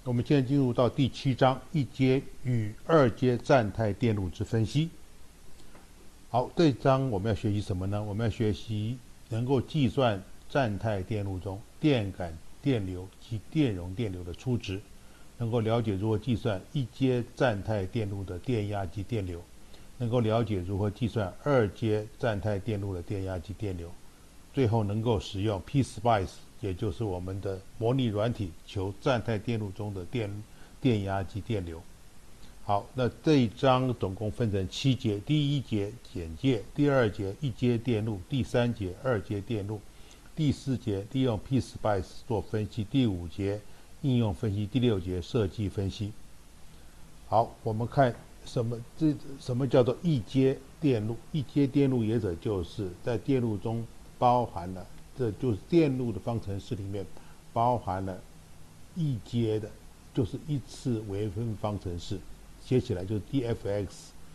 我们现在进入到第7章一阶与二阶站态电路之分析。好，这一章我们要学习什么呢？我们要学习能够计算站态电路中电感、电流及电容电流的初值，能够了解如何计算一阶站态电路的电压及电流，能够了解如何计算二阶站态电路的电压及电流，最后能够使用 PSpice， 也就是我们的模拟软体，求站态电路中的电压及电流。好，那这一章总共分成7节，第1节简介，第2节一阶电路，第3节二阶电路，第4节利用 PSpice 做分析，第5节应用分析，第6节设计分析。好，我们看什么叫做一阶电路？一阶电路也就是在电路中包含了，这就是电路的方程式里面包含了一阶的，就是一次微分方程式，写起来就是 dfx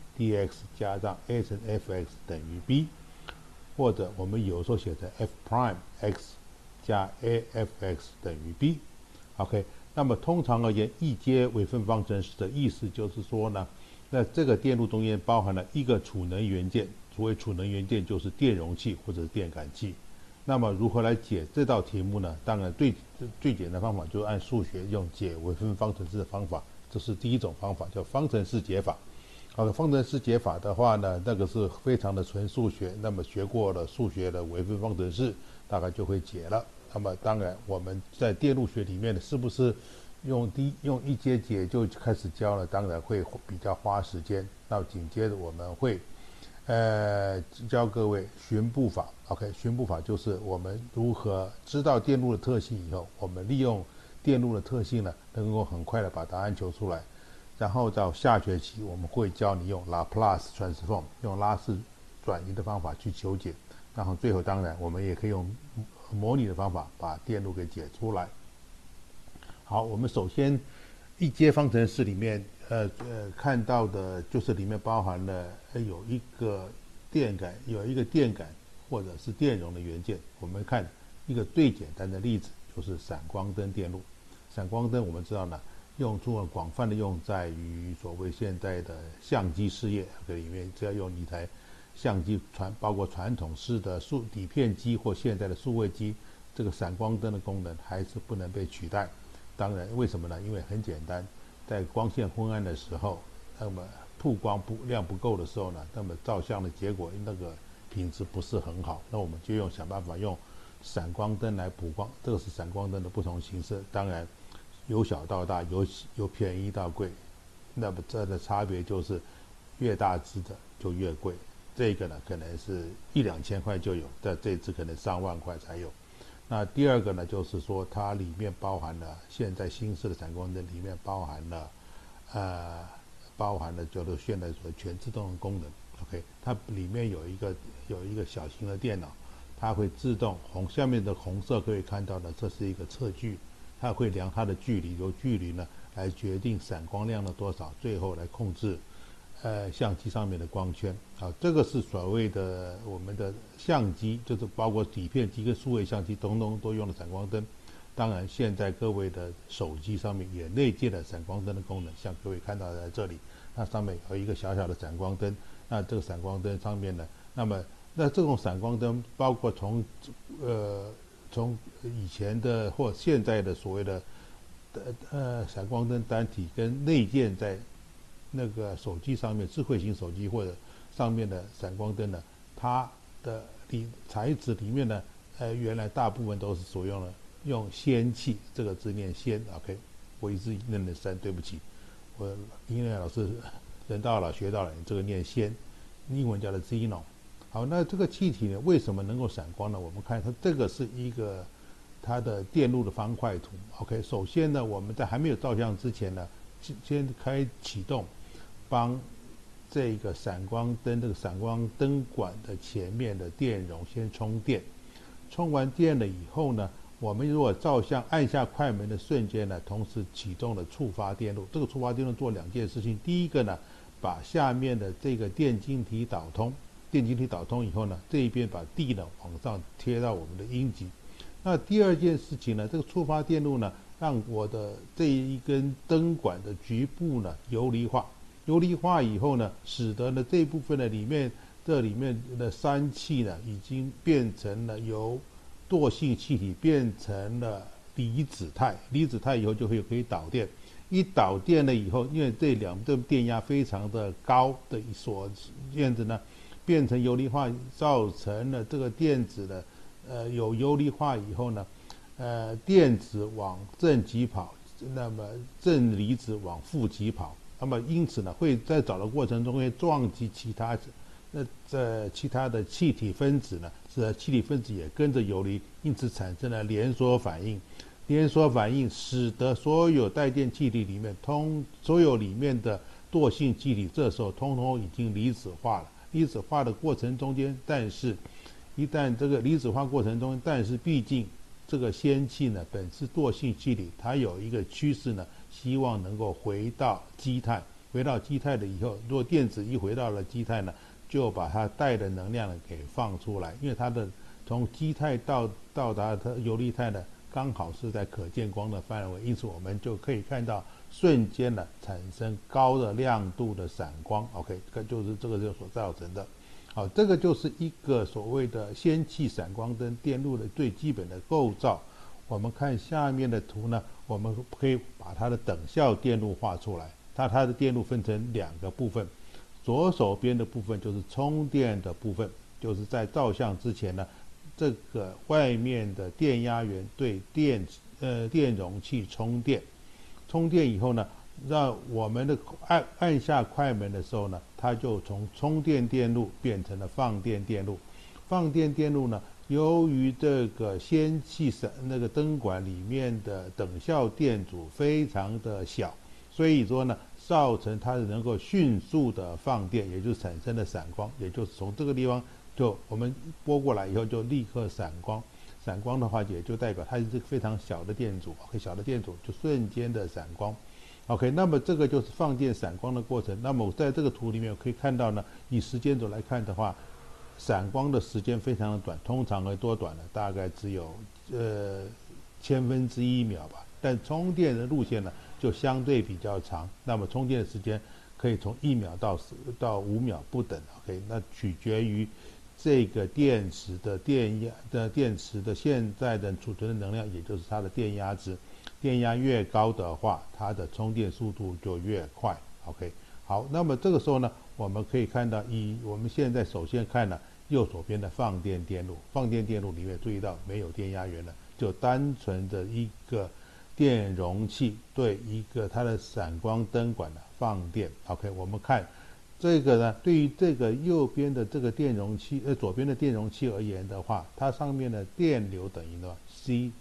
dx 加上 a 乘 fx 等于 b， 或者我们有时候写成 f prime x 加 afx 等于 b。OK， 那么通常而言，一阶微分方程式的意思就是说呢，那这个电路中间包含了一个储能元件，所谓储能元件就是电容器或者是电感器。那么如何来解这道题目呢？当然最简单的方法就是按数学用解微分方程式的方法，这是第一种方法，叫方程式解法。好的，方程式解法的话呢，那个是非常的纯数学，那么学过了数学的微分方程式，大概就会解了。那么当然我们在电路学里面呢，是不是用一阶解就开始教了？当然会比较花时间。那紧接着我们会教各位寻步法。 OK， 寻步法就是我们如何知道电路的特性以后，我们利用电路的特性呢，能够很快的把答案求出来。然后到下学期我们会教你用 Laplace transform， 用拉式转移的方法去求解。然后最后当然我们也可以用模拟的方法把电路给解出来。好，我们首先一阶方程式里面看到的就是里面包含了有一个电感或者是电容的元件。我们看一个最简单的例子，就是闪光灯电路。闪光灯我们知道呢，广泛的用在于所谓现在的相机事业里面，只要用一台相机包括传统式的底片机或现在的数位机，这个闪光灯的功能还是不能被取代。当然为什么呢？因为很简单，在光线昏暗的时候，那么曝光量不够的时候呢，那么照相的结果那个品质不是很好，那我们就想办法用闪光灯来补光。这个是闪光灯的不同形式，当然由小到大，由便宜到贵，那么这的差别就是越大支的就越贵。这个呢可能是1-2千块就有，但这次可能上万块才有。那第二个呢，就是说它里面包含了现在新式的闪光灯里面包含了就是现在所全自动的功能。OK， 它里面有一个小型的电脑，它会自动下面的红色可以看到的，这是一个测距，它会量它的距离，由距离呢来决定闪光量的多少，最后来控制相机上面的光圈。啊，这个是所谓的我们的相机，就是包括底片机跟数位相机统统都用了闪光灯。当然现在各位的手机上面也内建了闪光灯的功能，像各位看到的在这里，它上面有一个小小的闪光灯。那这个闪光灯上面呢，那这种闪光灯包括从以前的或现在的所谓的闪光灯单体跟内建在那个手机上面，智慧型手机或者上面的闪光灯呢，它的材质里面呢，原来大部分都是所用氙气，这个字念氙。 OK， 我一直念了3，对不起，我音乐老师人到了学到了，这个念氙，英文叫做 xenon。 好，那这个气体呢为什么能够闪光呢？我们看它这个是一个它的电路的方块图。 OK， 首先呢我们在还没有照相之前呢，先启动，帮这个闪光灯管的前面的电容先充电。充完电了以后呢，我们如果照相按下快门的瞬间呢，同时启动了触发电路。这个触发电路做2件事情，第一个呢，把下面的这个电晶体导通以后呢，这一边把地呢往上贴到我们的阴极。那第二件事情呢，这个触发电路呢， 让我的这一根灯管的局部呢游离化。游离化以后呢，使得呢这部分的里面的氙气呢，已经变成了由惰性气体变成了离子态。离子态以后就可以导电。一导电了以后，因为这两个电压非常的高的所样子呢，变成游离化，造成了这个电子的有游离化以后呢，电子往正极跑，那么正离子往负极跑，那么因此呢，会在找的过程中会撞击其他其他的气体分子呢，使得气体分子也跟着游离，因此产生了连锁反应。连锁反应使得所有带电气体里面所有里面的惰性气体，这时候通通已经离子化了。离子化的过程中间，但是一旦这个离子化过程中，但是毕竟这个氙气呢本是惰性气体，它有一个趋势呢，希望能够回到基态。回到基态了以后，如果电子一回到了基态呢，就把它带的能量呢给放出来，因为它的从基态到达它游离态呢，刚好是在可见光的范围，因此我们就可以看到瞬间呢产生高的亮度的闪光。OK， 就是这个就所造成的。好，这个就是一个所谓的氙气闪光灯电路的最基本的构造。我们看下面的图呢，我们可以把它的等效电路画出来。它的电路分成两个部分，左手边的部分就是充电的部分，就是在照相之前呢，这个外面的电压源对电容器充电。充电以后呢，让我们的按下快门的时候呢，它就从充电电路变成了放电电路。放电电路呢，由于这个氙气那个灯管里面的等效电阻非常的小，所以说呢，造成它能够迅速的放电，也就是产生了闪光，也就是从这个地方就我们拨过来以后就立刻闪光。闪光的话，也就代表它是这个非常小的电阻，小的电阻就瞬间的闪光。OK， 那么这个就是放电闪光的过程。那么我在这个图里面可以看到呢，以时间轴来看的话，闪光的时间非常的短，通常会多短呢？大概只有1/1000秒吧。但充电的路线呢，就相对比较长。那么充电的时间可以从1秒到5秒不等。OK， 那取决于这个电池的现在的储存的能量，也就是它的电压值。电压越高的话，它的充电速度就越快。OK， 好，那么这个时候呢，我们可以看到，我们现在首先看了右手边的放电电路。放电电路里面注意到没有电压源了，就单纯的一个电容器对一个它的闪光灯管的放电。OK， 我们看这个呢，对于这个右边的这个电容器，左边的电容器而言的话，它上面的电流等于呢 C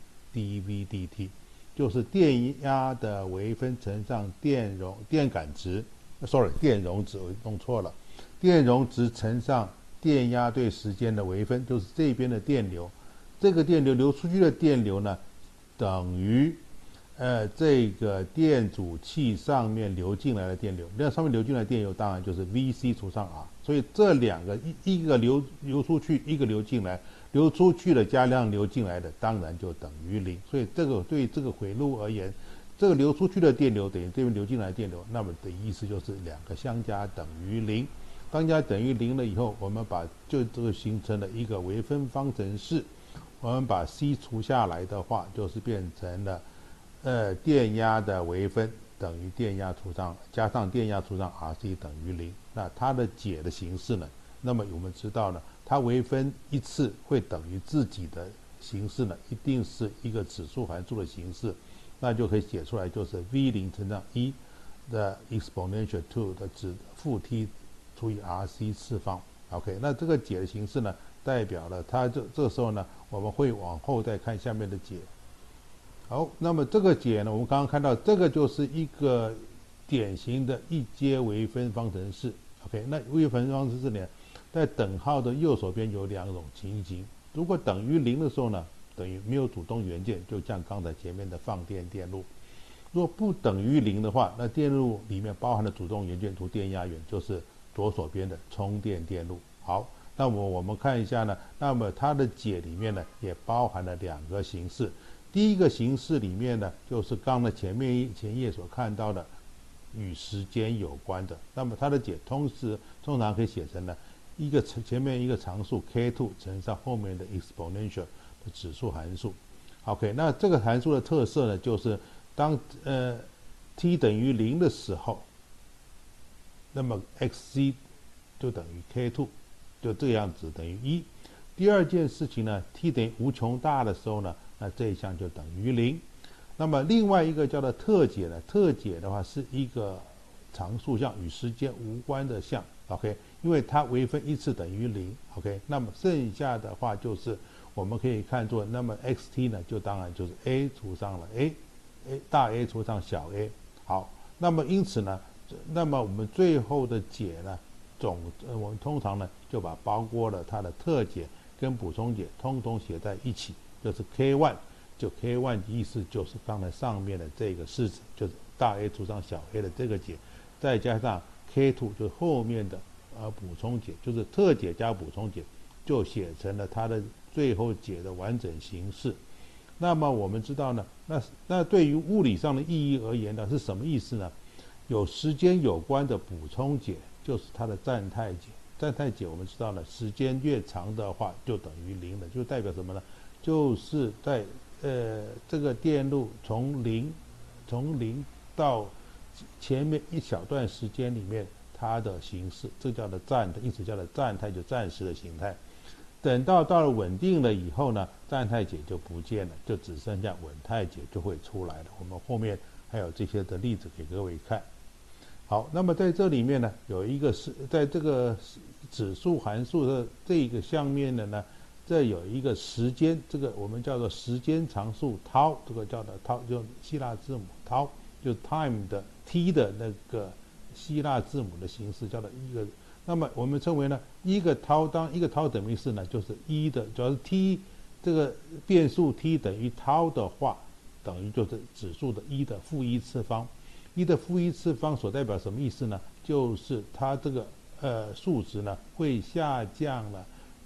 dV/dt， 就是电压的微分乘上电感值电容值，我弄错了，电容值乘上电压对时间的微分，就是这边的电流。这个电流流出去的电流呢，等于这个电阻器上面流进来的电流，那上面流进来的电流当然就是 Vc 除上 R， 所以这两个一个流出去，一个流进来，流出去的加上流进来的当然就等于0。所以这个对这个回路而言，这个流出去的电流等于这边流进来的电流，那么的意思就是两个相加等于0。当加等于0了以后，我们就这个形成了一个微分方程式，我们把 C 除下来的话，就是变成了电压的微分等于电压加上电压除上 Rc 等于0。那它的解的形式呢？那么我们知道呢，它微分一次会等于自己的形式呢，一定是一个指数函数的形式，那就可以写出来，就是 V0 乘上1的 exponential 2的负 t 除以 Rc 次方。OK， 那这个解的形式呢，代表了它这个时候呢，我们会往后再看下面的解。好，那么这个解呢，我们刚刚看到这个就是一个典型的一阶微分方程式。OK， 那微分方程式呢，在等号的右手边有两种情形。如果等于0的时候呢，等于没有主动元件，就像刚才前面的放电电路。如果不等于0的话，那电路里面包含的主动元件除电压源，就是左手边的充电电路。好，那么我们看一下呢，那么它的解里面呢，也包含了两个形式。 第一个形式里面呢，就是刚才前页所看到的与时间有关的。那么它的解通常可以写成呢，前面一个常数 k2 乘上后面的 exponential 的指数函数。OK， 那这个函数的特色呢，就是当t 等于0的时候，那么 xc 就等于 k2， 就这样子等于1。第二件事情呢 ，t 等于无穷大的时候呢，那这一项就等于0。那么另外一个叫做特解呢，特解的话是一个常数项，与时间无关的项。OK， 因为它微分一次等于0。OK， 那么剩下的话就是我们可以看作，那么 xt 呢，就当然就是 a 除上了 大 A 除上小 a。好，那么因此呢，那么我们最后的解呢，我们通常呢就把包括了它的特解跟补充解通通写在一起，就是 k1， 就 k1 意思就是刚才上面的这个式子，就是大 A 除上小 a 的这个解，再加上 k2 就是后面的补充解，就是特解加补充解，就写成了它的最后解的完整形式。那么我们知道呢，那对于物理上的意义而言呢，是什么意思呢？有时间有关的补充解就是它的站态解。站态解我们知道了，时间越长的话就等于0了，就代表什么呢？就是在这个电路从零到前面一小段时间里面它的形式，这叫做站态，因此叫做站态，就暂时的形态。等到了稳定了以后呢，站态解就不见了，就只剩下稳态解就会出来了。我们后面还有这些的例子给各位看。好，那么在这里面呢，有一个是在这个指数函数的这个项面的呢，这有一个时间，这个我们叫做时间常数 τ， 这个叫做 τ， 就希腊字母 τ， 就 time 的 t 的那个希腊字母的形式，叫做一个。那么我们称为呢，一个 τ 当一个 τ 等于4呢，就是1的，主要是 t 这个变数 t 等于 τ 的话，等于就是指数的1的负1次方。1的负1次方所代表什么意思呢？就是它这个数值呢会下降了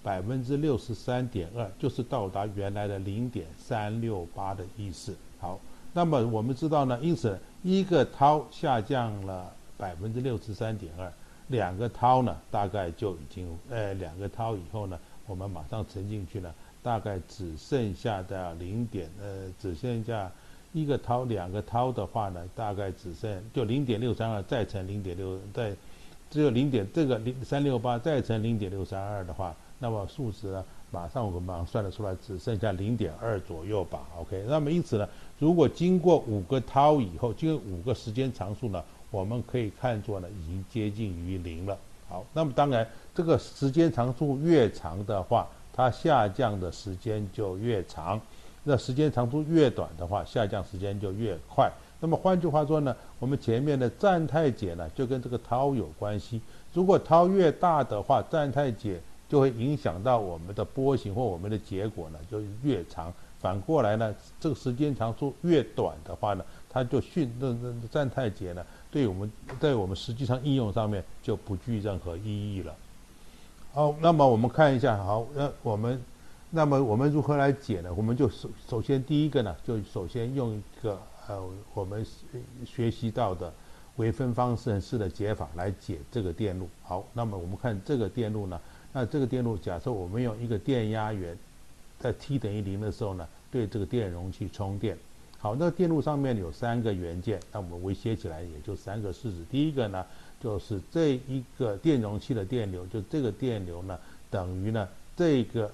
63.2%，就是到达原来的0.368的意思。好，那么我们知道呢，因此一个 τ 下降了63.2%，两个 τ 呢大概就已经两个 τ 以后呢，我们马上乘进去呢，大概只剩下的只剩下一个 τ， 两个 τ 的话呢，大概只剩就0.632再乘0.6，只有这个368再乘0.632的话，那么数值呢，我们马上算得出来，只剩下0.2左右吧。OK， 那么因此呢，如果经过5个 τ 以后，经过5个时间常数呢，我们可以看作呢已经接近于0了。好，那么当然这个时间常数越长的话，它下降的时间就越长。那时间长度越短的话，下降时间就越快。那么换句话说呢，我们前面的站态解呢，就跟这个 τ 有关系。如果 τ 越大的话，站态解就会影响到我们的波形或我们的结果呢，就越长。反过来呢，这个时间长度越短的话呢，它就站态解呢，在我们实际上应用上面就不具任何意义了。好，那么我们看一下，好，那么我们如何来解呢？我们就首先第一个呢，就首先用一个我们学习到的微分方程式的解法来解这个电路。好，那么我们看这个电路呢，那这个电路假设我们用一个电压源，在 t 等于0的时候呢，对这个电容器充电。好，那电路上面有3个元件，那我们微写起来也就3个式子。第一个呢，就是这一个电容器的电流，就这个电流呢，等于呢。这个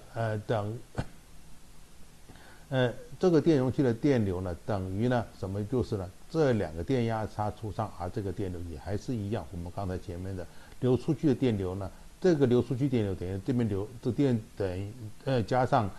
这个电容器的电流呢，等于呢什么？就是呢这2个电压差除上这个电流也还是一样。我们刚才前面的流出去的电流呢，这个流出去电流等于这边这电等于加上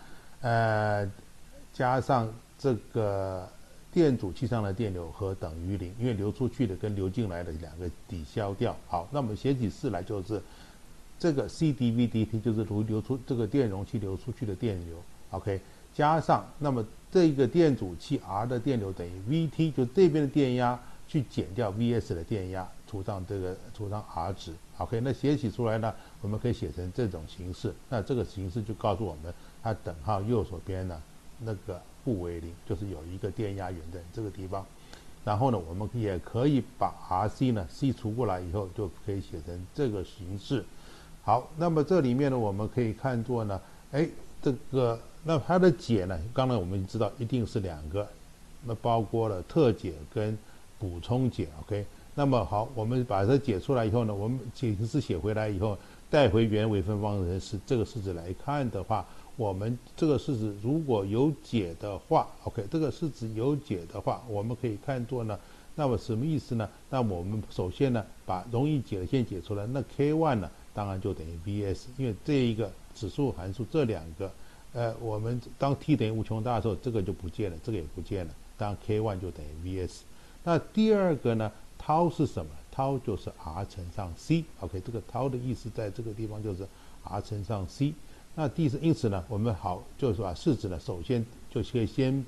这个电阻器上的电流和等于0，因为流出去的跟流进来的2个抵消掉。好，那我们写起式来就是。这个 C dV dt 就是流出这个电容器流出去的电流 ，OK， 加上那么这个电阻器 R 的电流等于 Vt， 就这边的电压去减掉 Vs 的电压，除上 R 值 ，OK， 那写起出来呢，我们可以写成这种形式。那这个形式就告诉我们，它等号右手边呢那个负为零，就是有一个电压源在这个地方。然后呢，我们也可以把 RC 呢 C 除过来以后，就可以写成这个形式。好，那么这里面呢，我们可以看作呢，这个那它的解呢，刚才我们知道一定是两个，那包括了特解跟补充解 ，OK。那么好，我们把它解出来以后呢，我们形式写回来以后，带回原微分方程式这个式子来看的话，我们这个式子如果有解的话 ，OK， 这个式子有解的话，我们可以看作呢，那么什么意思呢？那么我们首先呢，把容易解的先解出来，那 K1 呢，当然就等于 VS， 因为这一个指数函数这两个，我们当 t 等于无穷大的时候，这个就不见了，这个也不见了，当然 K1 就等于 VS。那第二个呢？τ是什么？τ就是 r 乘上 c，OK， 这个τ的意思在这个地方就是 r 乘上 c。那因此呢，我们好就是把式子呢，首先就可以先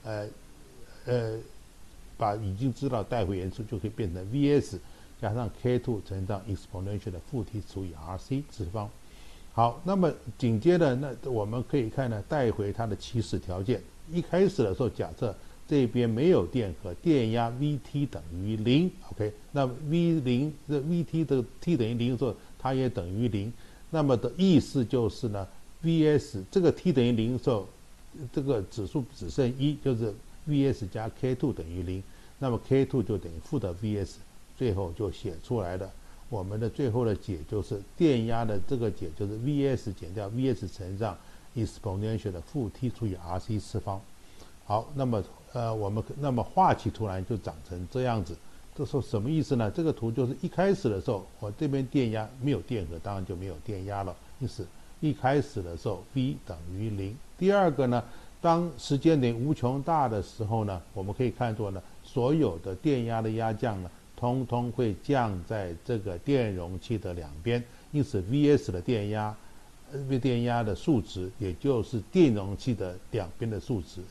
把已经知道带回元素就可以变成 vs 加上 k2 乘上 exponential 的负 t 除以 rc 次方。好，那么紧接着那我们可以看呢，带回它的起始条件。一开始的时候，假设这边没有电荷，电压 Vt 等于0 ，OK， 那 V0 这 Vt 的 t 等于0的时候，它也等于0。那么的意思就是呢 ，Vs 这个 t 等于0的时候，这个指数只剩1，就是 Vs 加 K2 等于0，那么 K2 就等于负的 Vs， 最后就写出来了。我们的最后的解就是电压的这个解就是 Vs 减掉 Vs 乘上 exponential 的负 t 除以 rc 次方。好，那么我们那么画起图来就长成这样子。这说什么意思呢？这个图就是一开始的时候，我这边电压没有电荷，当然就没有电压了。因此一开始的时候 V 等于0。第二个呢，当时间点无穷大的时候呢，我们可以看作呢，所有的电压的压降呢，通通会降在这个电容器的两边。因此 Vs 的电压的数值，也就是电容器的两边的数值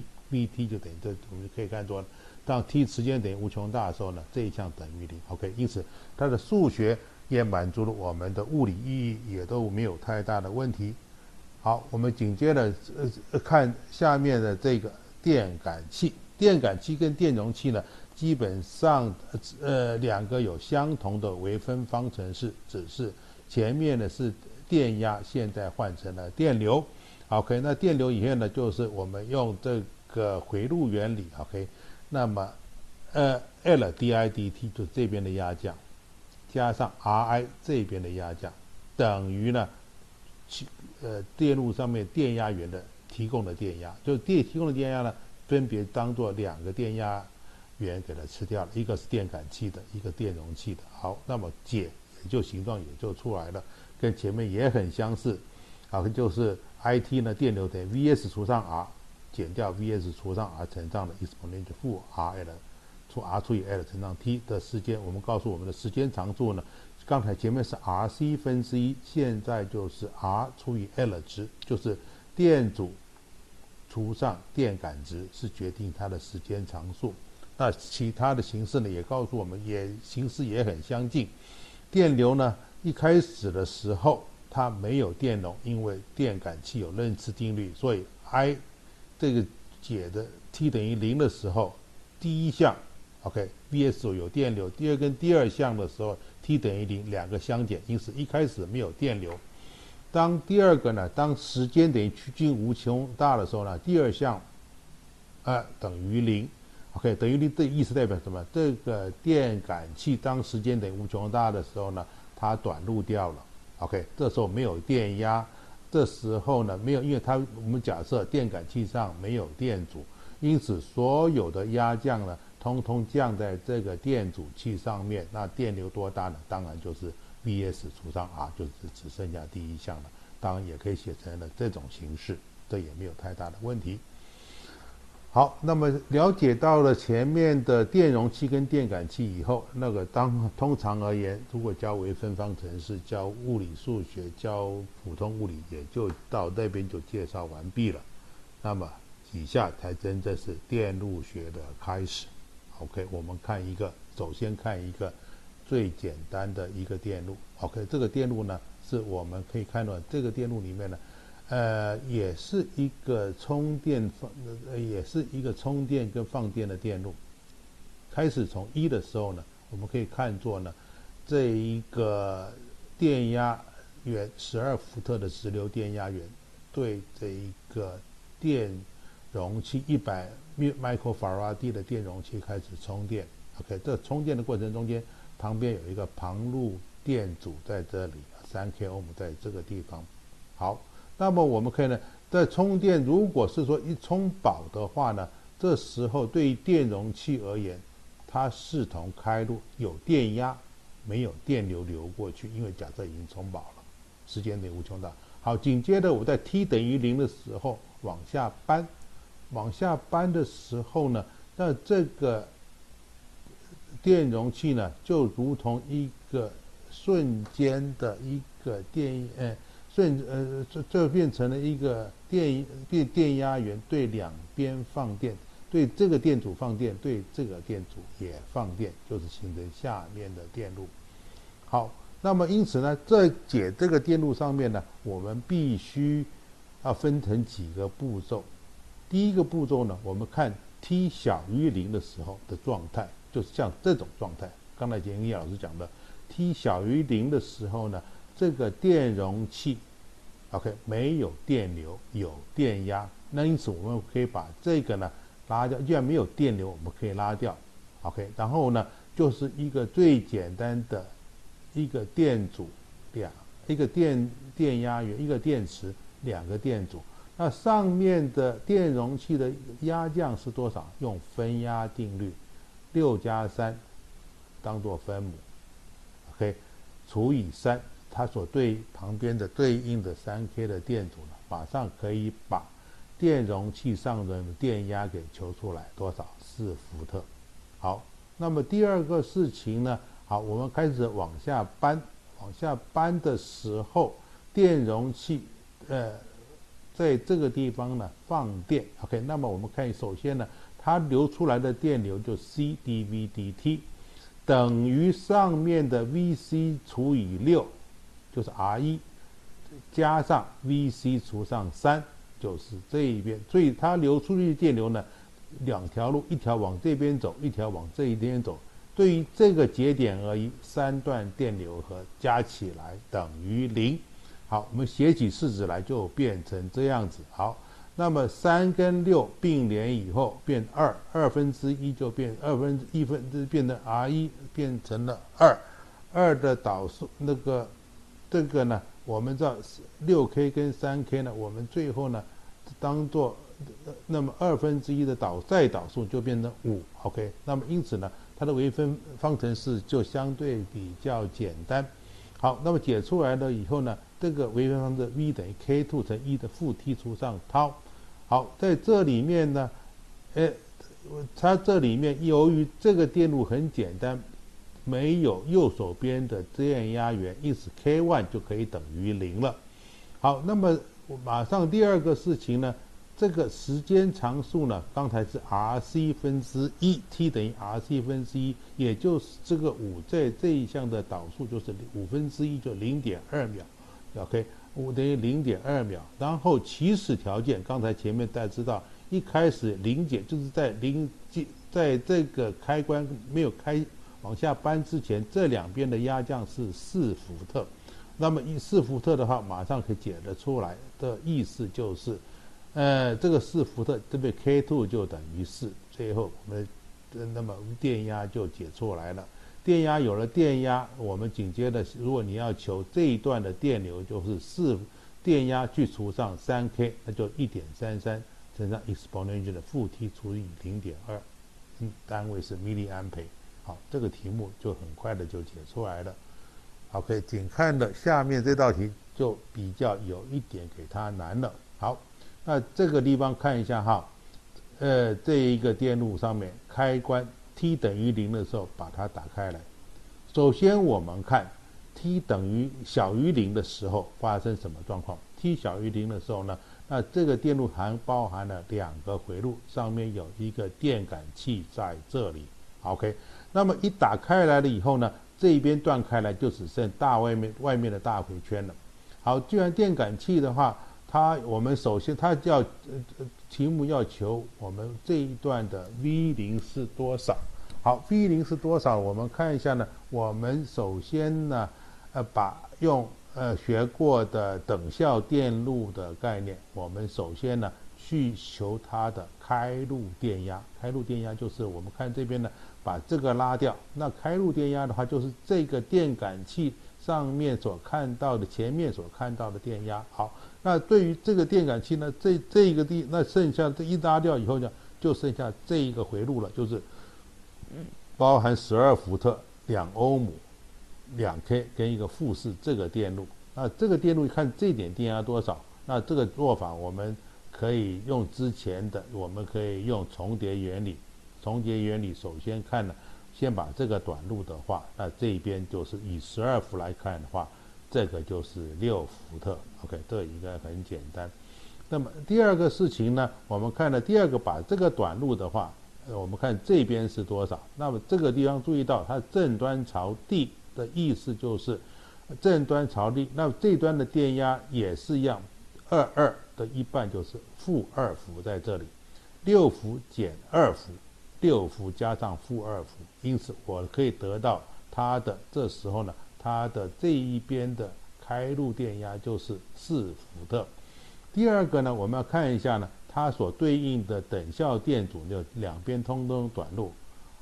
Vt 就等于这，我们可以看作，当 t 时间等于无穷大的时候呢，这一项等于0。OK， 因此它的数学也满足了我们的物理意义，也都没有太大的问题。好，我们紧接着看下面的这个电感器。电感器跟电容器呢，基本上两个有相同的微分方程式，只是前面的是电压，现在换成了电流。OK， 那电流以后呢，就是我们用这个回路原理 ，OK， 那么L di dt 就是这边的压降，加上 Ri 这边的压降，等于呢电路上面电压源的提供的电压，就是提供的电压呢，分别当做两个电压源给它吃掉了，一个是电感器的，一个电容器的。好，那么解也就形状也就出来了，跟前面也很相似。好，就是 IT 呢，电流等于 Vs 除上 R 减掉 Vs 除上 R 乘上的 exponential 负 RL 除 R 除以 L 乘上 T 的时间，我们告诉我们的时间长度呢，刚才前面是 RC 分之一，现在就是 R 除以 L 值，就是电阻除上电感值是决定它的时间长度。那其他的形式呢，也告诉我们，形式也很相近。电流呢，一开始的时候它没有电容，因为电感器有楞次定律，所以 I 这个解的 t 等于0的时候，第一项 OK，Vs 有电流，第二跟第二项的时候 t 等于0，两个相减，因此一开始没有电流。当第二个呢，当时间等于趋近无穷大的时候呢，第二项等于0。OK， 等于0的意思代表什么？这个电感器当时间等于无穷大的时候呢，它短路掉了。OK， 这时候没有电压，这时候呢没有，因为我们假设电感器上没有电阻，因此所有的压降呢，通通降在这个电阻器上面。那电流多大呢？当然就是 Vs 除上 R， 就是只剩下第一项了。当然也可以写成了这种形式，这也没有太大的问题。好，那么了解到了前面的电容器跟电感器以后，那个通常而言，如果教微分方程式、教物理数学、教普通物理，也就到那边就介绍完毕了。那么以下才真正是电路学的开始。OK， 我们首先看一个最简单的一个电路。OK， 这个电路呢，是我们可以看到这个电路里面呢， 也是一个充电也是一个充电跟放电的电路。开始从1的时候呢，我们可以看作呢，这一个电压源12伏特的直流电压源对这一个电容器100 microfarad 的电容器开始充电。OK， 这充电的过程中间，旁边有一个旁路电阻在这里，3k ohm 在这个地方。好，那么我们可以呢，在充电如果是说一充饱的话呢，这时候对于电容器而言，它视同开路，有电压，没有电流流过去，因为假设已经充饱了，时间点无穷大。好，紧接着我在 t 等于0的时候往下搬，往下搬的时候呢，那这个电容器呢，就如同一个瞬间的一个这变成了一个电压源对两边放电。对这个电阻放电，对这个电阻也放电，就是形成下面的电路。好，那么因此呢，在解这个电路上面呢，我们必须要分成几个步骤。第一个步骤呢，我们看 t 小于0的时候的状态，就是像这种状态。刚才简一老师讲的 ，t 小于0的时候呢，这个电容器 ，OK， 没有电流，有电压。那因此我们可以把这个呢拉掉，既然没有电流，我们可以拉掉 ，OK。然后呢，就是一个最简单的一个电阻，一个电压源，一个电池，2个电阻。那上面的电容器的压降是多少？用分压定律，6加3当做分母 ，OK， 除以3，它所旁边的对应的3K 的电阻呢，马上可以把电容器上的电压给求出来，多少？4伏特。好，那么第二个事情呢，好，我们开始往下搬，往下搬的时候，电容器在这个地方呢放电 ，OK， 那么我们看，首先呢，它流出来的电流就 C dV dt 等于上面的 VC 除以6，就是 R1 加上 VC 除上3。就是这一边，所以它流出去的电流呢，2条路，一条往这边走，一条往这一边走。对于这个节点而言，3段电流和加起来等于0。好，我们写起式子来就变成这样子。好，那么3跟6并联以后变2分之一就变1分之变成 R1 变成了2的导数这个呢，我们知道 6K 跟 3K 呢，我们最后呢当做那么2分之一的再导数就变成5 ，OK， 那么因此呢，它的微分方程式就相对比较简单。好，那么解出来了以后呢，这个微分方程 V 等于 K2 乘1的负 t 除上 τ。好，在这里面呢，它这里面由于这个电路很简单，没有右手边的电压源，因此 K1 就可以等于0了。好，那么马上第二个事情呢，这个时间常数呢，刚才是 RC 分之一 ，t 等于 RC 分之一，也就是这个5在这一项的导数就是5分之一，就 0.2 秒 ，OK， 5等于 0.2 秒。然后起始条件，刚才前面大家知道，一开始零解就是在这个开关没有开往下搬之前，这两边的压降是4伏特。那么4伏特的话，马上可以解得出来的意思就是，这个4伏特这边 K2 就等于4，最后我们那么电压就解出来了。电压有了电压，我们紧接着，如果你要求这一段的电流，就是4电压去除上 3K， 那就 1.33 乘上 exponential 的负 t 除以 0.2， 单位是 milliampere。好，这个题目就很快的就解出来了。OK， 仅看了下面这道题就比较有一点给它难了。好，那这个地方看一下哈，这一个电路上面开关 t 等于0的时候把它打开来。首先我们看 t 等于小于0的时候发生什么状况 ？t 小于0的时候呢，那这个电路包含了2个回路，上面有一个电感器在这里。OK， 那么一打开来了以后呢，这一边断开来就只剩外面的大回圈了。好，既然电感器的话， 我们首先题目要求我们这一段的 V0是多少。好 ，V0是多少？我们看一下呢。我们首先呢，把用学过的等效电路的概念，我们首先呢去求它的开路电压。开路电压就是我们看这边呢，把这个拉掉。那开路电压的话，就是这个电感器上面所看到的前面所看到的电压。好，那对于这个电感器呢，那剩下这一拉掉以后呢，就剩下这一个回路了，就是包含12伏特、2欧姆、2K 跟一个负4这个电路。那这个电路看这点电压多少？那这个做法我们可以用之前的，我们可以用重叠原理。重叠原理首先看呢，先把这个短路的话，那这边就是以12伏来看的话，这个就是6伏特。OK， 这应该很简单。那么第二个事情呢，我们看了第二个，把这个短路的话，我们看这边是多少？那么这个地方注意到它正端朝地的意思就是正端朝地，那这端的电压也是一样，22的一半就是负2伏在这里，6伏减2伏，6伏加上负2伏，因此我可以得到它的这时候呢，它的这一边的开路电压就是4伏特。第二个呢，我们要看一下呢，它所对应的等效电阻就两边通短路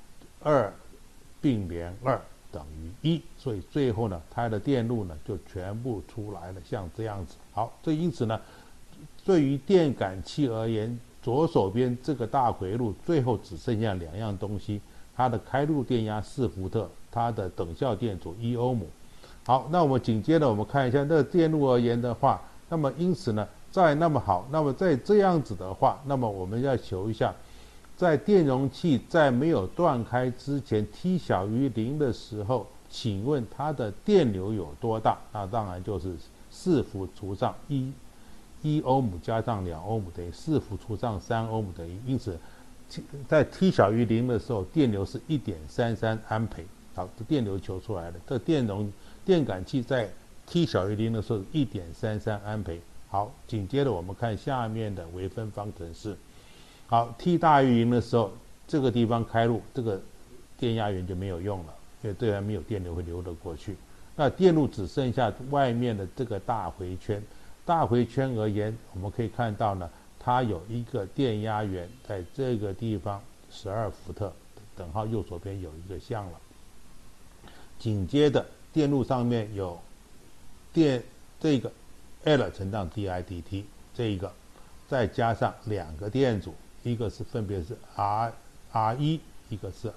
，2并联2等于1，所以最后呢，它的电路呢就全部出来了，像这样子。好，这因此呢，对于电感器而言，左手边这个大回路最后只剩下2样东西，它的开路电压4伏特，它的等效电阻1欧姆。好，那我们紧接着我们看一下这个电路而言的话，那么因此呢，那么在这样子的话，那么我们要求一下，在电容器在没有断开之前 T 小于0的时候，请问它的电流有多大？那当然就是4伏除上1欧姆加上2欧姆等于4伏除上3欧姆等于，因此在 T 小于0的时候，电流是 1.33 安培。好，这电流求出来了。这电感器在 T 小于0的时候 1.33 安培。好，紧接着我们看下面的微分方程式。好 ，T 大于0的时候，这个地方开路，这个电压源就没有用了，因为这边没有电流会流得过去。那电路只剩下外面的这个大回圈。大回圈而言，我们可以看到呢，它有一个电压源在这个地方12伏特，等号右手边有一个项了。紧接着电路上面有这个 L 乘上 dIdt 这一个，再加上2个电阻，一个是分别是 R1， 一个是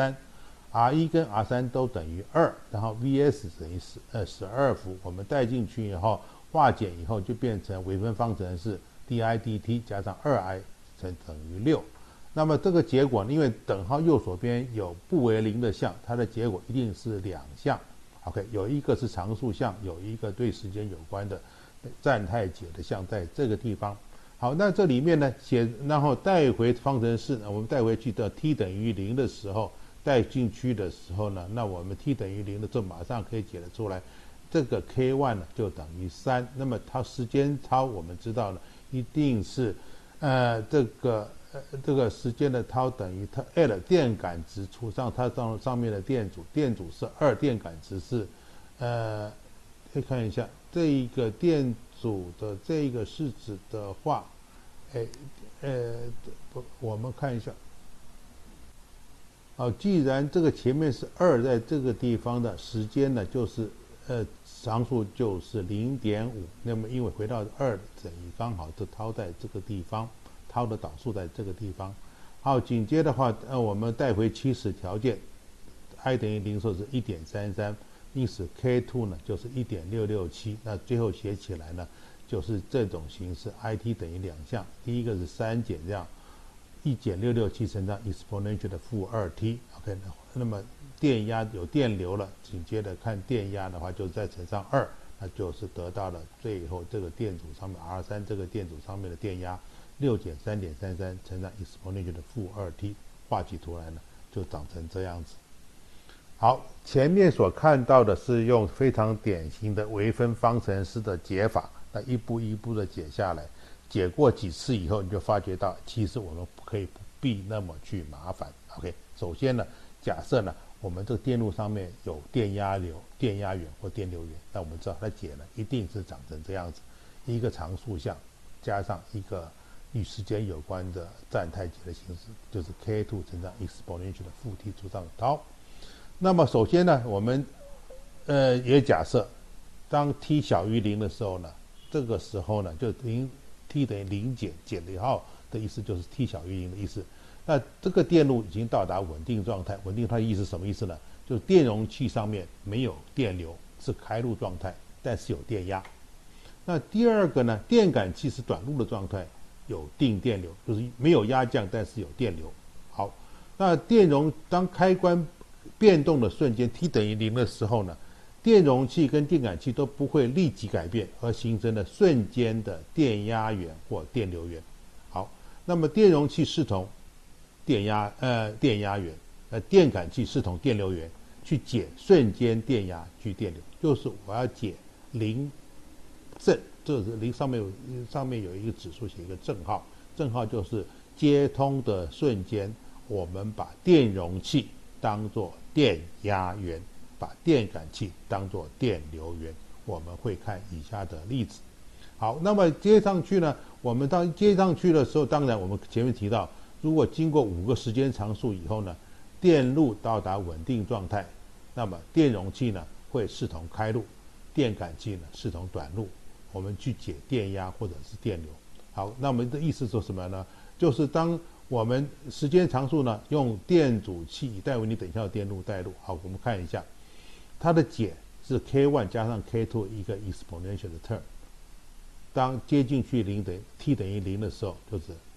R3。R1 跟 R3 都等于2，然后 Vs 等于12伏，我们带进去以后化简以后就变成微分方程式 dIdt 加上 2i 等于6。那么这个结果，因为等号右手边有不为0的项，它的结果一定是2项。OK， 有一个是常数项，有一个对时间有关的站态解的项在这个地方。好，那这里面呢然后带回方程式，我们带回去到 t 等于0的时候，带进去的时候呢，那我们 t 等于0的时候马上可以解得出来，这个 k1 呢就等于3。那么它时间操我们知道了，一定是这个时间的τ等于它 L 电感值除上它上面的电阻，电阻是2，电感值是可以看一下这一个电阻的这个式子的话，我们看一下。好，既然这个前面是2，在这个地方的时间呢，就是常数就是 0.5， 那么因为回到2等于刚好这τ在这个地方，τ的导数在这个地方。好，紧接的话，我们带回起始条件 ，i 等于0的时候是 1.33， 因此 k2 呢就是 1.667， 那最后写起来呢就是这种形式 ，it 等于2项，第一个是3减这样1.667乘上 exponential 的负2t，OK， 那么电压有电流了，紧接着看电压的话就再乘上2，那就是得到了最后这个电阻上面 R3 这个电阻上面的电压6减 3.33 乘上 exponential 的负2t， 画起图来呢就长成这样子。好，前面所看到的是用非常典型的微分方程式的解法， 那一步一步的解下来，解过几次以后，你就发觉到，其实我们可以不必那么去麻烦。OK， 首先呢，假设呢，我们这个电路上面有电压流、电压源或电流源，那我们知道它解呢一定是长成这样子，一个常数项加上一个与时间有关的站态解的形式，就是 k2 乘上 exponential 的负 t 除上 τ。那么首先呢，我们也假设，当 t 小于0的时候呢，这个时候呢就t 等于0减了以后的意思就是 t 小于0的意思。那这个电路已经到达稳定状态，稳定状态意思什么意思呢？就是电容器上面没有电流，是开路状态，但是有电压。那第二个呢，电感器是短路的状态，有定电流，就是没有压降，但是有电流。好，那电容当开关变动的瞬间 t 等于0的时候呢，电容器跟电感器都不会立即改变，而形成了瞬间的电压源或电流源。好，那么电容器视同电压源，电感器视同电流源，去解瞬间电压去电流，就是我要解0正，这是0上面有一个指数写一个正号，正号就是接通的瞬间，我们把电容器当作电压源，把电感器当作电流源。我们会看以下的例子。好，那么接上去呢，我们当接上去的时候，当然我们前面提到，如果经过5个时间常数以后呢，电路到达稳定状态，那么电容器呢会视同开路，电感器呢视同短路，我们去解电压或者是电流。好，那我们的意思是什么呢？就是当我们时间常数呢用电阻器以带为你等效的电路带路。好，我们看一下，它的解是 k1 加上 k2 一个 exponential 的 term。当接近去t 等于0的时候，就是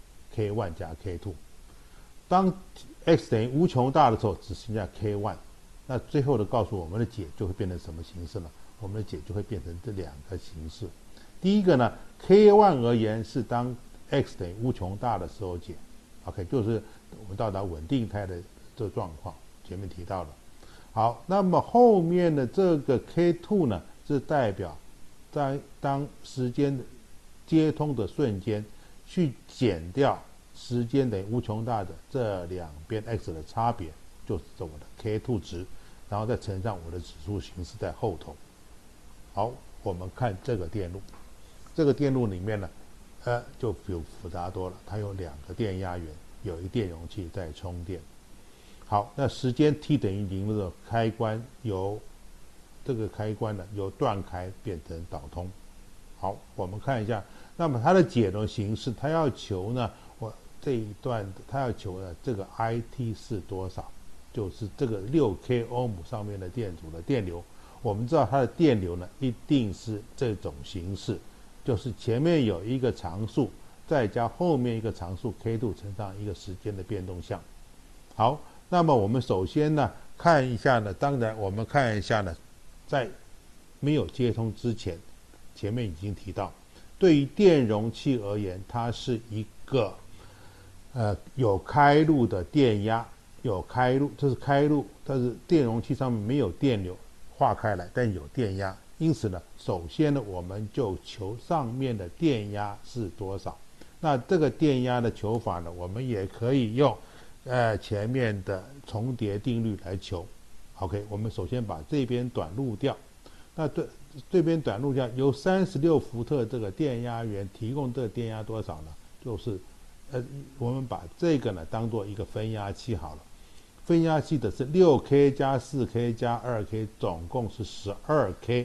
k1 加 k2。当 x 等于无穷大的时候，只剩下 k1。那最后的告诉我们的解就会变成什么形式呢？我们的解就会变成这2个形式。第一个呢 ，k1 而言是当 x 等于无穷大的时候解 ，OK， 就是我们到达稳定态的这个状况，前面提到了。好，那么后面的这个 k2 呢，是代表在当时间接通的瞬间，去减掉时间等于无穷大的这2边 x 的差别，就是我的 k2 值，然后再乘上我的指数形式在后头。好，我们看这个电路，这个电路里面呢，就复杂多了，它有2个电压源，有一个电容器在充电。好，那时间 t 等于0的时候，开关由这个开关呢由断开变成导通。好，我们看一下，那么它的解的形式，它要求呢，我这一段它要求呢这个 IT 是多少，就是这个6k 欧姆上面的电阻的电流。我们知道它的电流呢一定是这种形式，就是前面有一个常数，再加后面一个常数 k 度乘上一个时间的变动项。好，那么我们首先呢看一下呢，当然我们看一下呢，在没有接通之前，前面已经提到，对于电容器而言，它是一个有开路的电压，有开路，这是开路，但是电容器上面没有电流化开来，但有电压。因此呢，首先呢，我们就求上面的电压是多少。那这个电压的求法呢，我们也可以用前面的重叠定律来求。OK， 我们首先把这边短路掉，那这边短路掉，由36伏特这个电压源提供这个电压多少呢？就是我们把这个呢当做一个分压器好了。分压器的是 6k 加 4k 加 2k， 总共是 12k，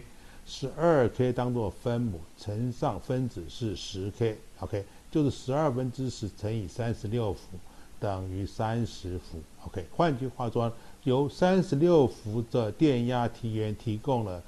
12k 当做分母乘上分子是 10k， OK， 就是12分之10乘以36伏等于30伏 ，OK。换句话说，由36伏的电压提源提供了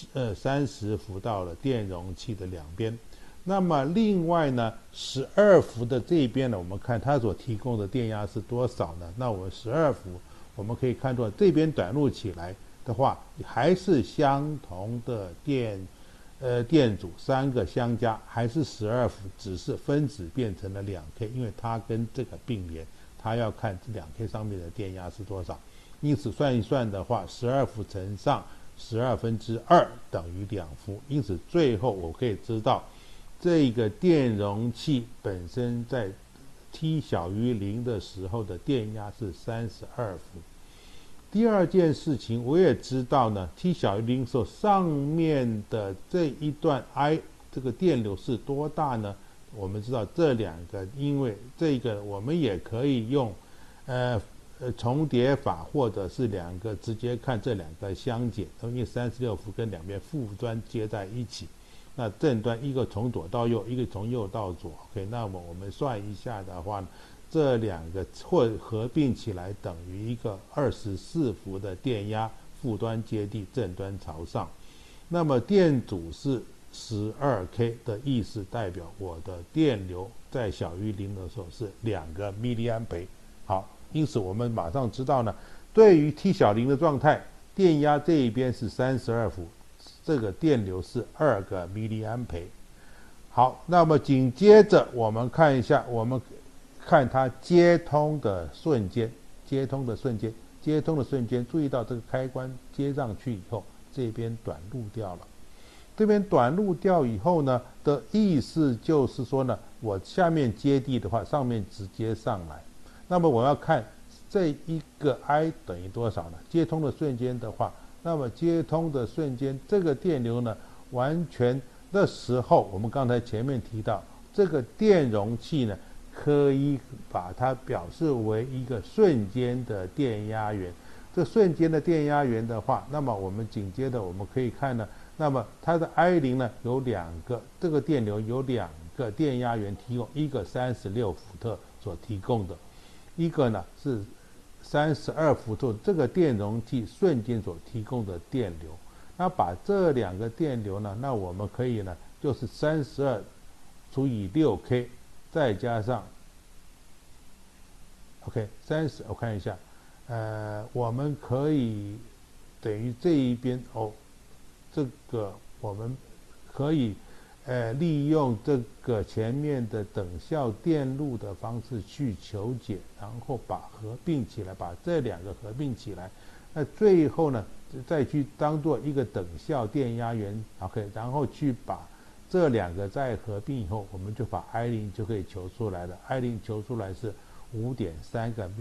30伏到了电容器的两边。那么另外呢，12伏的这边呢，我们看它所提供的电压是多少呢？那我们12伏，我们可以看作这边短路起来的话，还是相同的电阻3个相加，还是12伏，只是分子变成了2k， 因为它跟这个并联，它要看这2k 上面的电压是多少。因此算一算的话，12伏乘上 12/2等于2伏，因此最后我可以知道，这个电容器本身在 T 小于0的时候的电压是32伏。第二件事情，我也知道呢 ，T 小于0的时候，上面的这一段 I 这个电流是多大呢？我们知道这两个，因为这个我们也可以用重叠法，或者是两个直接看这两个相减，因为36伏跟两边负端接在一起，那正端一个从左到右，一个从右到左 ，OK， 那么我们算一下的话呢，这两个或合并起来等于一个24伏的电压，负端接地，正端朝上。那么电阻是12K 的意思，代表我的电流在小于0的时候是2个 mA。好，因此我们马上知道呢，对于 T 小0的状态，电压这一边是32伏，这个电流是2个 mA。好，那么紧接着我们看一下，我们看它接通的瞬间，注意到这个开关接上去以后，这边短路掉了。这边短路掉以后呢的意思就是说呢，我下面接地的话，上面直接上来。那么我要看这一个 I 等于多少呢？接通的瞬间的话，那么接通的瞬间，这个电流呢，完全的时候，我们刚才前面提到，这个电容器呢，可以把它表示为一个瞬间的电压源。这瞬间的电压源的话，那么我们紧接着我们可以看呢，那么它的 I0 呢有2个，这个电流有2个电压源提供，一个36伏特所提供的，一个呢是32伏特这个电容器瞬间所提供的电流。那把这2个电流呢，那我们可以呢就是32除以 6K 再加上 OK 30，我看一下，我们可以等于这一边这个我们可以利用这个前面的等效电路的方式去求解，然后合并起来，把这2个合并起来，那最后呢再去当做一个等效电压源 ，OK， 然后去把这2个再合并以后，我们就把 I0 就可以求出来了。I0 求出来是 5.3个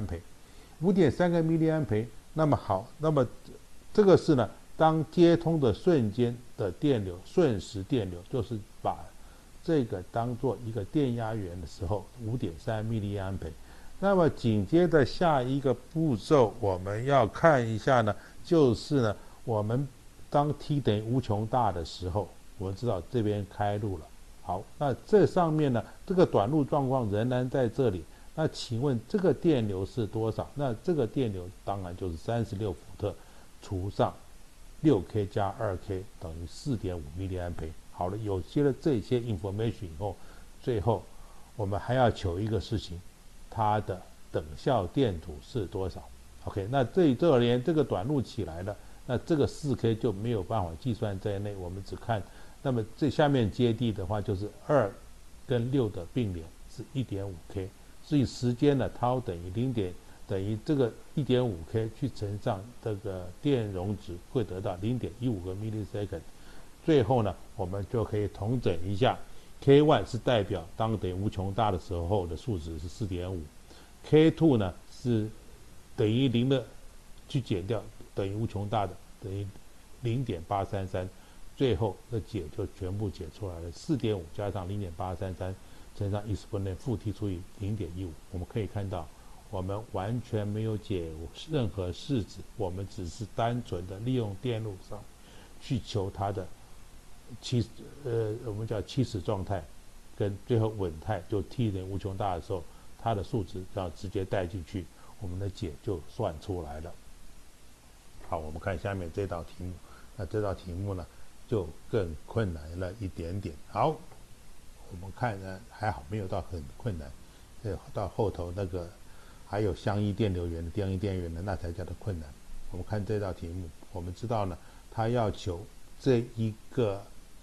mA，5.3个 mA。那么好，那么这个是呢，当接通的瞬间的电流，瞬时电流，就是把这个当做一个电压源的时候 5.3 mA。那么紧接着下一个步骤我们要看一下呢，就是呢，我们当 T 等于无穷大的时候，我们知道这边开路了。好，那这上面呢，这个短路状况仍然在这里。那请问这个电流是多少？那这个电流当然就是36伏特除上 6K 加 2K 等于 4.5 mA。好了，有些了这些 information 以后，最后我们还要求一个事情，它的等效电阻是多少 ？OK， 那这而言，这个短路起来了，那这个 4K 就没有办法计算在内，我们只看，那么这下面接地的话，就是2跟6的并联是 1.5K。所以时间呢，τ等于这个 1.5K 去乘上这个电容值，会得到 0.15个 millisecond。最后呢，我们就可以统整一下 ，K1 是代表当等于无穷大的时候的数值是 4.5，K2 呢是等于0的去减掉等于无穷大的等于 0.833， 最后的解就全部解出来了，4.5加上 0.833。乘上exponent 负 t 除以 0.15， 我们可以看到，我们完全没有解任何式子，我们只是单纯的利用电路上去求它的我们叫起始状态，跟最后稳态，就 t 等于无穷大的时候，它的数值要直接带进去，我们的解就算出来了。好，我们看下面这道题目，那这道题目呢就更困难了一点点。好。我们看呢，还好没有到很困难，到后头那个还有相依电流源的相依电源的，那才叫做困难。我们看这道题目，我们知道呢，它要求这一个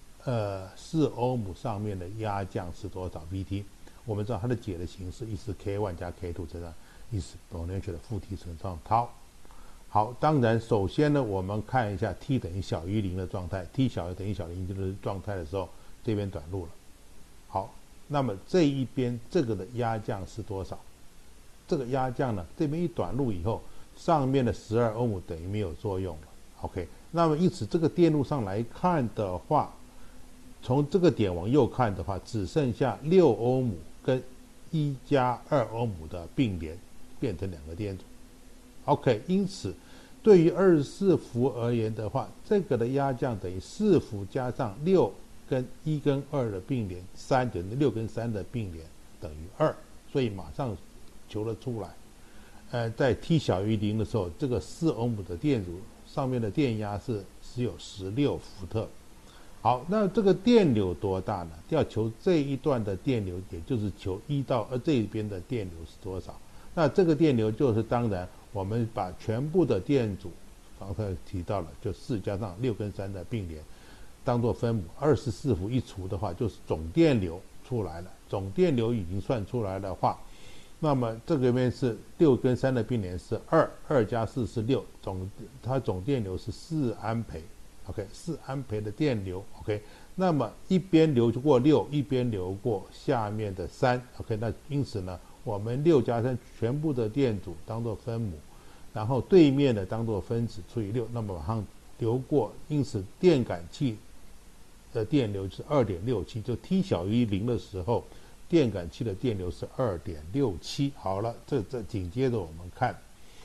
4欧姆上面的压降是多少 Vt。我们知道它的解的形式，一是 K1 加 K2 乘上一是 exponential 的负 t 乘上 τ。 好，当然首先呢，我们看一下 t 等于小于0的状态 ，t 小于等于小于0就是状态的时候，这边短路了。好，那么这一边这个的压降是多少？这个压降呢，这边一短路以后，上面的12欧姆等于没有作用了。OK， 那么因此这个电路上来看的话，从这个点往右看的话，只剩下6欧姆跟1加2欧姆的并联，变成2个电阻。OK， 因此对于24伏而言的话，这个的压降等于4伏加上6跟1跟2的并联，3等于6跟3的并联等于2，所以马上求了出来。在 t 小于0的时候，这个4欧姆的电阻上面的电压是只有16伏特。好，那这个电流多大呢？要求这一段的电流，也就是求1到2这边的电流是多少？那这个电流就是当然我们把全部的电阻，刚才提到了，就4加上6跟3的并联，当做分母，24伏一除的话，就是总电流出来了。总电流已经算出来的话，那么这个边是6跟3的并联是2加4是6，它总电流是4安培。OK， 4安培的电流 ，OK， 那么一边流过6，一边流过下面的3 ，OK， 那因此呢，我们6加3全部的电阻当做分母，然后对面的当做分子除以6，那么马上流过，因此电感器的电流是 2.67， 就 t 小于0的时候，电感器的电流是 2.67。好了，这紧接着我们看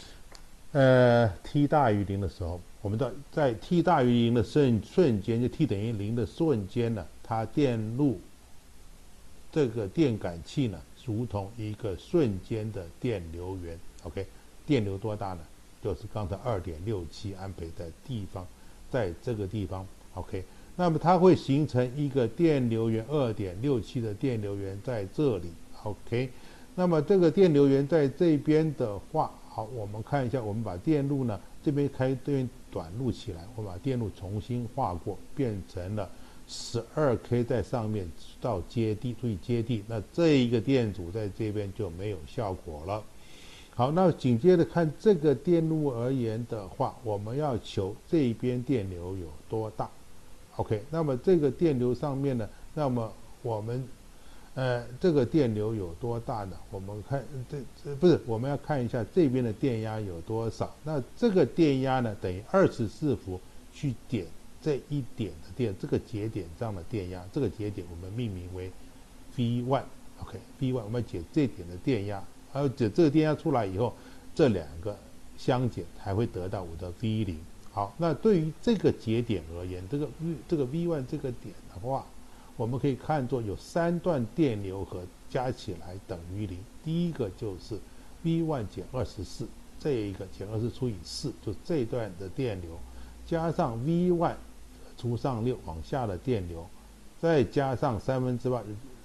，t 大于0的时候，我们在 t 大于0的瞬间，就 t 等于0的瞬间呢，它电路这个电感器呢，如同一个瞬间的电流源。OK， 电流多大呢？就是刚才 2.67 安培的地方，在这个地方。OK， 那么它会形成一个电流源 2.67 的电流源在这里。OK， 那么这个电流源在这边的话，好，我们看一下，我们把电路呢这边短路起来，我把电路重新画过，变成了12K 在上面到接地，注意接地，那这一个电阻在这边就没有效果了。好，那紧接着看这个电路而言的话，我们要求这一边电流有多大。OK， 那么这个电流上面呢，那么我们这个电流有多大呢？我们看不是，我们要看一下这边的电压有多少。那这个电压呢，等于24伏去点这一点的电，这个节点上的电压，这个节点我们命名为 V1。OK，V1 我们解这点的电压，而且这个电压出来以后，这两个相减还会得到我的 V0。好，那对于这个节点而言，这个 V1 这个点的话，我们可以看作有3段电流和加起来等于0。第一个就是 V1 减24，这一个减24除以4，就这段的电流，加上 V1 除上6往下的电流，再加上8/3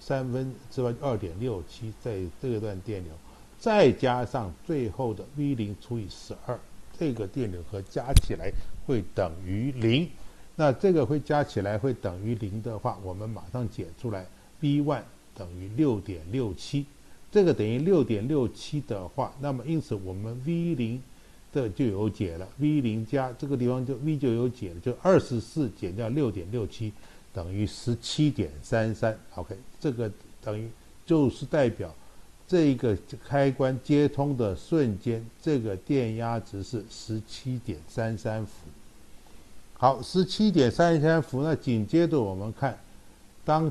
2.67在这段电流，再加上最后的 V0 除以12，这个电流和加起来会等于0。那这个会加起来会等于0的话，我们马上解出来 V1 等于 6.67， 这个等于 6.67 的话，那么因此我们 V0 的就有解了， V0 加这个地方就 V 就有解了，就24减掉 6.67 等于 17.33。 OK， 这个等于就是代表这个开关接通的瞬间，这个电压值是 17.33 伏。好， 17.33 伏，那紧接着我们看，当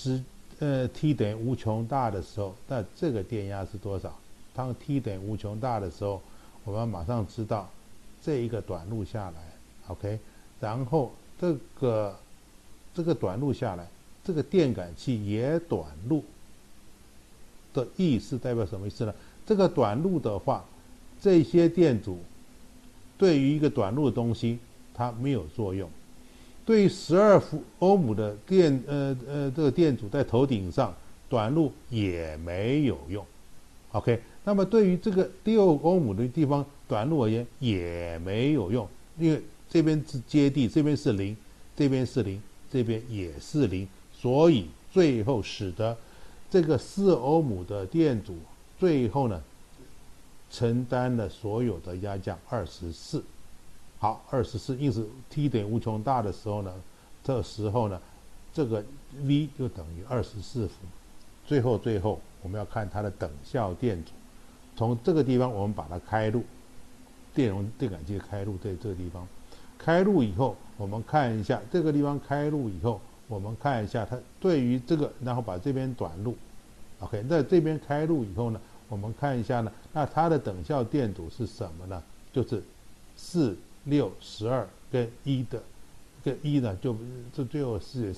t 等于无穷大的时候，那这个电压是多少？当 t 等于无穷大的时候，我们马上知道这一个短路下来 ，OK， 然后这个短路下来，这个电感器也短路的意思代表什么意思呢？这个短路的话，这些电阻对于一个短路的东西，它没有作用。对于12欧姆的这个电阻在头顶上，短路也没有用。OK， 那么对于这个6欧姆的地方短路而言也没有用，因为这边是接地，这边是0，这边是0，这边也是0，所以最后使得这个4欧姆的电阻最后呢， 承担了所有的压降24。好，24，因此 T 等于无穷大的时候呢，这时候呢，这个 V 就等于24伏。最后我们要看它的等效电阻，从这个地方我们把它开入，电感器开入在这个地方，开入以后，我们看一下这个地方开入以后，我们看一下它对于这个，然后把这边短路 ，OK， 那这边开入以后呢，我们看一下呢，那它的等效电阻是什么呢？就是4、6、12跟1的，这1呢就这最后是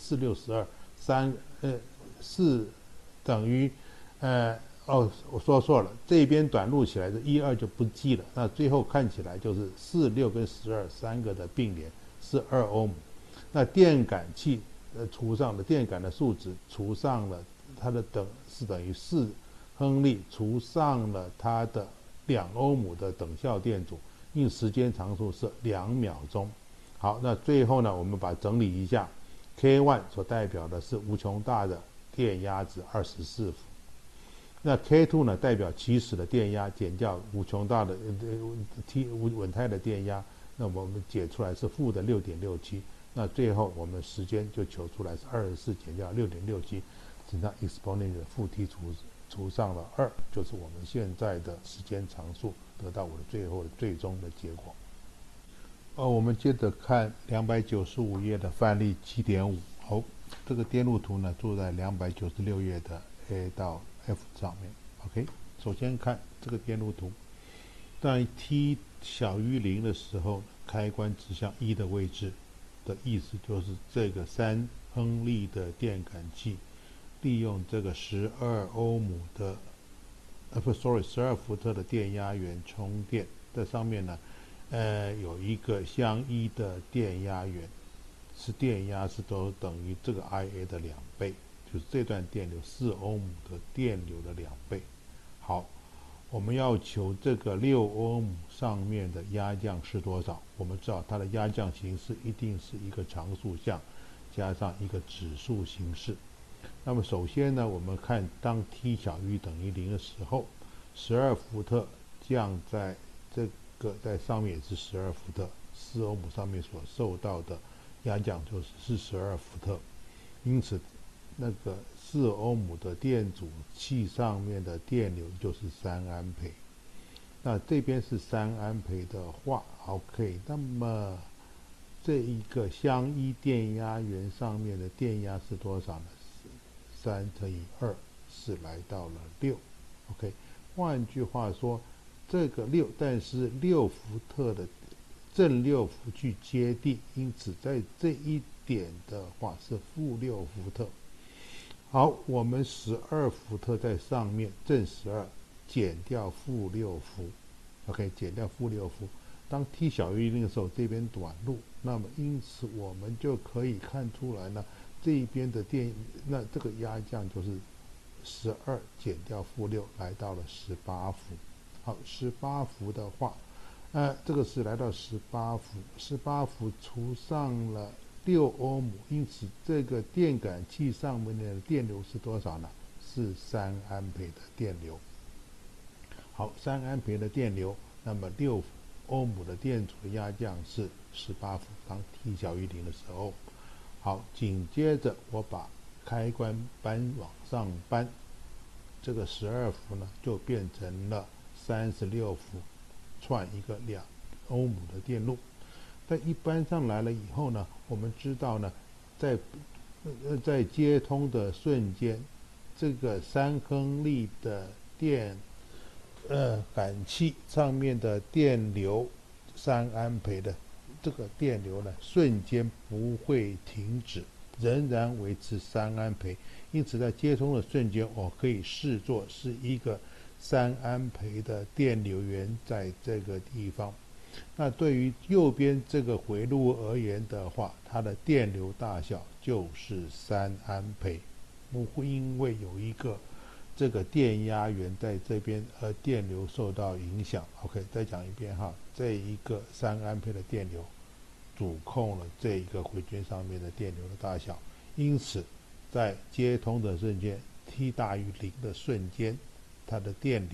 4、6、12，4等于我说错了，这边短路起来的1、2就不记了，那最后看起来就是4、6跟12三个的并联是2欧姆，那电感器除上了电感的数值，除上了它的是等于4亨利，除上了它的2欧姆的等效电阻，因时间常数是2秒钟。好，那最后呢，我们把整理一下 ，K1 所代表的是无穷大的电压值24伏。那 K2 呢，代表起始的电压减掉无穷大的稳态的电压，那我们解出来是负的6.67，那最后我们时间就求出来是24减掉6.67，乘上 exponent 负 t 除上了2，就是我们现在的时间常数，得到我的最终的结果。我们接着看295页的范例 7.5。好，这个电路图呢，做在296页的 A 到 F 上面。OK， 首先看这个电路图，当 t 小于0的时候，开关指向1的位置的意思就是这个3亨利的电感器利用这个12欧姆的12伏特的电压源充电，在上面呢有一个相依的电压源，电压是都等于这个 IA 的2倍，就是这段电流4欧姆的电流的2倍。好，我们要求这个6欧姆上面的压降是多少？我们知道它的压降形式一定是一个常数项加上一个指数形式。那么首先呢，我们看当 t 小于等于0的时候，12伏特降在这个在上面也是12伏特，4欧姆上面所受到的压降就是12伏特，因此那个4欧姆的电阻器上面的电流就是3安培。那这边是3安培的话 ，OK， 那么这一个相依电压源上面的电压是多少呢？3乘以2是来到了6 ，OK。换句话说，这个6，但是6伏特的正6伏去接地，因此在这一点的话是负6伏特。好，我们12伏特在上面，正12减掉负6伏 ，OK， 减掉负6伏。当 t 小于0的时候，这边短路，那么因此我们就可以看出来呢，这一边的那这个压降就是12减掉负6，来到了18伏。好，18伏的话，这个是来到18伏，18伏除上了6欧姆，因此这个电感器上面的电流是多少呢？是3安培的电流。好，3安培的电流，那么6欧姆的电阻的压降是18伏，当 t 小于0的时候。好，紧接着我把开关扳往上扳，这个12伏呢就变成了36伏，串一个2欧姆的电路。但一搬上来了以后呢，我们知道呢，在接通的瞬间，这个3亨利的感器上面的电流3安培的这个电流呢，瞬间不会停止，仍然维持3安培。因此在接通的瞬间，我可以视作是一个3安培的电流源在这个地方。那对于右边这个回路而言的话，它的电流大小就是3安培。因为有一个这个电压源在这边，而电流受到影响。OK， 再讲一遍哈，这一个3安培的电流主控了这一个回圈上面的电流的大小。因此，在接通的瞬间 ，t 大于0的瞬间，它的电流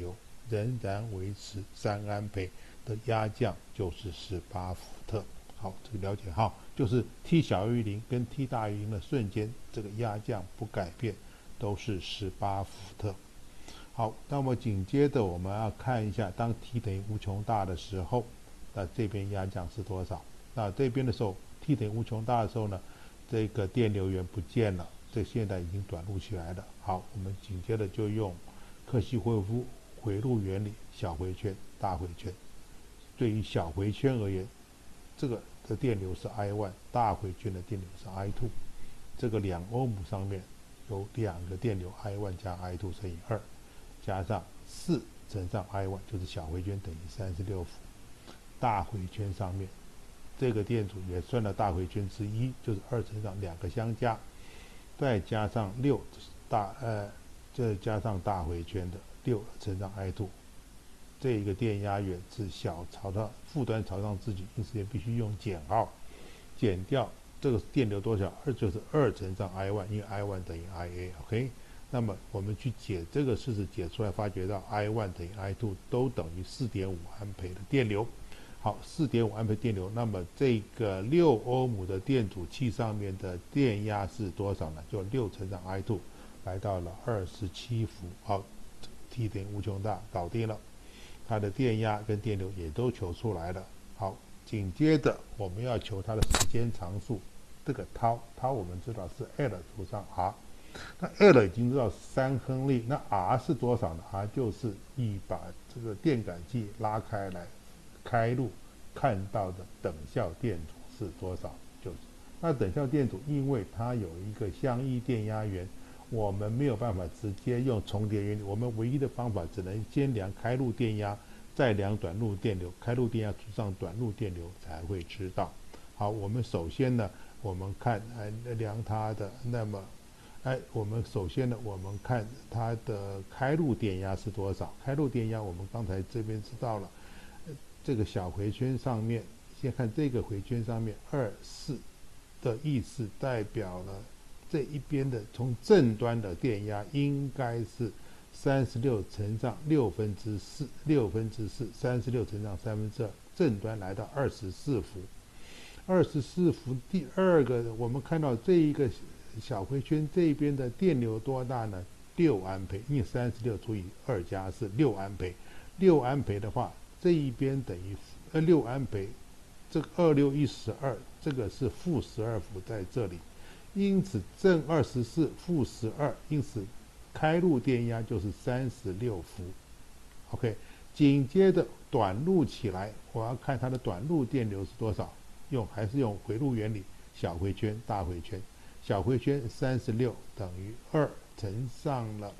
仍然维持3安培的压降就是18伏特。好，这个了解哈，就是 T 小于0跟 T 大于0的瞬间，这个压降不改变，都是18伏特。好，那么紧接着我们要看一下，当 T 等于无穷大的时候，那这边压降是多少？那这边的时候 T 等于无穷大的时候呢，这个电流源不见了，这现在已经短路起来了。好，我们紧接着就用克西霍夫回路原理，小回圈、大回圈。对于小回圈而言，这个的电流是 I1， 大回圈的电流是 I2。这个2欧姆上面有2个电流 I1 加 I2 乘以2，加上4乘上 I1， 就是小回圈等于36伏。大回圈上面这个电阻也算了大回圈之一，就是2乘上2个相加，再加上6再加上大回圈的6乘上 I2， 这一个电压源是小朝上负端朝上自己，因此也必须用减号，减掉这个电流多少，2就是2乘上 I1， 因为 I1 等于 IA，OK。那么我们去解这个式子解出来，发觉到 I1 等于 I2 都等于 4.5 安培的电流。好， 4.5 安培电流，那么这个6欧姆的电阻器上面的电压是多少呢？就6乘上 I2， 来到了27伏。好， T 等于无穷大，搞定了，它的电压跟电流也都求出来了。好，紧接着我们要求它的时间常数，这个涛我们知道是 L 除上 R， 那 L 已经知道3亨利，那 R 是多少呢？ R 就是你把这个电感器拉开来开路看到的等效电阻是多少，就是那等效电阻，因为它有一个相异电压源，我们没有办法直接用重叠原理，我们唯一的方法只能先量开路电压，再量短路电流，开路电压除上短路电流才会知道。好，我们首先呢，我们看量它的，那么我们首先呢，我们看它的开路电压是多少？开路电压我们刚才这边知道了，这个小回圈上面，先看这个回圈上面2、4的意思，代表了这一边的从正端的电压应该是36乘上6分之4，36乘上2/3，正端来到24伏。24伏第二个，我们看到这一个小回圈这边的电流多大呢？6安培，因为36除以2加4，6安培。6安培的话，这一边等于6安培，这个2612，这个是负12伏在这里，因此正24负12，因此开路电压就是36伏。OK， 紧接着短路起来，我要看它的短路电流是多少，还是用回路原理，小回圈、大回圈。小回圈36等于2乘上了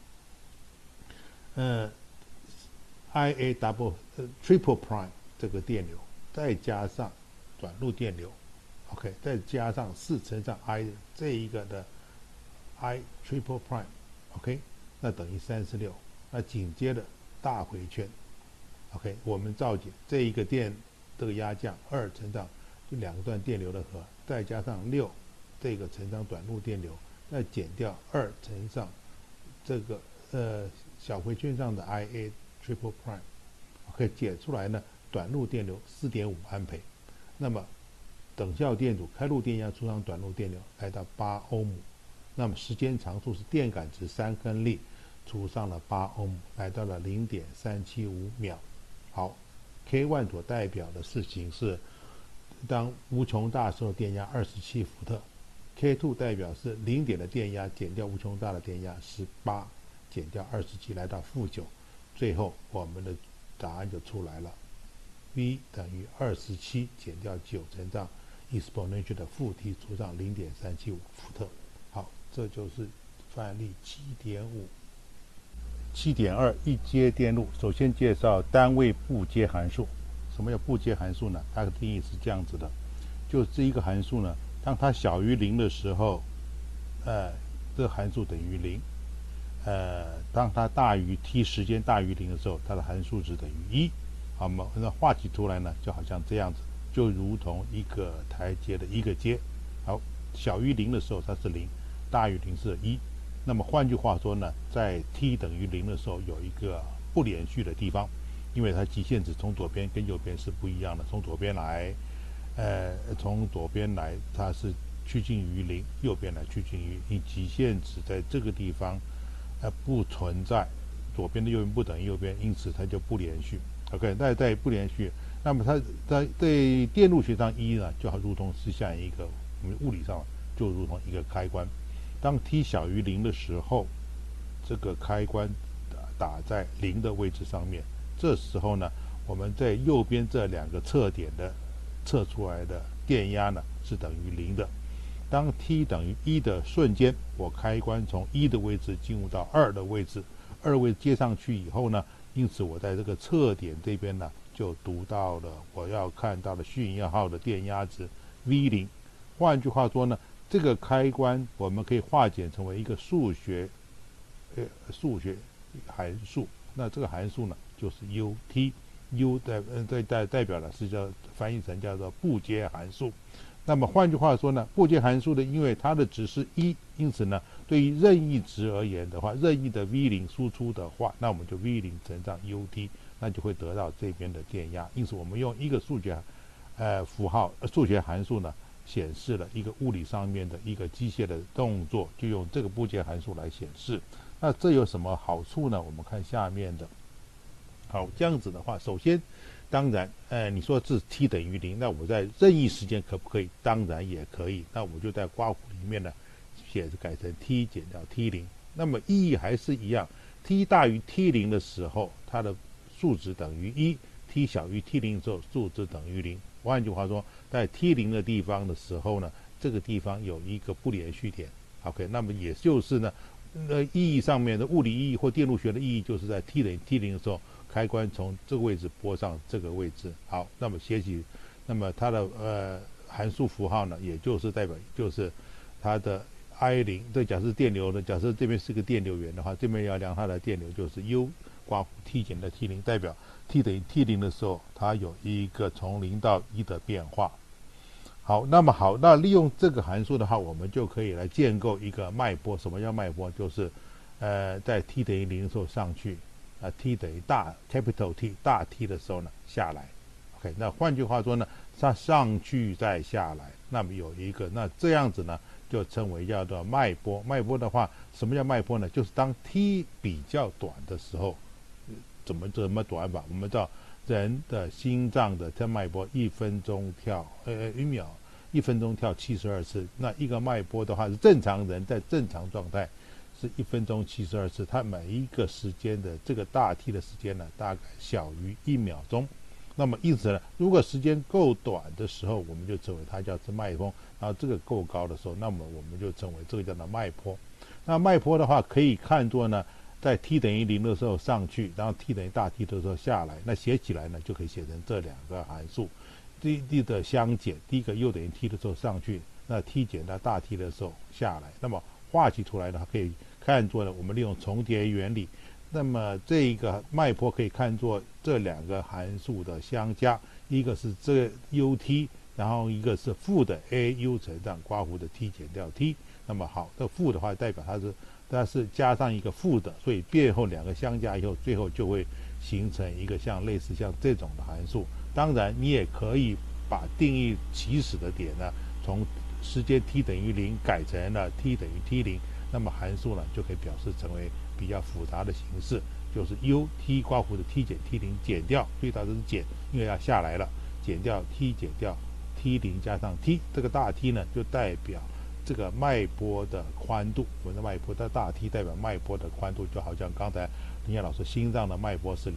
IA triple prime 这个电流，再加上短路电流 ，OK， 再加上4乘上 I 这一个的 I triple prime，OK， 那等于36。那紧接着大回圈 ，OK， 我们造解这一个这个压降2乘上就2个段电流的和，再加上6这个乘上短路电流，再减掉2乘上这个小回圈上的 IA triple prime，OK， 解出来呢，短路电流 4.5 安培，那么等效电阻开路电压除上短路电流来到8欧姆，那么时间常数是电感值3亨利除上了8欧姆，来到了 0.375 秒。好， K1 所代表的事情是当无穷大时候电压27伏特， K2 代表是0点的电压减掉无穷大的电压18，减掉27来到-9，最后我们的答案就出来了， V 等于27减掉9乘上 exponential 的负 t 除上 0.375 伏特。好，这就是范例 7.2 一阶电路。首先介绍单位步阶函数。什么叫步阶函数呢？它的定义是这样子的，就是这一个函数呢，当它小于0的时候，这个函数等于0。当它大于 t 时间大于0的时候，它的函数值等于1。好嘛，那画起图来呢，就好像这样子，就如同一个台阶的一个阶。好，小于0的时候它是0，大于0是1。那么换句话说呢，在 t 等于0的时候，有一个不连续的地方，因为它极限值从左边跟右边是不一样的。从左边来它是趋近于0，右边来趋近于1，极限值在这个地方不存在，左边的右边不等于右边，因此它就不连续。OK， 在不连续，那么它在对电路学上呢，就如同是像一个我们物理上就如同一个开关。当 t 小于0的时候，这个开关打在0的位置上面，这时候呢，我们在右边这2个测点的测出来的电压呢是等于0的。当 t 等于1的瞬间，我开关从1的位置进入到2的位置，2位接上去以后呢，因此我在这个测点这边呢就读到了我要看到的讯号的电压值 V0。换句话说呢，这个开关我们可以化简成为一个数学函数，那这个函数呢就是 UT，U 代表的是翻译成叫做布街函数。那么换句话说呢，布街函数的因为它的值是1，因此呢，对于任意值而言的话，任意的 V0 输出的话，那我们就 V0 乘上 UT， 那就会得到这边的电压。因此我们用一个数学函数呢，显示了一个物理上面的一个机械的动作，就用这个布街函数来显示。那这有什么好处呢？我们看下面的。好，这样子的话，首先，当然，你说是 t 等于0，那我在任意时间可不可以？当然也可以。那我就在括弧里面呢，改成 t 减掉 t0。那么意义还是一样 ，t 大于 t0 的时候，它的数值等于1；t 小于 t0 的时候，数值等于0。换句话说，在 t0 的地方的时候呢，这个地方有一个不连续点。OK， 那么也就是呢，意义上面的物理意义或电路学的意义，就是在 t 等于 t0 的时候。开关从这个位置拨上这个位置。好，那么那么它的函数符号呢，也就是代表就是它的 I0。这假设电流呢，假设这边是个电流源的话，这边要量它的电流就是 U 括弧 t 减的 t0，代表 t 等于 t0 的时候，它有一个从0到1的变化。好，那利用这个函数的话，我们就可以来建构一个脉波。什么叫脉波？就是在 t 等于0的时候上去。t 等于capital T 大 T 的时候呢下来 ，OK， 那换句话说呢，它上去再下来，那么有一个，那这样子呢就称为叫做脉波。脉波的话，什么叫脉波呢？就是当 T 比较短的时候，怎么短法？我们知道人的心脏的脉波1分钟跳1分钟跳72次，那一个脉波的话是正常人在正常状态。是1分钟72次，它每一个时间的这个大 T 的时间呢，大概小于1秒钟。那么因此呢，如果时间够短的时候，我们就称为它叫做脉风；然后这个够高的时候，那么我们就称为这个叫做脉波。那脉波的话，可以看作呢，在 t 等于0的时候上去，然后 t 等于大 T 的时候下来。那写起来呢，就可以写成这2个函数，第一的相减，第一个又等于 t 的时候上去，那 t 减到大 T 的时候下来。那么化起出来呢，可以看作呢，我们利用重叠原理，那么这一个脉波可以看作这2个函数的相加，一个是这 UT， 然后一个是负的 AU 乘上括弧的 T 减掉 T。那么好，这负的话代表它是加上一个负的，所以变后2个相加以后，最后就会形成一个类似像这种的函数。当然，你也可以把定义起始的点呢，从时间 t 等于0改成了 t 等于 t0， 那么函数呢就可以表示成为比较复杂的形式，就是 UT 括弧的 t 减 t0 减掉，最大的是减，因为要下来了，减掉 t 减掉 t0 加上 t， 这个大 T 呢就代表这个脉波的宽度。我们的脉波的大 T 代表脉波的宽度，就好像刚才林燕老师心脏的脉波是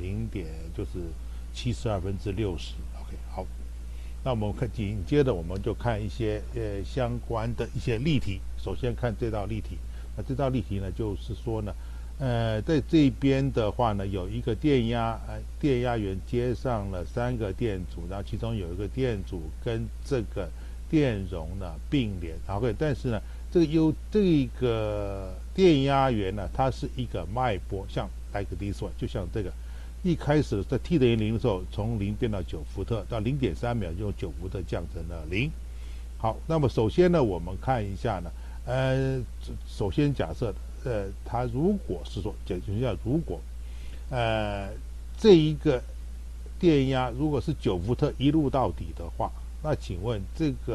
0.72/60。OK， 好。那我们紧接着我们就看一些相关的一些例题。首先看这道例题，那这道例题呢就是说呢，在这边的话呢，有一个电压源接上了3个电阻，然后其中有一个电阻跟这个电容呢并联。OK， 但是呢，这个电压源呢，它是一个脉波，像 like this one， 就像这个。一开始在 t 等于0的时候，从0变到9伏特，到 0.3 秒就用9伏特降成了0。好，那么首先呢，我们看一下呢，首先假设它如果是说，如果这一个电压如果是9伏特一路到底的话，那请问这个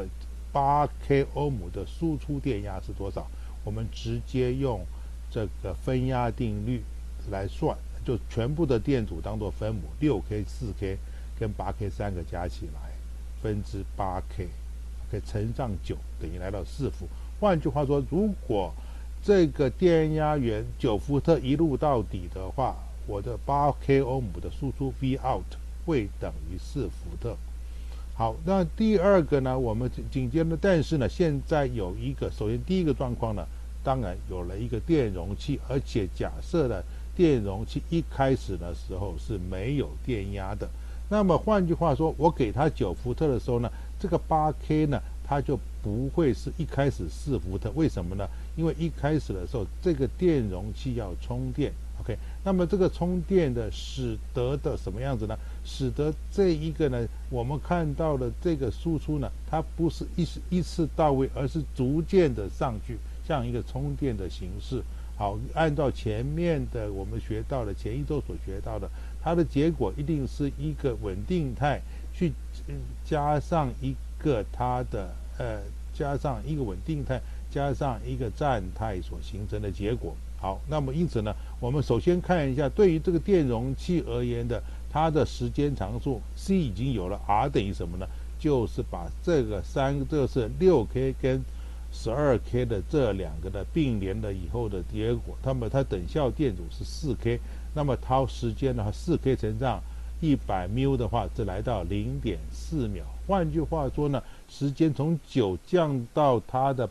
8k 欧姆的输出电压是多少？我们直接用这个分压定律来算，就全部的电阻当做分母，6k、4k 跟8k 三个加起来，分之8k， 可以乘上9，等于来到4伏。换句话说，如果这个电压源9伏特一路到底的话，我的8k 欧姆的输出 V out 会等于4伏特。好，那第二个呢，我们紧接着，但是呢，现在有一个，首先第一个状况呢，当然有了一个电容器，而且假设呢，电容器一开始的时候是没有电压的。那么换句话说，我给它9伏特的时候呢，这个8k 呢，它就不会是一开始4伏特。为什么呢？因为一开始的时候，这个电容器要充电。OK， 那么这个充电的使得的什么样子呢？使得这一个呢，我们看到的这个输出呢，它不是一次到位，而是逐渐的上去，像一个充电的形式。好，按照前面的我们学到的前一周所学到的，它的结果一定是一个稳定态去加上一个它的加上一个稳定态加上一个站态所形成的结果。好，那么因此呢，我们首先看一下对于这个电容器而言的它的时间常数 C 已经有了 R 等于什么呢？就是把这个是 6K 跟12K 的这两个的并联了以后的结果，那么它等效电阻是 4K， 那么它时间呢 4K 乘上100 μ 的话，这来到 0.4 秒。换句话说呢，时间从9降到它的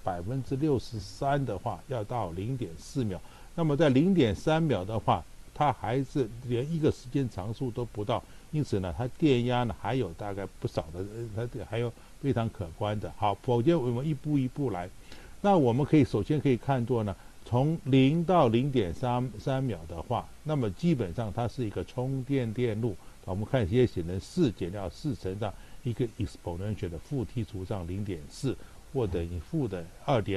63%的话，要到 0.4 秒。那么在 0.3 秒的话，它还是连一个时间常数都不到，因此呢，它电压呢还有大概不少的，它还有非常可观的。好，首先我们一步一步来。那我们首先可以看作呢，从0到 0.3 秒的话，那么基本上它是一个充电电路。我们看直接写成4减掉4乘上一个 exponential 的负 t 除上 0.4， 或等于负的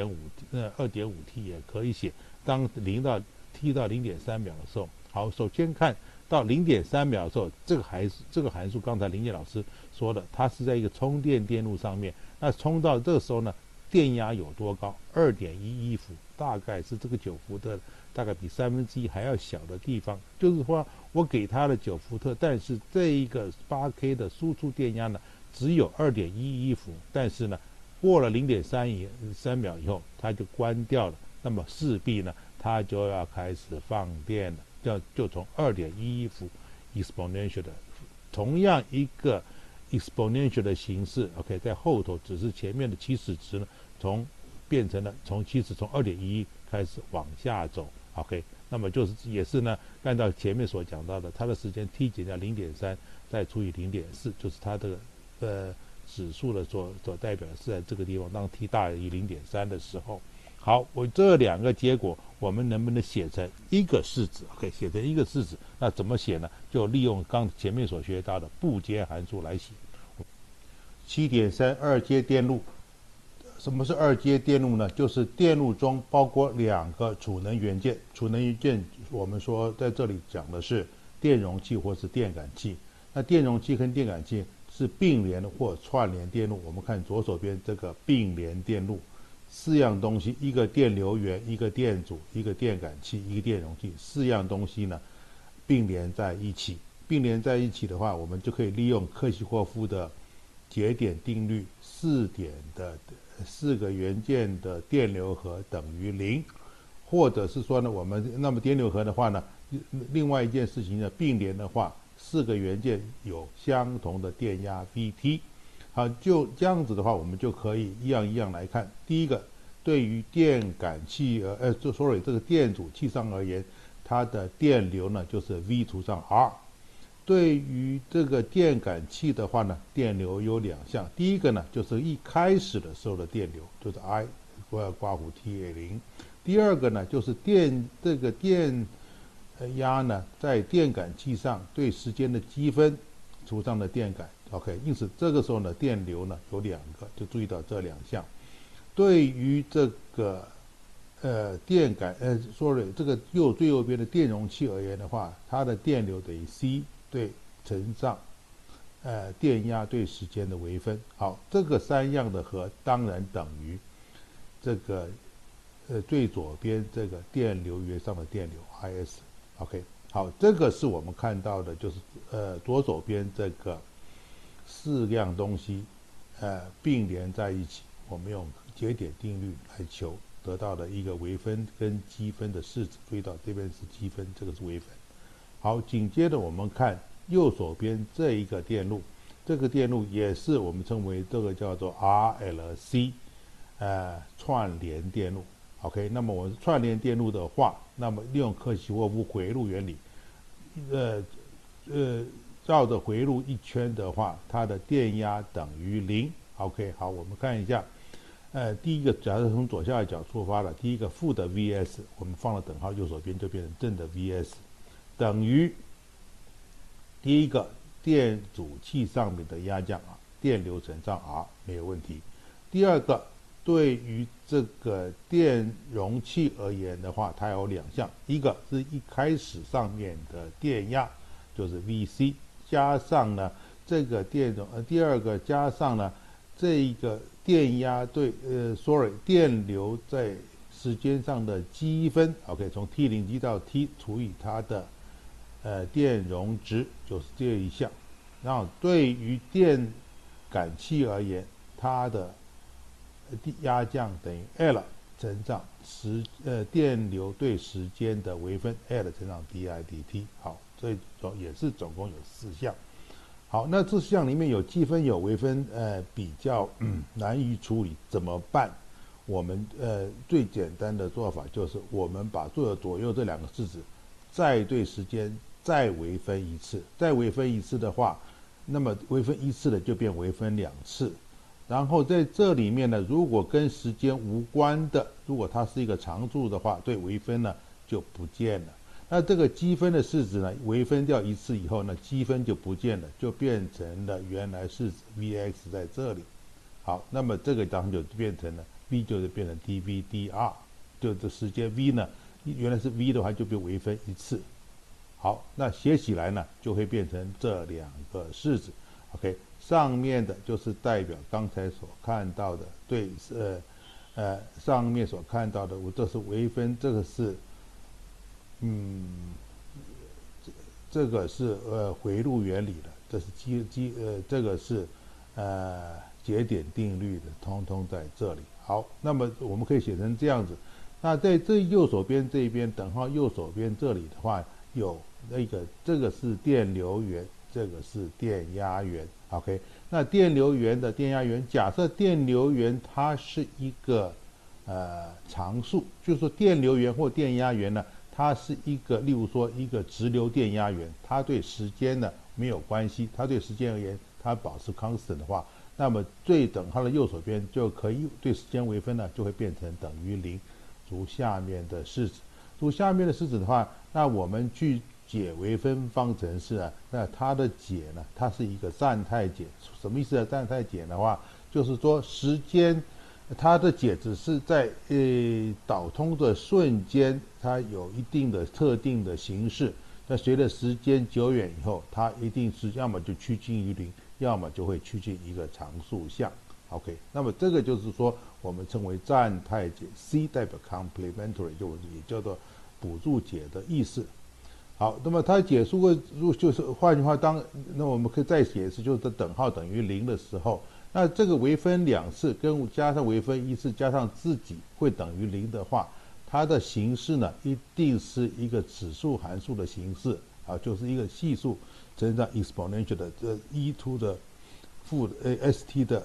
2.5t 也可以写。当0到 t 到 0.3 秒的时候，好，首先看到 0.3 秒的时候，这个函数刚才林杰老师说的，它是在一个充电电路上面。那充到这个时候呢，电压有多高？ 2.11 伏，大概是这个9伏特大概比1/3还要小的地方。就是说我给它的9伏特，但是这一个 8K 的输出电压呢只有 2.11 伏，但是呢过了 0.3 秒以后它就关掉了，那么势必呢它就要开始放电了，就从 2.11 伏 exponential 的同样一个 exponential 的形式 OK， 在后头只是前面的起始值呢变成了从从 2.11 开始往下走 OK， 那么也是呢按照前面所讲到的，它的时间 t 减掉 0.3 再除以 0.4， 就是它的指数的所代表的是在这个地方，当 t 大于 0.3 的时候。好，我这两个结果我们能不能写成一个式子 OK， 写成一个式子，那怎么写呢？就利用刚前面所学到的布阶函数来写。7.3 二阶电路。什么是二阶电路呢？就是电路中包括两个储能元件。储能元件我们说在这里讲的是电容器或是电感器。那电容器跟电感器是并联或串联电路。我们看左手边这个并联电路，4样东西，一个电流源，一个电阻，一个电感器，一个电容器，4样东西呢并联在一起。并联在一起的话，我们就可以利用克西霍夫的节点定律，4个元件的电流和等于0，或者是说呢，那么电流和的话呢，另外一件事情呢，并联的话，4个元件有相同的电压 Vt。好，就这样子的话，我们就可以一样一样来看。第一个，对于电感器这个电阻器上而言，它的电流呢就是 V 除上 R。对于这个电感器的话呢，电流有2项，第一个呢就是一开始的时候的电流，就是 I 括弧 TA0。第二个呢就是这个电压呢在电感器上对时间的积分除上的电感 OK， 因此这个时候呢电流呢有2个，就注意到这2项。对于这个这个最右边的电容器而言的话，它的电流等于 C 对乘上电压对时间的微分。好，这个三样的和当然等于这个最左边这个电流源上的电流 Is。OK， 好，这个是我们看到的，就是左手边这个四样东西并联在一起，我们用节点定律来求得到的一个微分跟积分的式子。注意到这边是积分，这个是微分。好，紧接着我们看右手边这一个电路，这个电路也是我们称为这个叫做 RLC 串联电路。OK， 那么我串联电路的话，那么利用柯西霍夫回路原理，绕着回路一圈的话，它的电压等于0。OK， 好，我们看一下，第一个假设从左下角出发了，第一个负的 Vs， 我们放了等号，右手边就变成正的 Vs， 等于第一个电阻器上面的压降电流乘上 R 没有问题。第二个，对于这个电容器而言的话，它有两项，一个是一开始上面的电压，就是 Vc， 加上呢这个第二个加上呢这一个电压对电流在时间上的积分。 OK， 从 T0 积到 T 除以它的电容值，就是这一项。然后对于电感器而言，它的压降等于 L 乘上电流对时间的微分 L 乘上 dI/dt。 好，这也是总共有4项。好，那这4项里面有积分有微分，比较难以处理，怎么办？我们最简单的做法就是我们把左右这两个式子再对时间再微分一次，再微分一次的话，那么微分一次的就变微分2次。然后在这里面呢，如果跟时间无关的，如果它是一个常数的话，对微分呢就不见了。那这个积分的式子呢，微分掉一次以后呢，积分就不见了，就变成了原来式子 Vx 在这里。好，那么这个当然就变成了 V 就是变成 dV/dr， 就这时间 V 呢，原来是 V 的话就被微分一次。好，那写起来呢就会变成这两个式子。OK， 上面的就是代表刚才所看到的，对，上面所看到的，这是微分，这个是，这个是回路原理的，这是这个是节点定律的，通通在这里。好，那么我们可以写成这样子。那在这右手边这边等号右手边这里的话，有这个是电流源，这个是电压源。OK， 那电流源的电压源，假设电流源它是一个常数，就是说电流源或电压源呢，它是一个，例如说一个直流电压源，它对时间呢没有关系，它对时间而言它保持 constant 的话，那么最等号的右手边就可以对时间微分呢，就会变成等于0。如下面的式子，如下面的式子的话，那我们去解微分方程式啊，那它的解呢，它是一个站态解。什么意思啊？站态解的话，就是说时间它的解只是在导通的瞬间，它有一定的特定的形式。那随着时间久远以后，它一定是要么就趋近于0，要么就会趋近一个常数项。OK， 那么这个就是说我们称为站态解 ，C 代表 complementary， 也叫做补助解的意思。好，那么它解出就是换句话那我们可以再写一次，就是等号等于0的时候，那这个微分2次跟加上微分1次加上自己会等于0的话，它的形式呢一定是一个指数函数的形式啊，就是一个系数乘上 exponential 的e to 的负st 的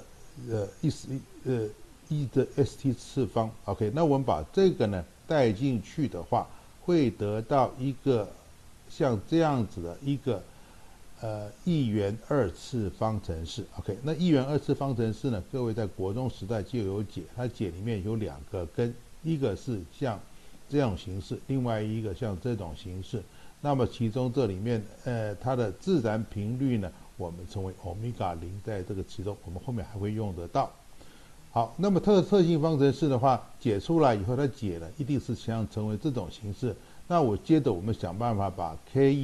e 的 st 次方。 OK， 那我们把这个呢带进去的话，会得到一个像这样子的一个一元二次方程式。 OK， 那一元二次方程式呢，各位在国中时代就有解，它解里面有2个根，一个是像这种形式，另外一个像这种形式。那么其中这里面它的自然频率呢，我们称为欧米伽0，在这个其中我们后面还会用得到。 好，那么特性方程式的话，解出来以后，它解了一定是想成为这种形式。那接着我们想办法把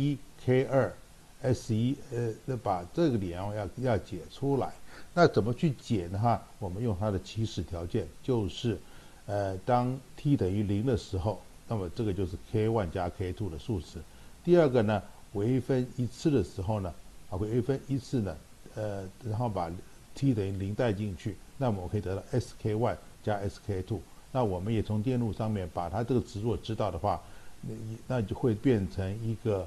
K1、K2、S1，把这个联要解出来。那怎么去解呢？哈，我们用它的起始条件，就是当 t 等于0的时候，那么这个就是 K1 加 K2 的数值。第二个呢，微分一次的时候呢，微分一次呢，然后把 t 等于0带进去，那么我可以得到 SK1 加 SK2。那我们也从电路上面把它这个值如果知道的话，那就会变成一个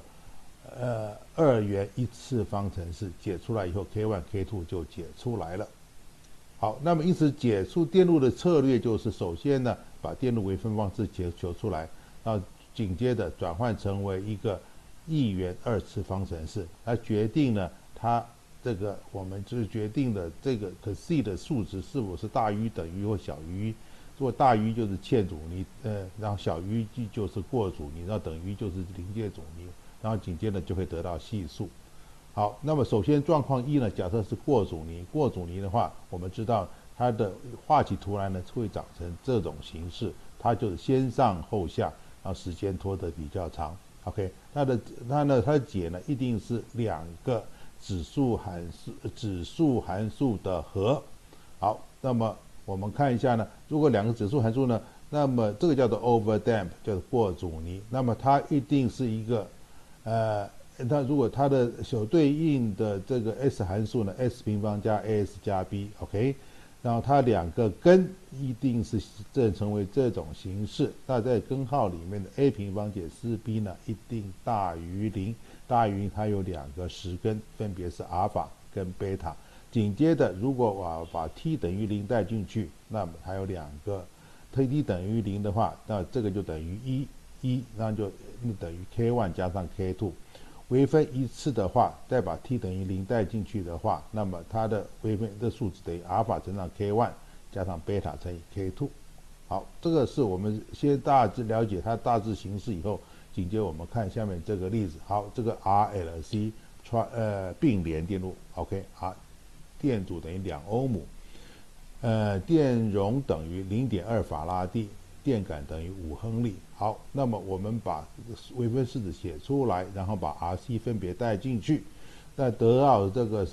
2元一次方程式，解出来以后 K1、K2 就解出来了。好，那么因此解出电路的策略就是首先呢，把电路微分方式求出来，然后紧接着转换成为一个1元2次方程式，来决定呢它这个我们就是决定的这个可 C 的数值是否是大于等于或小于。如果大于就是欠阻尼，然后小于就是过阻尼，然后等于就是临界阻尼，然后紧接着就会得到系数。好，那么首先状况一呢，假设是过阻尼，过阻尼的话，我们知道它的画起图来呢会长成这种形式，它就是先上后下，然后时间拖得比较长。OK， 它的解呢一定是2个指数函数的和。好，那么我们看一下呢，如果2个指数函数呢，那么这个叫做 overdamp， 叫做过阻尼，那么它一定是一个那如果它的所对应的这个 s 函数呢 ，s 平方加 as 加 b，OK， 然后它2个根一定是成为这种形式。那在根号里面的 a 平方减 4b 呢，一定大于0，大于它有2个实根，分别是阿尔法跟贝塔。紧接着，如果我把 t 等于0带进去，那么还有2个 t 等于0的话，那这个就等于1，那就等于 K1 加上 K2。微分一次的话，再把 t 等于0带进去的话，那么它的微分的数值等于阿尔法乘上 K1 加上贝塔乘以 K2。好，这个是我们先大致了解它大致形式以后，紧接着我们看下面这个例子。好，这个 RLC 并联电路 ，OK， 电阻等于2欧姆，电容等于0.2法拉第，电感等于5亨利。好，那么我们把微分式子写出来，然后把 RC 分别带进去，那得到这个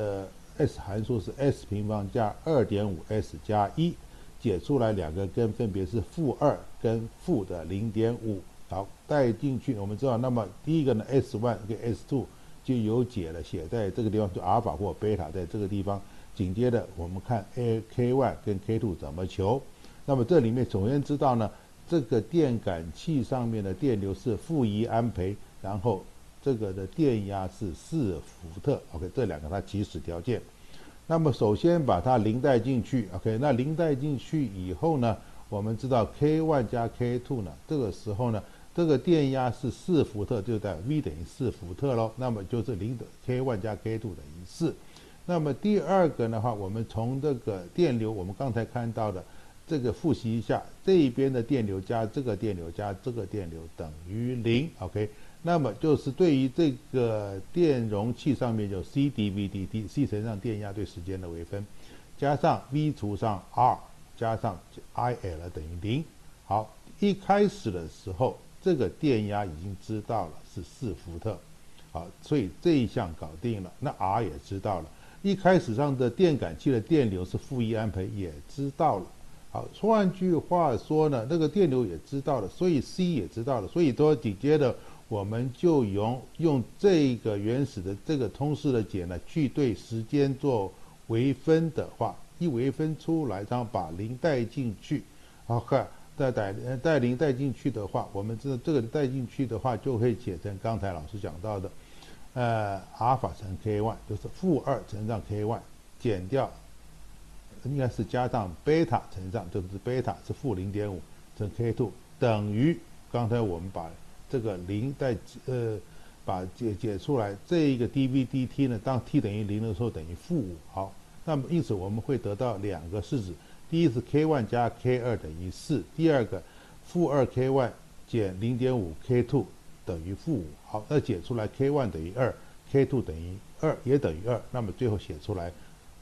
S 函数是 s 平方加 2.5s 加1，解出来2个根分别是-2跟负的0.5。好，带进去，我们知道，那么第一个呢 S1 跟 S2 就有解了，写在这个地方，就阿尔法或贝塔在这个地方。紧接着我们看 K1 跟 K2 怎么求。那么这里面首先知道呢，这个电感器上面的电流是-1安培，然后这个的电压是4伏特。OK， 这2个它起始条件。那么首先把它0带进去。OK， 那0带进去以后呢，我们知道 K1 加 K2 呢，这个时候呢，这个电压是4伏特，就在 V 等于4伏特咯，那么就是K1 加 K2 等于4。那么第二个的话，我们从这个电流，我们刚才看到的这个复习一下，这一边的电流加这个电流加这个电流等于0。OK， 那么就是对于这个电容器上面有 C dV dt，C 乘上电压对时间的微分，加上 V 除上 R 加上 IL 等于0。好，一开始的时候，这个电压已经知道了是4伏特，好，所以这一项搞定了。那 R 也知道了，一开始上的电感器的电流是-1安培，也知道了。好，换句话说呢，那个电流也知道了，所以 C 也知道了，所以都紧接着我们就用这个原始的这个通式的解呢，去对时间做微分的话，一微分出来，然后把0带进去，好看。带0带进去的话，我们知道这个带进去的话，就会写成刚才老师讲到的，阿尔法乘 K1 就是-2乘上 K1 减掉，应该是加上贝塔乘上，就是贝塔是-0.5乘 K2 等于刚才我们把这个0把解出来，这一个 dV dt 呢，当 t 等于0的时候等于-5。好，那么因此我们会得到2个式子。第一是 K1 加 K2 等于4，第二个-2 K1 减0.5 K2 等于-5。好，那解出来 K1 等于2，K2 等于2，也等于2，那么最后写出来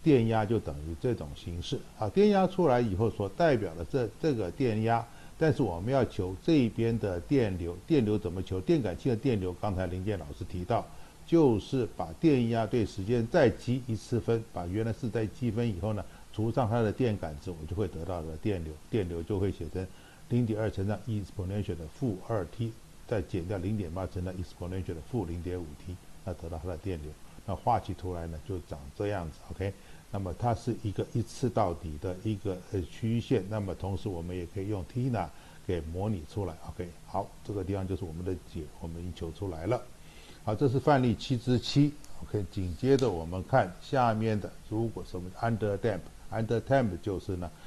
电压就等于这种形式。好，电压出来以后所代表的这个电压，但是我们要求这一边的电流，电流怎么求？电感器的电流，刚才林健老师提到，就是把电压对时间再积一次分，把原来是再积分以后呢，除上它的电感值，我就会得到的电流，电流就会写成0.2乘上 exponential 的负2t，再减掉0.8乘上 exponential 的负0.5t，那得到它的电流。那画起图来呢，就长这样子 ，OK。那么它是一个一次到底的一个曲线，那么同时我们也可以用 Tina 给模拟出来 ，OK。好，这个地方就是我们的解，我们已经求出来了。好，这是范例7之7 ，OK。紧接着我们看下面的，如果什么 under damped，under damped 就是呢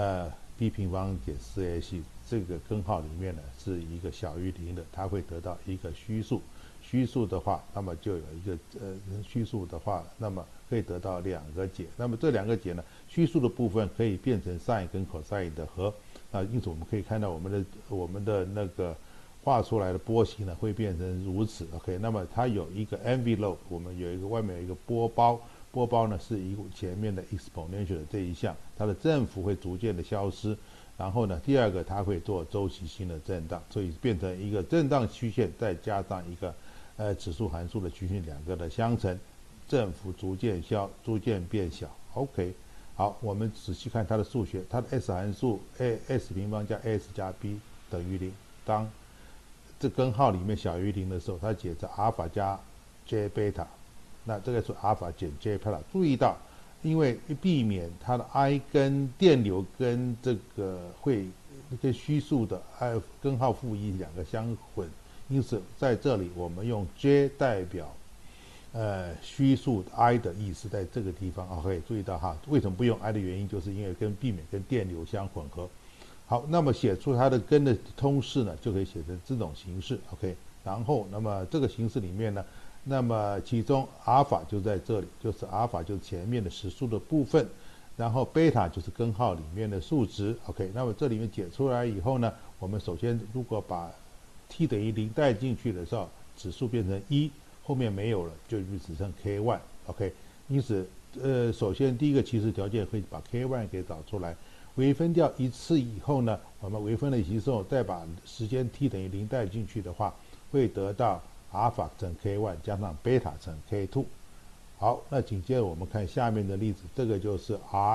，b 平方减 4ac 这个根号里面呢是一个小于0的，它会得到一个虚数。虚数的话，那么就有一个虚数的话，那么可以得到2个解。那么这2个解呢，虚数的部分可以变成 sin 跟 cosine 的和。因此我们可以看到我们的那个画出来的波形呢会变成如此 ，OK。那么它有一个 envelope， 我们有一个外面有一个波包，波包呢是以前面的 exponential 的这一项，它的振幅会逐渐的消失。然后呢，第二个它会做周期性的震荡，所以变成一个震荡曲线，再加上一个指数函数的曲线2个的相乘，振幅逐渐变小。OK， 好，我们仔细看它的数学，它的 S 函数 s 平方加 s 加 b 等于0。当这根号里面小于0的时候，它解成阿尔法加 j 贝塔，那这个是阿尔法减 j 贝塔。注意到，因为避免它的 I 跟电流跟这个会跟虚数的根号负1两个相混。因此，在这里我们用 j 代表虚数 I 的意思，在这个地方可以注意到哈，为什么不用 I 的原因，就是因为避免跟电流相混合。好，那么写出它的根的通式呢，就可以写成这种形式 ，OK。然后，那么这个形式里面呢，那么其中阿尔法就在这里，就是阿尔法就是前面的实数的部分，然后贝塔就是根号里面的数值 ，OK。那么这里面解出来以后呢，我们首先如果把t 等于0带进去的时候，指数变成1，后面没有了，就只剩 k1，OK。因此，首先第一个起始条件会把 k1 给找出来，微分掉一次以后呢，我们微分了以后，再把时间 t 等于0带进去的话，会得到阿尔法乘 k1 加上贝塔乘 k2。好，那紧接着我们看下面的例子，这个就是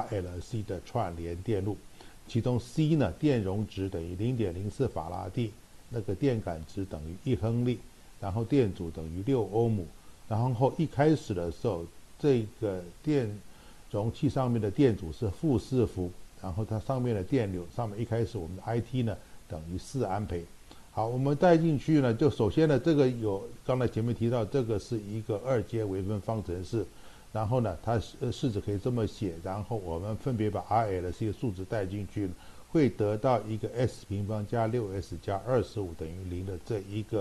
RLC 的串联电路，其中 C 呢电容值等于 0.04 法拉第。那个电感值等于1亨利，然后电阻等于6欧姆，然后一开始的时候，这个电容器上面的电阻是-4伏，然后它上面的电流上面一开始我们的 IT 呢等于4安培。好，我们带进去呢，就首先呢这个有刚才前面提到，这个是一个2阶微分方程式，然后呢它式子可以这么写，然后我们分别把 RLC 的数值带进去，会得到一个 s 平方加 6s 加25等于0的这一个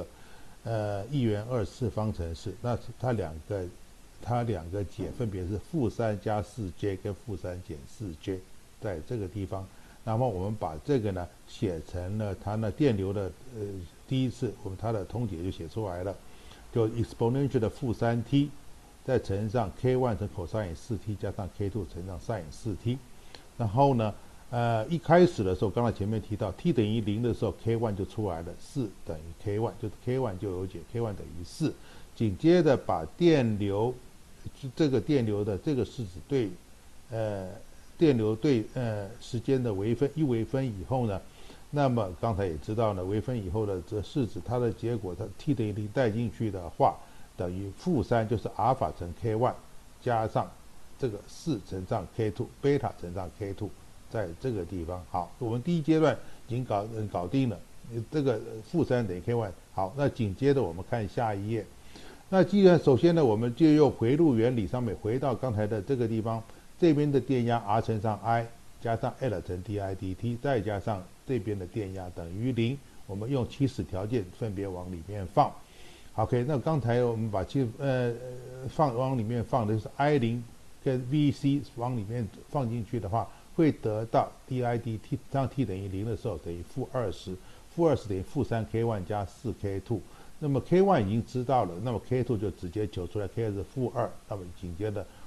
1元2次方程式。那它两个解分别是-3加 4j 跟-3减 4j， 在这个地方。那么我们把这个呢写成了它那电流的第一次，我们它的通解就写出来了，就 exponential 的-3t， 再乘上 k1 乘 cosine 4t 加上 k2 乘上 sin 4t。然后呢一开始的时候，刚才前面提到 t 等于0的时候 k1 就出来了，4等于 k1， 就是 k1 就有解 k1 等于4。紧接着把电流这个电流的这个式子对电流对时间的微分，一微分以后呢，那么刚才也知道呢，微分以后的这式子它的结果，它 t 等于0带进去的话，等于-3就是阿尔法乘 k1 加上这个4乘上 k2 贝塔乘上 k2。在这个地方，好，我们第一阶段已经搞定了，这个-3等于 k1。好，那紧接着我们看下一页。那既然首先呢，我们就用回路原理上面回到刚才的这个地方，这边的电压 R 乘上 I 加上 L 乘 dIdt， 再加上这边的电压等于0，我们用起始条件分别往里面放。OK， 那刚才我们把往里面放的是 I0 跟 VC 往里面放进去的话，会得到 dIdt， 当 t 等于0的时候等于-20， -20等于-3 k1 加4 k2。那么 k1 已经知道了，那么 k2 就直接求出来 ，k 是-2。那么紧接着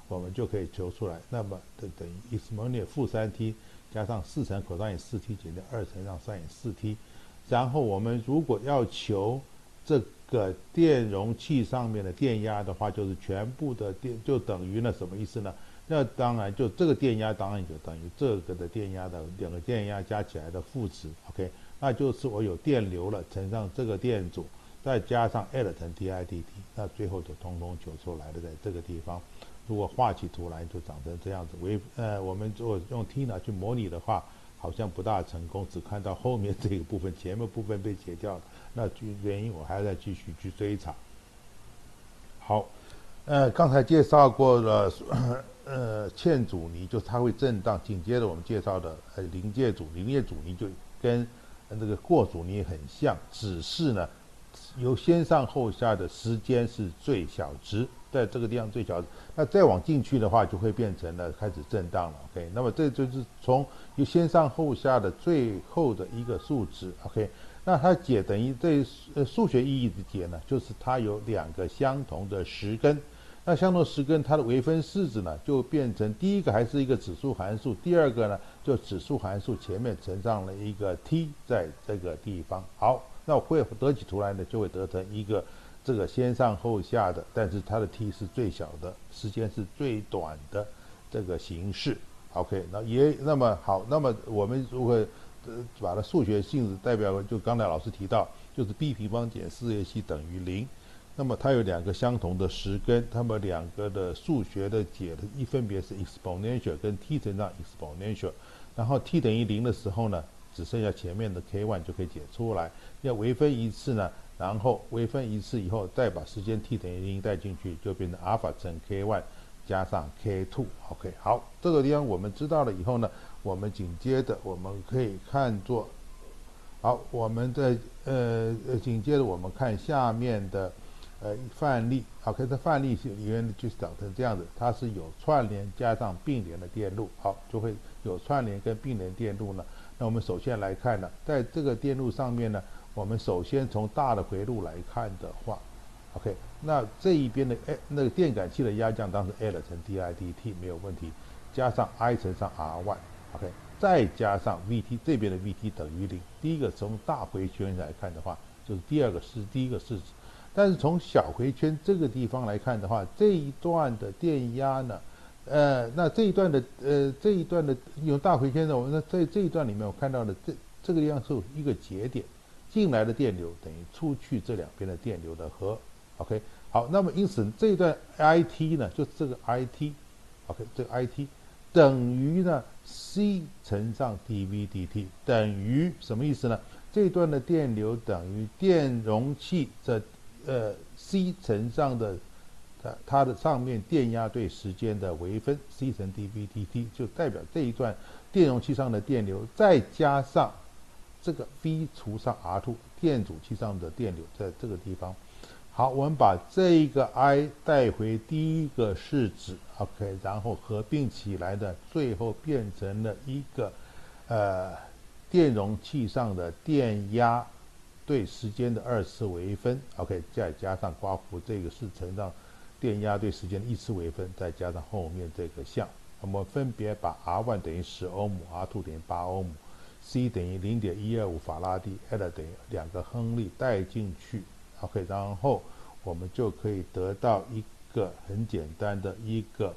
我们就可以求出来。那么等于 exponent 负 3t 加上4乘 cosine 4t 减掉2乘上 sin 4t。然后我们如果要求这个电容器上面的电压的话，就是全部的电就等于呢什么意思呢？那当然就这个电压当然就等于这个的电压的两个电压加起来的负值 ，OK， 那就是我有电流了乘上这个电阻，再加上 L 乘 dI/dt， 那最后就通通求出来的在这个地方。如果画起图来就长成这样子。我们如果用 T 呢去模拟的话，好像不大成功，只看到后面这个部分，前面部分被解掉了。那原因我还要再继续去追查。好，刚才介绍过了，嵌阻尼就是它会震荡。紧接着我们介绍的临界阻尼就跟这个过阻尼很像，只是呢由先上后下的时间是最小值，在这个地方最小值。那再往进去的话，就会变成了开始震荡了。OK， 那么这就是从由先上后下的最后的一个数值。OK， 那它解等于对数学意义的解呢，就是它有两个相同的实根。那相同实根它的微分式子呢，就变成第一个还是一个指数函数，第二个呢就指数函数前面乘上了一个 t 在这个地方。好，那我会得起图来呢，就会得成一个这个先上后下的，但是它的 t 是最小的，时间是最短的这个形式。OK， 那么好，那么我们如果把它数学性质代表，就刚才老师提到，就是 b 平方减 4ac 等于0。那么它有两个相同的实根，它们两个的数学的解的分别是 exponential 跟 t 乘上 exponential， 然后 t 等于0的时候呢，只剩下前面的 k1 就可以解出来。要微分一次呢，然后微分一次以后，再把时间 t 等于0带进去，就变成阿尔法乘 k1 加上 k2。OK， 好，这个地方我们知道了以后呢，我们紧接着我们可以看作，好，我们的紧接着我们看下面的。范例 ，OK， 这范例里面就是长成这样子，它是有串联加上并联的电路，好，就会有串联跟并联电路呢。那我们首先来看呢，在这个电路上面呢，我们首先从大的回路来看的话 ，OK， 那这一边的那个电感器的压降当时 L 乘 dI/dt 没有问题，加上 I 乘上 R1，OK， 再加上 VT 这边的 VT 等于0。第一个从大回圈来看的话，就是第一个式子。但是从小回圈这个地方来看的话，这一段的电压呢，那这一段的用大回圈呢，我们在这一段里面我看到的这个地方是有一个节点，进来的电流等于出去这两边的电流的和 ，OK， 好，那么因此这一段 IT 呢，就是这个 IT，OK， 这个 IT 等于呢 C 乘上 dV/dt 等于什么意思呢？这一段的电流等于电容器的C 乘上的它的上面电压对时间的微分 C 乘 dV/dt 就代表这一段电容器上的电流，再加上这个 V 除上 R2 电阻器上的电流，在这个地方。好，我们把这一个 I 带回第一个式子 ，OK， 然后合并起来的，最后变成了一个电容器上的电压对时间的2次微分 ，OK， 再加上刮弧这个是乘上电压对时间的1次微分，再加上后面这个项，我们分别把 R1 等于10欧姆 ，R2 等于8欧姆 ，C 等于0.125法拉第 ，L 等于2个亨利带进去 ，OK， 然后我们就可以得到一个很简单的一个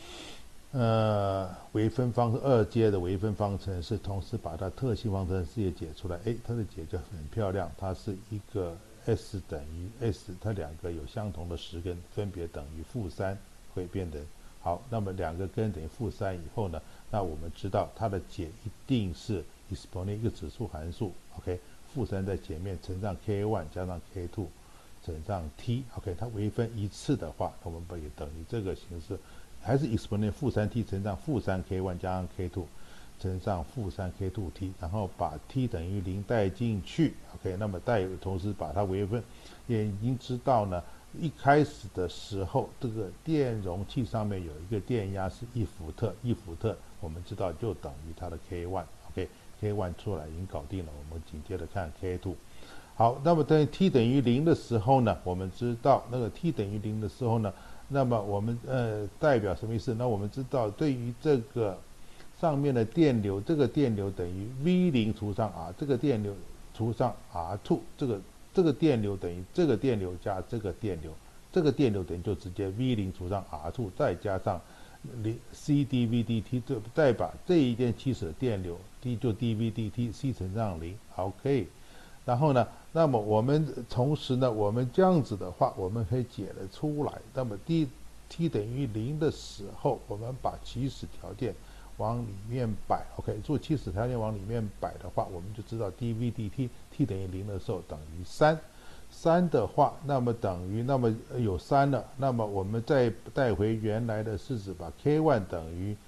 微分方程2阶的微分方程式，同时把它特性方程式也解出来。它的解就很漂亮，它是一个 S 等于 S， 它两个有相同的实根，分别等于-3，会变成好。那么两个根等于-3以后呢，那我们知道它的解一定是 exponent 一个指数函数 ，OK， -3在前面乘上 K1 加上 K2 乘上 T，OK， 它微分一次的话，我们把也等于这个形式。还是 exponent -3t 乘上-3k1 加上 k2 乘上-3k2t， 然后把 t 等于0带进去 ，OK， 那么同时把它微分，也已经知道呢，一开始的时候这个电容器上面有一个电压是1伏特，1伏特我们知道就等于它的 k1，OK，k1 出来已经搞定了，我们紧接着看 k2。好，那么在 t 等于0的时候呢，我们知道那个 t 等于0的时候呢， 那么我们代表什么意思？那我们知道，对于这个上面的电流，这个电流等于 V0除上 R， 这个电流除上 R2， 这个电流等于这个电流加这个电流，这个电流等于就直接 V0除上 R2， 再加上CdV/dt， 就代表这一件起始的电流 D 就 dV/dt C 乘上0 ，OK。然后呢，那么我们同时呢，我们这样子的话，我们可以解得出来。那么 t 等于0的时候，我们把起始条件往里面摆 ，OK， 做起始条件往里面摆的话，我们就知道 dV/dt t 等于0的时候等于3的话，那么等于那么有3了，那么我们再带回原来的式子，把 k1 等于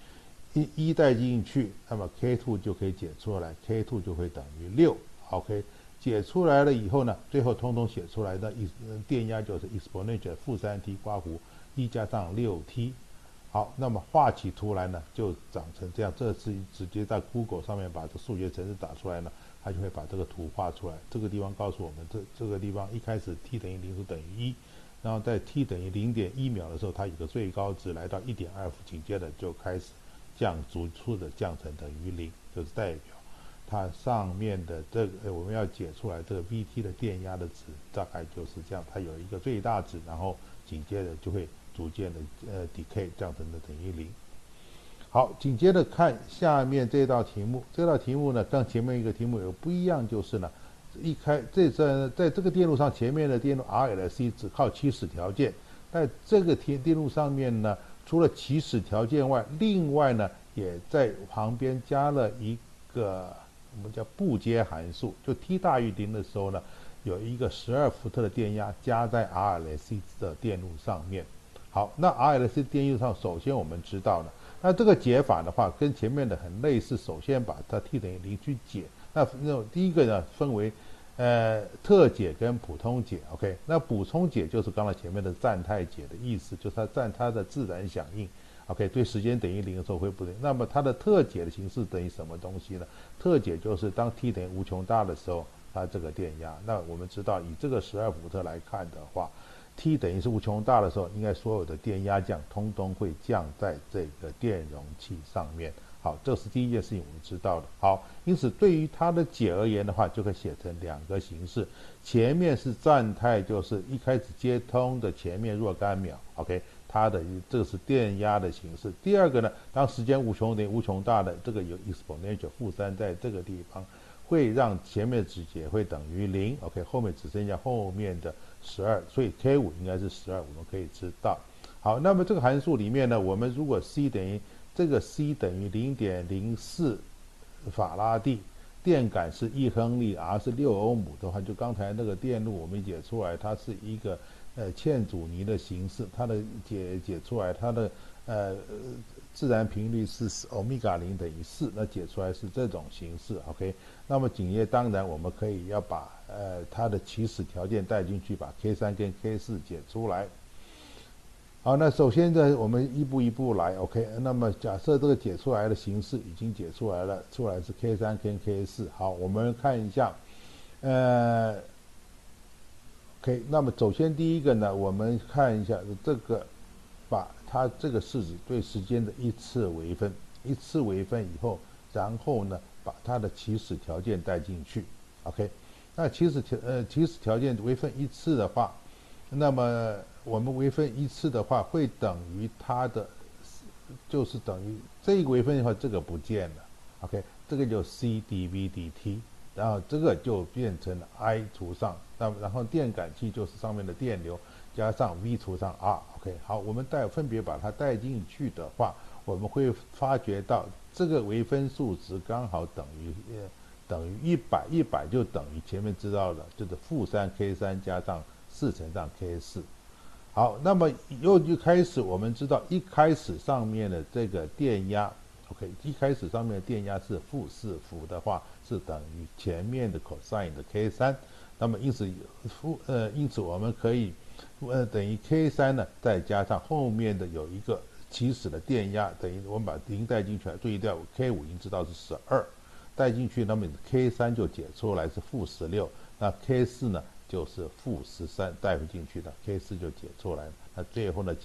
1带进去，那么 k2 就可以解出来 ，k2 就会等于6，OK。解出来了以后呢，最后统统写出来的电压就是 exponential -3t 括弧1加上6t。好，那么画起图来呢，就长成这样。这是直接在 Google 上面把这数学程式打出来呢，它就会把这个图画出来。这个地方告诉我们，这个地方一开始 t 等于0是等于1，然后在 t 等于0.1秒的时候，它有个最高值来到1.2伏，紧接着就开始逐处的降成等于0，就是代表它上面的这个我们要解出来这个 Vt 的电压的值，大概就是这样。它有一个最大值，然后紧接着就会逐渐的decay 降成的等于0。好，紧接着看下面这道题目。这道题目呢，跟前面一个题目有不一样，就是呢，在这个电路上，前面的电路 RLC 只靠起始条件，在这个电路上面呢，除了起始条件外，另外呢，也在旁边加了一个我们叫布接函数，就 t 大于0的时候呢，有一个12伏特的电压加在 RLC 的电路上面。好，那 RLC 电路上，首先我们知道了，那这个解法的话，跟前面的很类似。首先把它 t 等于0去解，那种第一个呢，分为特解跟普通解 ，OK。那补充解就是刚才前面的暂态解的意思，就是它占它的自然响应。OK， 对时间等于0的时候会不对。那么它的特解的形式等于什么东西呢？特解就是当 t 等于无穷大的时候，它这个电压。那我们知道，以这个12伏特来看的话 ，t 等于是无穷大的时候，应该所有的电压降通通会降在这个电容器上面。好，这是第一件事情我们知道的。好，因此对于它的解而言的话，就可以写成2个形式。前面是暂态，就是一开始接通的前面若干秒 ，OK。它的这个是电压的形式。第二个呢，当时间无穷大的这个有 exponential -3在这个地方，会让前面的值解会等于0 ，OK， 后面只剩下后面的12，所以 k5 应该是12，我们可以知道。好，那么这个函数里面呢，我们如果 c 等于这个 c 等于 0.04 法拉第，电感是1亨利，R 是6欧姆的话，就刚才那个电路我们解出来，它是一个嵌阻尼的形式，它的解出来，它的自然频率是欧米伽0等于4，那解出来是这种形式 ，OK。那么紧接当然我们可以要把它的起始条件带进去，把 K3 跟 K4 解出来。好，那首先呢，我们一步一步来 ，OK。那么假设这个解出来的形式已经解出来了，出来是 K3 跟 K4。好，我们看一下，OK， 那么首先第一个呢，我们看一下这个，把它这个式子对时间的一次微分以后，然后呢，把它的起始条件带进去 ，OK。那起始条件微分1次的话，那么我们微分1次的话，会等于它的，就是等于这个微分的话，这个不见了 ，OK， 这个就 c dV/dt。然后这个就变成了 I 除上，那么然后电感器就是上面的电流加上 V 除上 R，OK， 好，我们分别把它带进去的话，我们会发觉到这个微分数值刚好等于100就等于前面知道的，就是-3K3 加上4乘上 K4。好，那么就开始我们知道一开始上面的这个电压。OK， 一开始上面的电压是-4伏的话，是等于前面的 cosine 的 K3， 那么因此我们可以等于 K3 呢，再加上后面的有一个起始的电压，等于我们把0带进去，注意到 K5 已经知道是12，带进去，那么 K3 就解出来是-16，那 K4 呢就是-13，带回进去的 K4 就解出来了，那最后呢解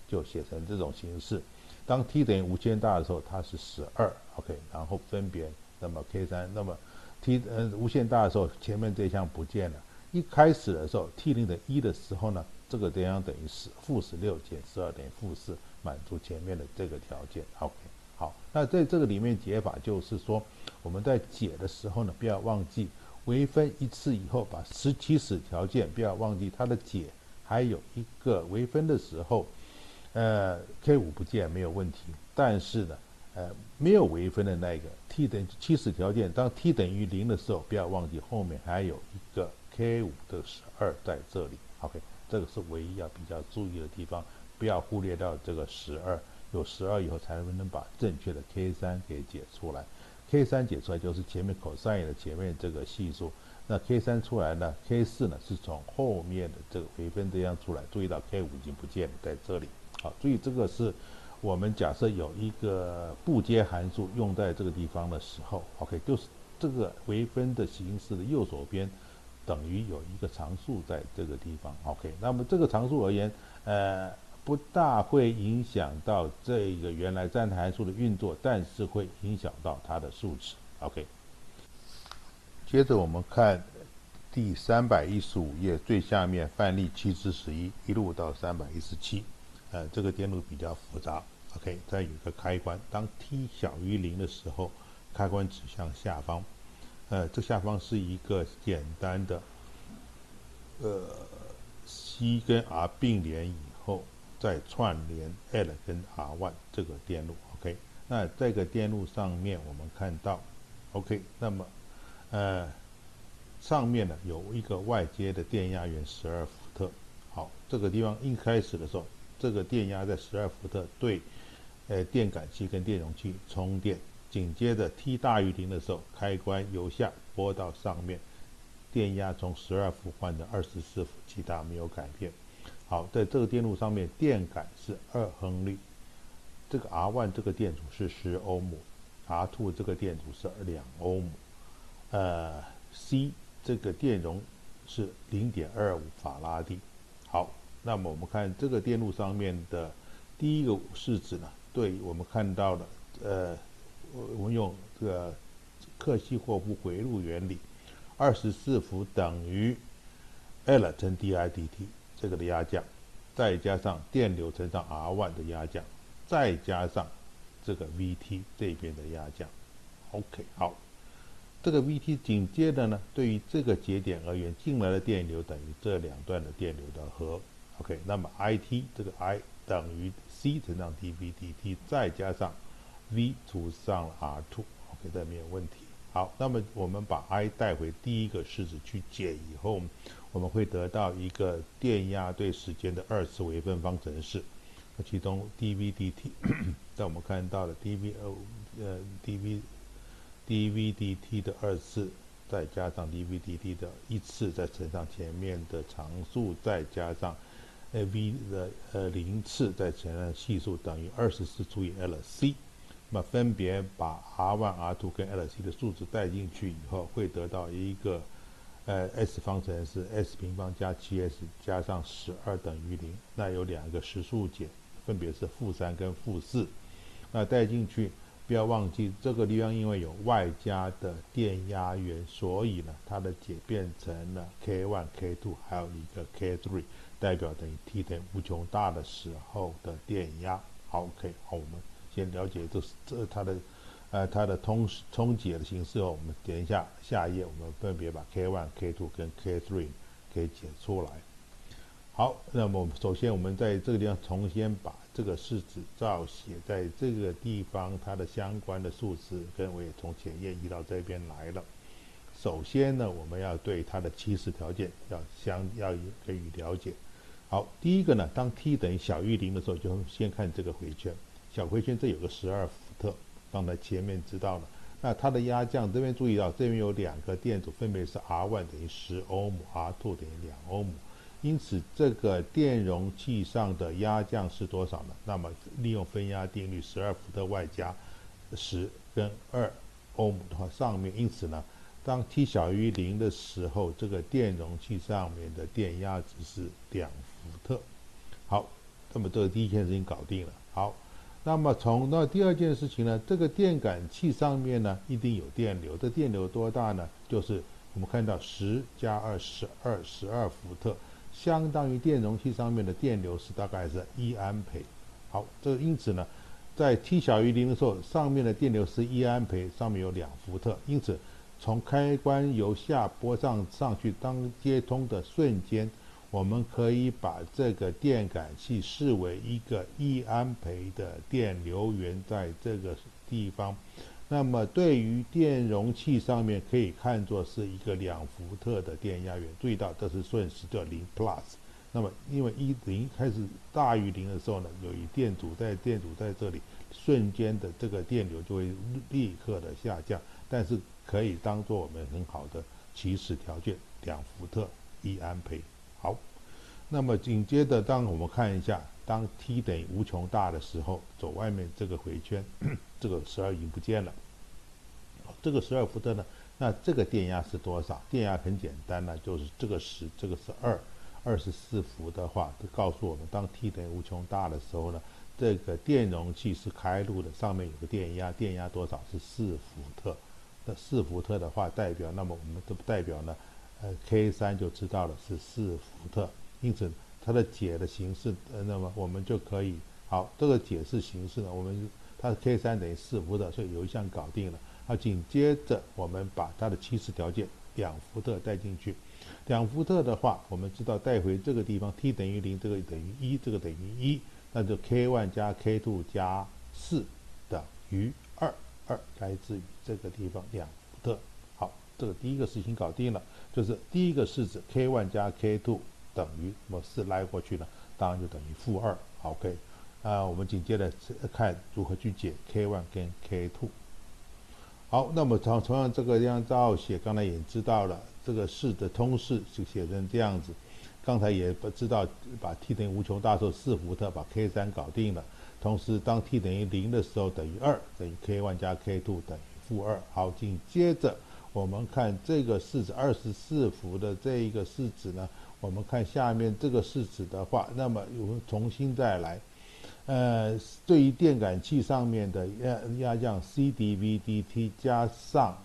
就写成这种形式。当 t 等于无限大的时候，它是12，OK， 然后分别那么 k3，那么 t 无限大的时候，前面这项不见了。一开始的时候 t 0等于1的时候呢，这个电压等于-16减12等于-4，满足前面的这个条件。OK， 好，那在这个里面解法就是说，我们在解的时候呢，不要忘记微分一次以后，把起始条件不要忘记它的解，还有一个微分的时候。K5不见没有问题，但是呢，没有微分的那个 t 等于起始条件，当 t 等于0的时候，不要忘记后面还有一个 K5的12在这里。OK， 这个是唯一要比较注意的地方，不要忽略到这个12，有12以后才能把正确的 K3给解出来。K3解出来就是前面 cosine 的前面这个系数，那 K3出来呢 ，K4呢是从后面的这个微分这样出来。注意到 K5已经不见了，在这里。好，所以这个是我们假设有一个不阶函数用在这个地方的时候 ，OK， 就是这个微分的形式的右手边等于有一个常数在这个地方 ，OK， 那么这个常数而言，不大会影响到这个原来站态函数的运作，但是会影响到它的数值 ，OK。接着我们看第315页最下面范例7-11一路到317。这个电路比较复杂 ，OK， 再有一个开关，当 t 小于0的时候，开关指向下方，这下方是一个简单的C 跟 R 并联以后，再串联 L 跟 R1 这个电路 ，OK， 那这个电路上面我们看到 ，OK， 那么上面呢有一个外接的电压源12伏特，好，这个地方一开始的时候。这个电压在12伏特对电感器跟电容器充电，紧接着 t 大于0的时候，开关由下拨到上面，电压从12伏换成24伏，其他没有改变。好，在这个电路上面，电感是2亨利，这个 R1 这个电阻是10欧姆 ，R2 这个电阻是2欧姆，C 这个电容是0.25法拉第。好。那么我们看这个电路上面的第一个式子呢，对我们看到的，我们用这个克西霍夫回路原理，24伏等于 L 乘 dI/dt 这个的压降，再加上电流乘上 R1 的压降，再加上这个 Vt 这边的压降。OK， 好，这个 Vt 紧接着呢，对于这个节点而言，进来的电流等于这两段的电流的和。OK， 那么 IT 这个 I 等于 C 乘上 dV/dt 再加上 V 除上了 R2，OK， 这没有问题。好，那么我们把 I 带回第一个式子去解以后，我们会得到一个电压对时间的2次微分方程式。其中 dV/dt 在我们看到的 dV/dt 的2次，再加上 dV/dt 的1次，再乘上前面的常数，再加上v 的0次再乘上系数等于24除以 LC， 那么分别把 R1、R2 跟 LC 的数值带进去以后，会得到一个S 方程式 S 平方加 7S 加上12等于0，那有两个实数解，分别是-3跟-4，那带进去。不要忘记这个地方因为有外加的电压源，所以呢它的解变成了 K1、K2 还有一个 K3， 代表等于 t 等于无穷大的时候的电压。好 ，OK， 好，我们先了解这它的通解的形式后，我们点一下下一页，我们分别把 K1、K2 跟 K3 给解出来。好，那么首先我们在这个地方重新把这个式子照写在这个地方，它的相关的数值跟我也从前页移到这边来了。首先呢，我们要对它的起始条件要给予了解。好，第一个呢，当 t 等于小于0的时候，就先看这个回圈，小回圈这有个12伏特，刚才前面知道了。那它的压降这边注意到，这边有两个电阻，分别是 R1 等于10欧姆 ，R2 等于2欧姆。因此，这个电容器上的压降是多少呢？那么利用分压定律，12伏特外加10跟2欧姆的话，上面因此呢，当 t 小于0的时候，这个电容器上面的电压值是2伏特。好， 那么这个第一件事情搞定了。好，那么从那第二件事情呢，这个电感器上面呢一定有电流，这电流多大呢？就是我们看到10加2 12伏特，相当于电容器上面的电流是大概是1安培。好，这个因此呢，在 T 小于0的时候，上面的电流是1安培，上面有2伏特，因此从开关由下拨上去，当接通的瞬间，我们可以把这个电感器视为一个1安培的电流源在这个地方。那么对于电容器上面可以看作是一个2伏特的电压源，注意到这是瞬时的0 plus。那么因为0开始大于0的时候呢，由于电阻在这里，瞬间的这个电流就会立刻的下降，但是可以当做我们很好的起始条件，2伏特1安培。好，那么紧接着当我们看一下，当 T 等于无穷大的时候，走外面这个回圈，这个12已经不见了。这个12伏特呢，那这个电压是多少？电压很简单呢，就是这个10，这个是24伏的话，就告诉我们，当 T 等于无穷大的时候呢，这个电容器是开路的，上面有个电压，电压多少是4伏特。那4伏特的话，代表，那么我们这代表呢，K3 就知道了是4伏特，因此它的解的形式，那么我们就可以，好，这个解释形式呢，我们它的 K3 等于4伏特，所以有一项搞定了。好，紧接着我们把它的起始条件2伏特带进去。2伏特的话，我们知道带回这个地方 T 等于0，这个等于1，这个等于1，那就 K1 加 K2 加4等于2，来自于这个地方2伏特。好，这个第一个事情搞定了，就是第一个式子 K1 加 K2 等于什么4拉过去呢？当然就等于-2。OK， 我们紧接着看如何去解 K1 跟 K2。好，那么同样这个样照写，刚才也知道了，这个式的通式就写成这样子。刚才也知道把 T 等于无穷大的时候4伏特把 K3 搞定了，同时当 T 等于0的时候等于2，等于 K1 加 K2 等于-2。好，紧接着我们看这个式子24伏的这一个式子呢，我们看下面这个式子的话，那么我们重新再来。对于电感器上面的压降 C dV dt 加上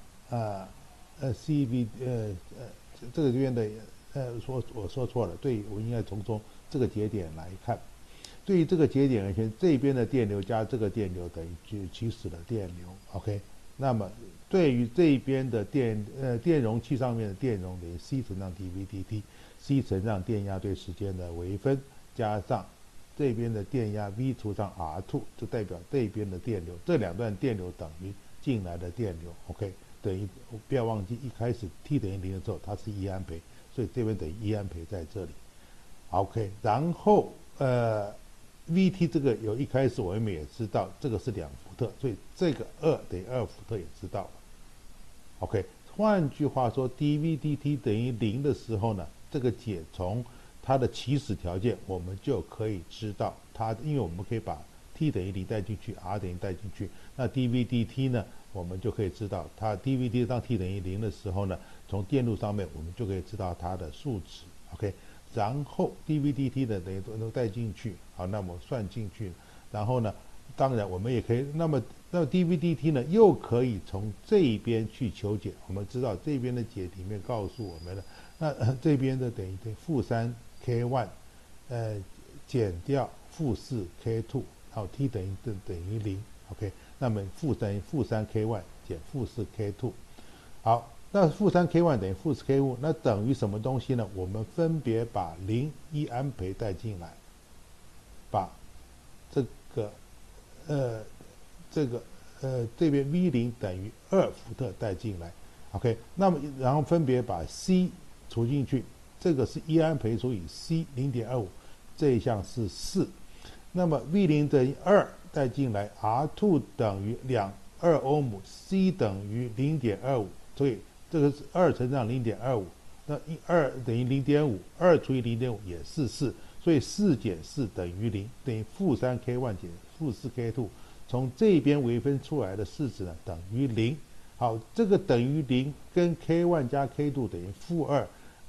CV 这个边的我说错了，对，我应该从这个节点来看。对于这个节点而言，这边的电流加这个电流等于起始的电流 ，OK。那么对于这边的电容器上面的电容等于 C 乘上 dV dt，C 乘上电压对时间的微分加上这边的电压 V 除上 R2， 就代表这边的电流，这两段电流等于进来的电流 ，OK， 等于不要忘记一开始 T 等于0的时候它是1安培，所以这边等于1安培在这里 ，OK， 然后VT 这个一开始我们也知道这个是2伏特，所以这个2等于2伏特也知道了 ，OK， 换句话说 dV dt 等于0的时候呢，这个解从它的起始条件，我们就可以知道它，因为我们可以把 T 等于0带进去 ，R 等于带进去，那 dV dt 呢，我们就可以知道它 dV dt 当 T 等于0的时候呢，从电路上面我们就可以知道它的数值 ，OK， 然后 dV dt 的等于都带进去，好，那么算进去，然后呢，当然我们也可以，那么dV dt 呢，又可以从这一边去求解，我们知道这边的解里面告诉我们了，那这边的等于-3 K1，减掉-4 K2， 然后 T 等于0 ，OK， 那么等于-3 K1 减-4 K2， 好，那-3 K1 等于-4 K2， 那等于什么东西呢？我们分别把0、1安培带进来，把这边 V0 等于2伏特带进来 ，OK， 那么然后分别把 C 除进去。这个是1安培除以 C 0.25， 这一项是4，那么 V0 等于2带进来 ，R2 等于2欧姆 ，C 等于 0.25， 所以这个是2乘上 0.25， 那2等于 0.5， 2除以 0.5 也是4，所以4减4等于0，等于-3 K1 减-4 K2， 从这边微分出来的式子呢等于0。好，这个等于0跟 K1 加 K2 等于-2。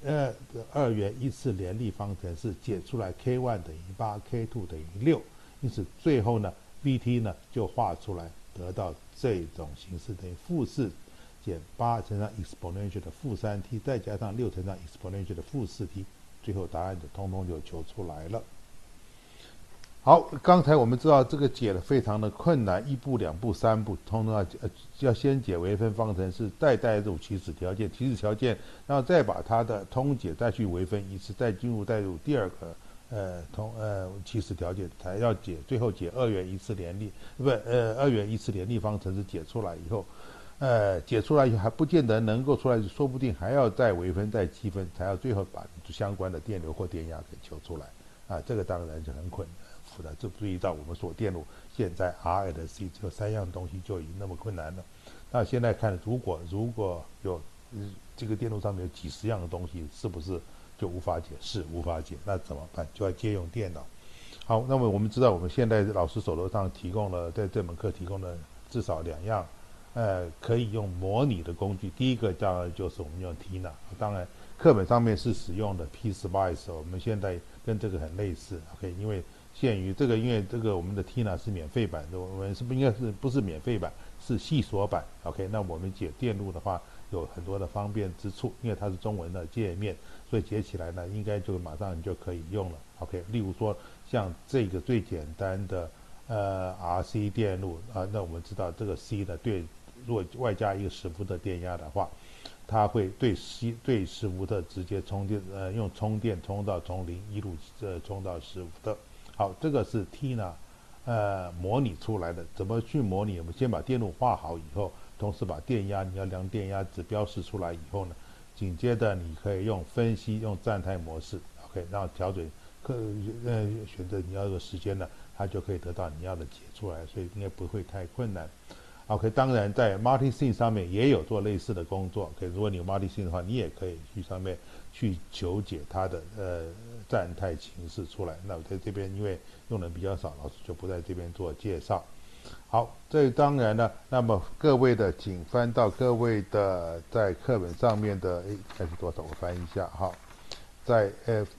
二元一次联立方程式解出来 k1 等于8 k2 等于6，因此最后呢 vt 呢就画出来得到这种形式，等于-4减8乘上 exponential 的-3t 再加上6乘上 exponential 的-4t， 最后答案就通通就求出来了。好，刚才我们知道这个解的非常的困难，1步、2步、3步，通通要先解微分方程式，再带入起始条件，然后再把它的通解再去微分一次，再带入第二个起始条件，才要解，最后解二元一次联立方程式解出来以后，解出来以后还不见得能够出来，说不定还要再微分再积分，才要最后把相关的电流或电压给求出来啊，这个当然就很复杂，这注意到我们所电路现在 R and C 只有3样东西就已经那么困难了。那现在看，如果有这个电路上面有几十样的东西，是不是就无法解？是无法解，那怎么办？就要借用电脑。好，那么我们知道，我们现在老师手头上提供了，在这门课提供了至少2样，可以用模拟的工具。第一个当然就是我们用 Tina， 当然课本上面是使用的 PSpice， 我们现在跟这个很类似 ，OK， 因为这个我们的 Tina 是免费版的，我们是不应该是不是免费版，是细锁版 ，OK， 那我们解电路的话有很多的方便之处，因为它是中文的界面，所以解起来呢应该就马上你就可以用了 ，OK， 例如说像这个最简单的RC 电路啊，那我们知道这个 C 呢如果外加一个10伏特电压的话，它会对10伏特直接充电，用充电从0一路充到10伏特。好，这个是 Tina 模拟出来的。怎么去模拟？我们先把电路画好以后，同时把电压，你要量电压值标示出来以后呢，紧接着你可以用分析，用站态模式 ，OK， 然后调整选择你要的时间呢，它就可以得到你要的解出来，所以应该不会太困难。OK， 当然在 MultiSync 上面也有做类似的工作。OK， 如果你有 MultiSync 的话，你也可以去上面去求解它的站态形式出来。那我在这边因为用的比较少，老师就不在这边做介绍。好，这当然呢，那么各位的请翻到各位的在课本上面的，开始多少？我翻一下哈，在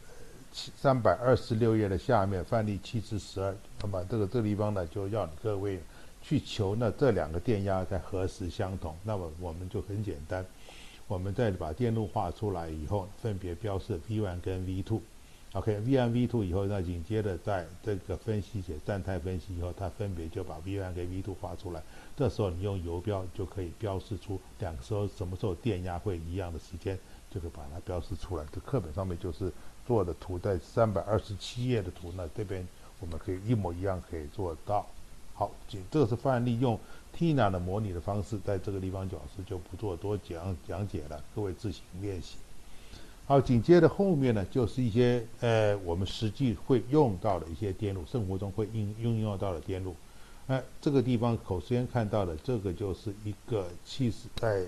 326页的下面范例7至12，那么这个地方呢，就要各位去求呢这2个电压在何时相同。那么我们就很简单，我们再把电路画出来以后，分别标示 V1 跟 V2。OK，V1 V2 以后，那紧接着在这个分析解站态分析以后，它分别就把 V1 跟 V2 画出来。这时候你用游标就可以标示出2个时候什么时候电压会一样的时间，就可以把它标示出来。这课本上面就是做的图，在327页的图呢，这边我们可以一模一样可以做到。好，这个是范例，用 Tina 的模拟的方式，在这个地方老师就不做多讲解了，各位自行练习。好，紧接着后面呢，就是一些我们实际会用到的一些电路，生活中会应用到的电路。这个地方首先看到的这个就是一个在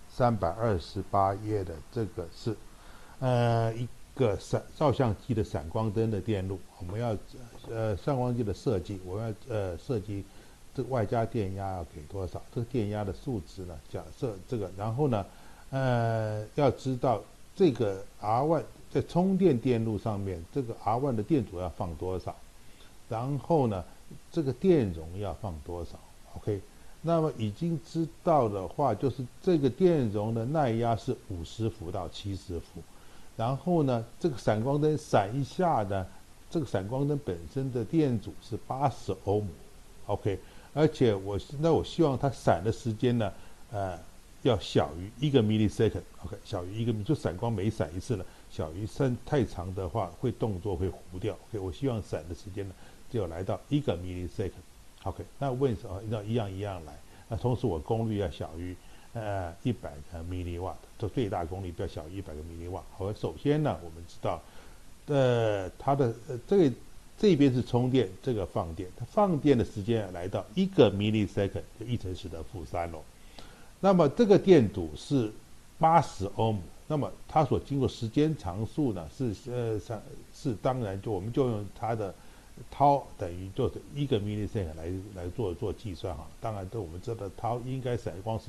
328页的这个是一个照相机的闪光灯的电路，我们要闪光机的设计，我们要设计这个外加电压要给多少，这个电压的数值呢，假设这个，然后呢要知道这个 R1 在充电电路上面，这个 R1 的电阻要放多少，然后呢这个电容要放多少 ，OK。那么已经知道的话，就是这个电容的耐压是50伏到70伏，然后呢，这个闪光灯闪一下呢，这个闪光灯本身的电阻是80欧姆 ，OK， 而且我希望它闪的时间呢，要小于1个 millisecond，OK， 小于1个，就闪光每闪一次呢，小于太长的话动作会糊掉 ，OK， 我希望闪的时间呢就来到1个 millisecond。OK， 那为什么要一样来？那同时我功率要小于100个 milliwatt， 这最大功率不要小于100个 milliwatt。好，首先呢，我们知道，它的这边是充电，这个放电，它放电的时间来到1个 millisecond， 就1乘10的负3咯。那么这个电阻是80欧姆，那么它所经过时间常数呢是当然我们就用它的tau等于就是1个 millisecond 来做计算哈。当然我们知道tau应该闪光时间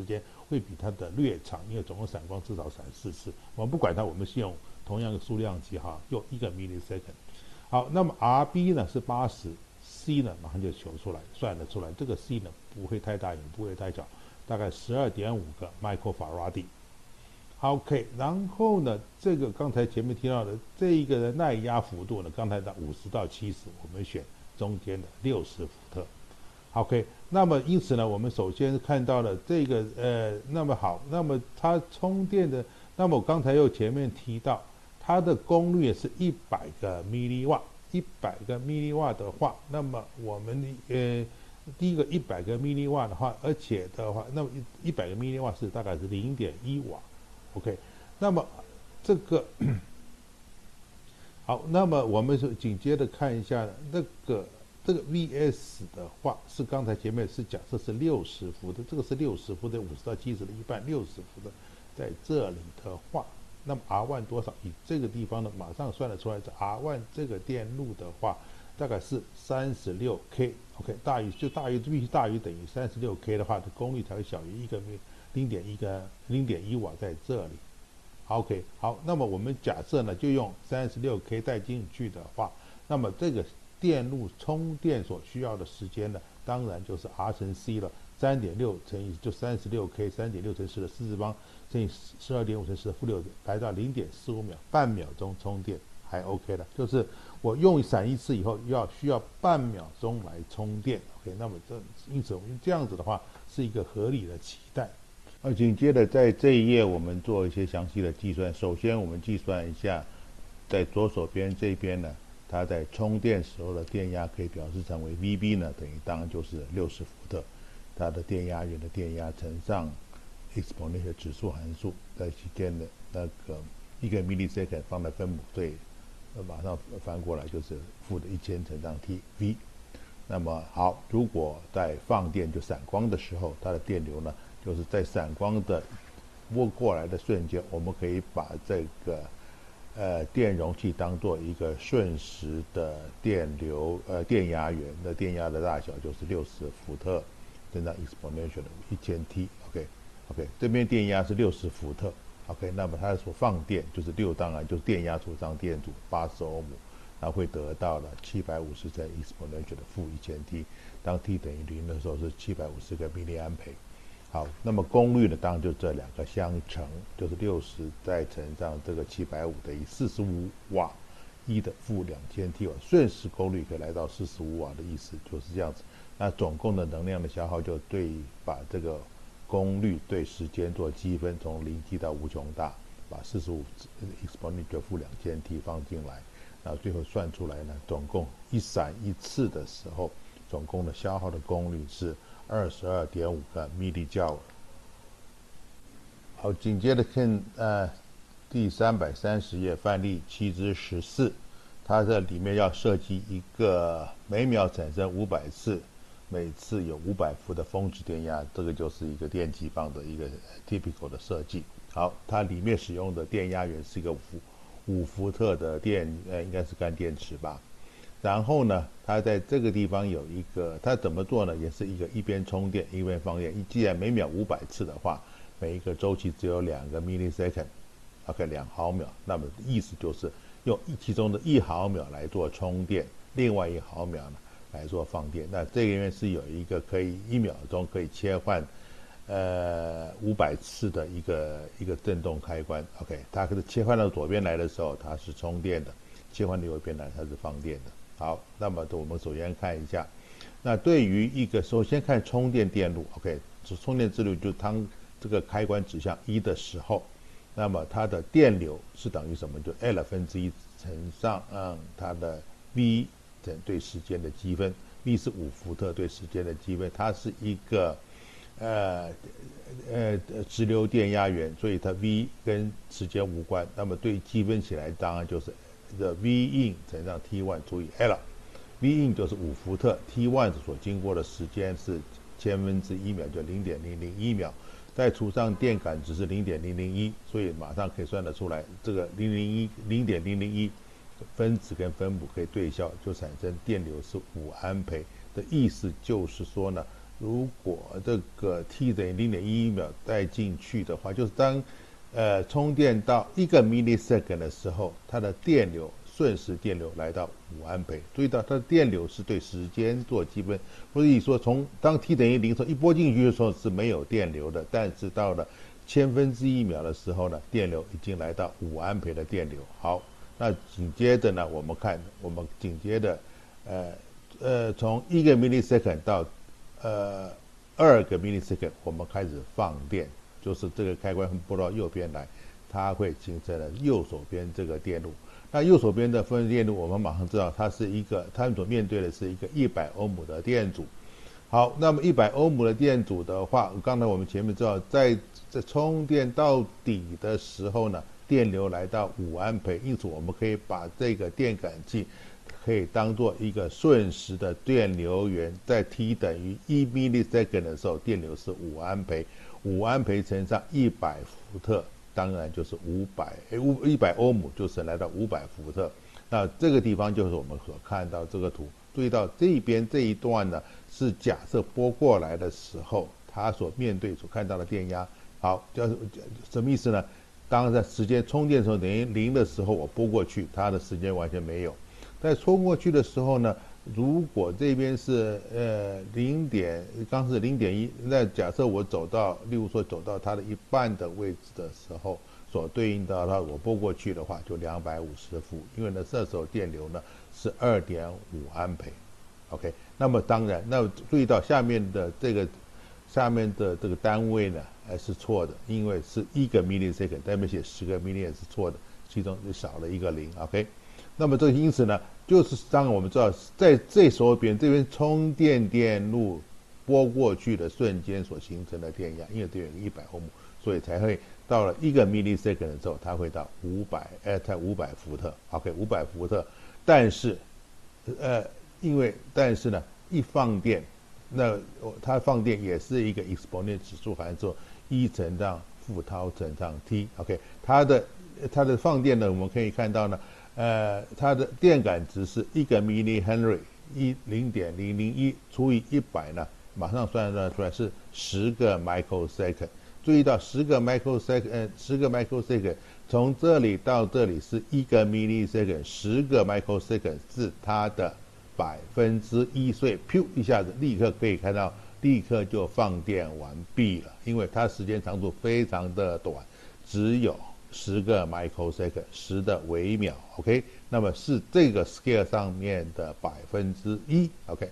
会比它的略长，因为总共闪光至少闪4次。我们不管它，我们是用同样的数量级哈，用1个 millisecond。好，那么 RB 呢是80，C 呢马上就求出来，算得出来，这个 C 呢不会太大，也不会太小，大概12.5个 microfarad。OK， 然后呢，这个刚才前面提到的这一个的耐压幅度呢，刚才的50到70，我们选中间的60伏特。OK， 那么因此呢，我们首先看到了这个那么好，那么它充电的，那么我刚才又前面提到，它的功率是100个 milliwatt，100个 milliwatt 的话，那么我们第一个100个 milliwatt 的话，而且的话，那么100个 milliwatt 是大概是0.1瓦。OK， 那么这个好，那么我们是紧接着看一下这个 VS 的话，是刚才前面是假设是60伏的，这个是60伏的，50到70的一半，60伏的，在这里的话，那么 R1 多少？以这个地方呢，马上算得出来，这 R1 这个电路的话，大概是36K， OK， 必须大于等于36K 的话，的功率才会小于0.1瓦在这里。OK， 好，那么我们假设呢，就用36K 带进去的话，那么这个电路充电所需要的时间呢，当然就是 R 乘 C 了，3.6乘以就 36K， 3.6乘10的4次方乘以 12.5乘10的-6，来到 0.45秒，半秒钟充电还 OK 了，就是我用闪一次以后需要半秒钟来充电 ，OK， 那么因此我们这样子的话是一个合理的期待。紧接着在这一页我们做一些详细的计算。首先我们计算一下，在左手边这边呢，它在充电时候的电压可以表示成为 VB 呢，等于当然就是60伏特，它的电压源的电压乘上 exponential 指数函数，在期间的那个1个 millisecond 放在分母对，马上翻过来就是负的1000乘上 T_V。那么好，如果在放电就闪光的时候，它的电流呢，就是在闪光的拨过来的瞬间，我们可以把这个电容器当做一个瞬时的电流电压源的电压的大小就是60伏特乘上 exponential 的1000T。OK， 这边电压是60伏特。OK， 那么它所放电就是6，当然就是电压除上电阻80欧姆。那会得到了750乘 exponential 的-1000T， 当 T 等于0的时候是750个 milliampere。好，那么功率呢，当然就这两个相乘，就是60再乘上这个750等于45瓦，1的-2000T 瓦，瞬时功率可以来到45瓦的意思，就是这样子。那总共的能量的消耗就把这个功率对时间做积分，从0积到无穷大，把45 exponential -2000T 放进来。然后最后算出来呢，总共一闪一次的时候，总共的消耗的功率是22.5个 millijoule。好，紧接着看第330页范例7之14，它这里面要设计一个每秒产生500次，每次有500伏的峰值电压，这个就是一个电极棒的一个 typical 的设计。好，它里面使用的电压源是一个5伏特的应该是干电池吧。然后呢，它在这个地方有一个，它怎么做呢？也是一边充电一边放电。既然每秒500次的话，每一个周期只有2个 millisecond，OK， 2毫秒。那么意思就是用其中的1毫秒来做充电，另外1毫秒呢来做放电。那这里面是有一个可以1秒钟可以切换500次的一个振动开关 ，OK， 它可是切换到左边来的时候，它是充电的；切换到右边来，它是放电的。好，那么我们首先看一下，那对于首先看充电电路 ，OK， 充电之路就当这个开关指向1的时候，那么它的电流是等于什么？就 L1/1乘上它的 V 对时间的积分 ，V 是5伏特对时间的积分，它是一个直流电压源，所以它 V 跟时间无关。那么对积分起来，当然就是V in 乘上 T1 除以 L。V in 就是5伏特 ，T1 所经过的时间是1/1000秒，就0.001秒，再除上电感值是0.001，所以马上可以算得出来，这个0.001分子跟分母可以对消，就产生电流是5安培的意思，就是说呢。 如果这个 t 等于0.11秒带进去的话，就是当充电到1个 millisecond 的时候，它的电流瞬时电流来到5安培。注意到它的电流是对时间做积分，所以说当 t 等于0时候一拨进去的时候是没有电流的，但是到了1/1000秒的时候呢，电流已经来到5安培的电流。好，那紧接着呢，我们紧接着从1个 millisecond 到2个 millisecond， 我们开始放电，就是这个开关拨到右边来，它会形成了右手边这个电路。那右手边的分电路，我们马上知道它们所面对的是一个100欧姆的电阻。好，那么100欧姆的电阻的话，刚才我们前面知道，在充电到底的时候呢，电流来到5安培，因此我们可以把这个电感器可以当做一个瞬时的电流源，在 t 等于1 millisecond 的时候，电流是5安培，5安培乘上100伏特，当然就是100欧姆，就是来到500伏特。那这个地方就是我们所看到这个图，注意到这边这一段呢，是假设拨过来的时候，它所看到的电压。好，什么意思呢？当在时间充电的时候等于0的时候，我拨过去，它的时间完全没有。在冲过去的时候呢，如果这边是刚是0.1，那假设我例如说走到它的一半的位置的时候，所对应到它我拨过去的话，就250伏，因为呢这时候电流呢是2.5安培。OK， 那么当然，那注意到下面的这个单位呢，是错的，因为是1个 millisecond， 代表写10个 milli 是错的，其中就少了一个0。OK， 那么因此呢，就是当然我们知道，在这手边这边充电电路拨过去的瞬间所形成的电压，因为这有一个100欧姆，所以才会到了1个 millisecond 的时候，它会到才500伏特。OK， 500伏特，但是但是呢，一放电，那它放电也是一个 exponent 指数，含说1乘上负 τ 乘上 t。OK， 它的放电呢，我们可以看到呢，它的电感值是1个 millihenry， 0.001除以100呢，马上算出来是10个 microsecond。注意到10个 microsecond，从这里到这里是1个 millisecond，10个 microsecond 是它的1%，所以噗一下子立刻可以看到，立刻就放电完毕了，因为它时间长度非常的短，只有10个 microsecond， 10的微秒。OK， 那么是这个 scale 上面的1%。OK，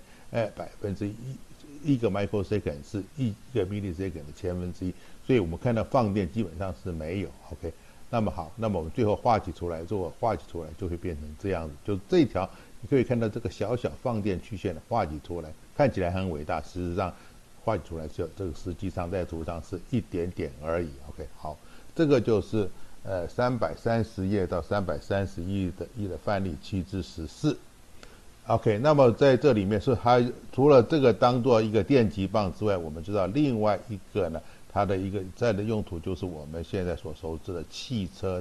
1个 microsecond 是1个 millisecond 的1/1000，所以我们看到放电基本上是没有。OK， 那么好，那么我们最后画起出来就会变成这样子，就这一条你可以看到这个小放电曲线画起出来，看起来很伟大，事实上画起出来这个实际上在图上是一点点而已。OK， 好，这个就是330页到331页的范例7之14。OK， 那么在这里面是它除了这个当做一个电极棒之外，我们知道另外一个呢，它的一个的用途就是我们现在所熟知的汽车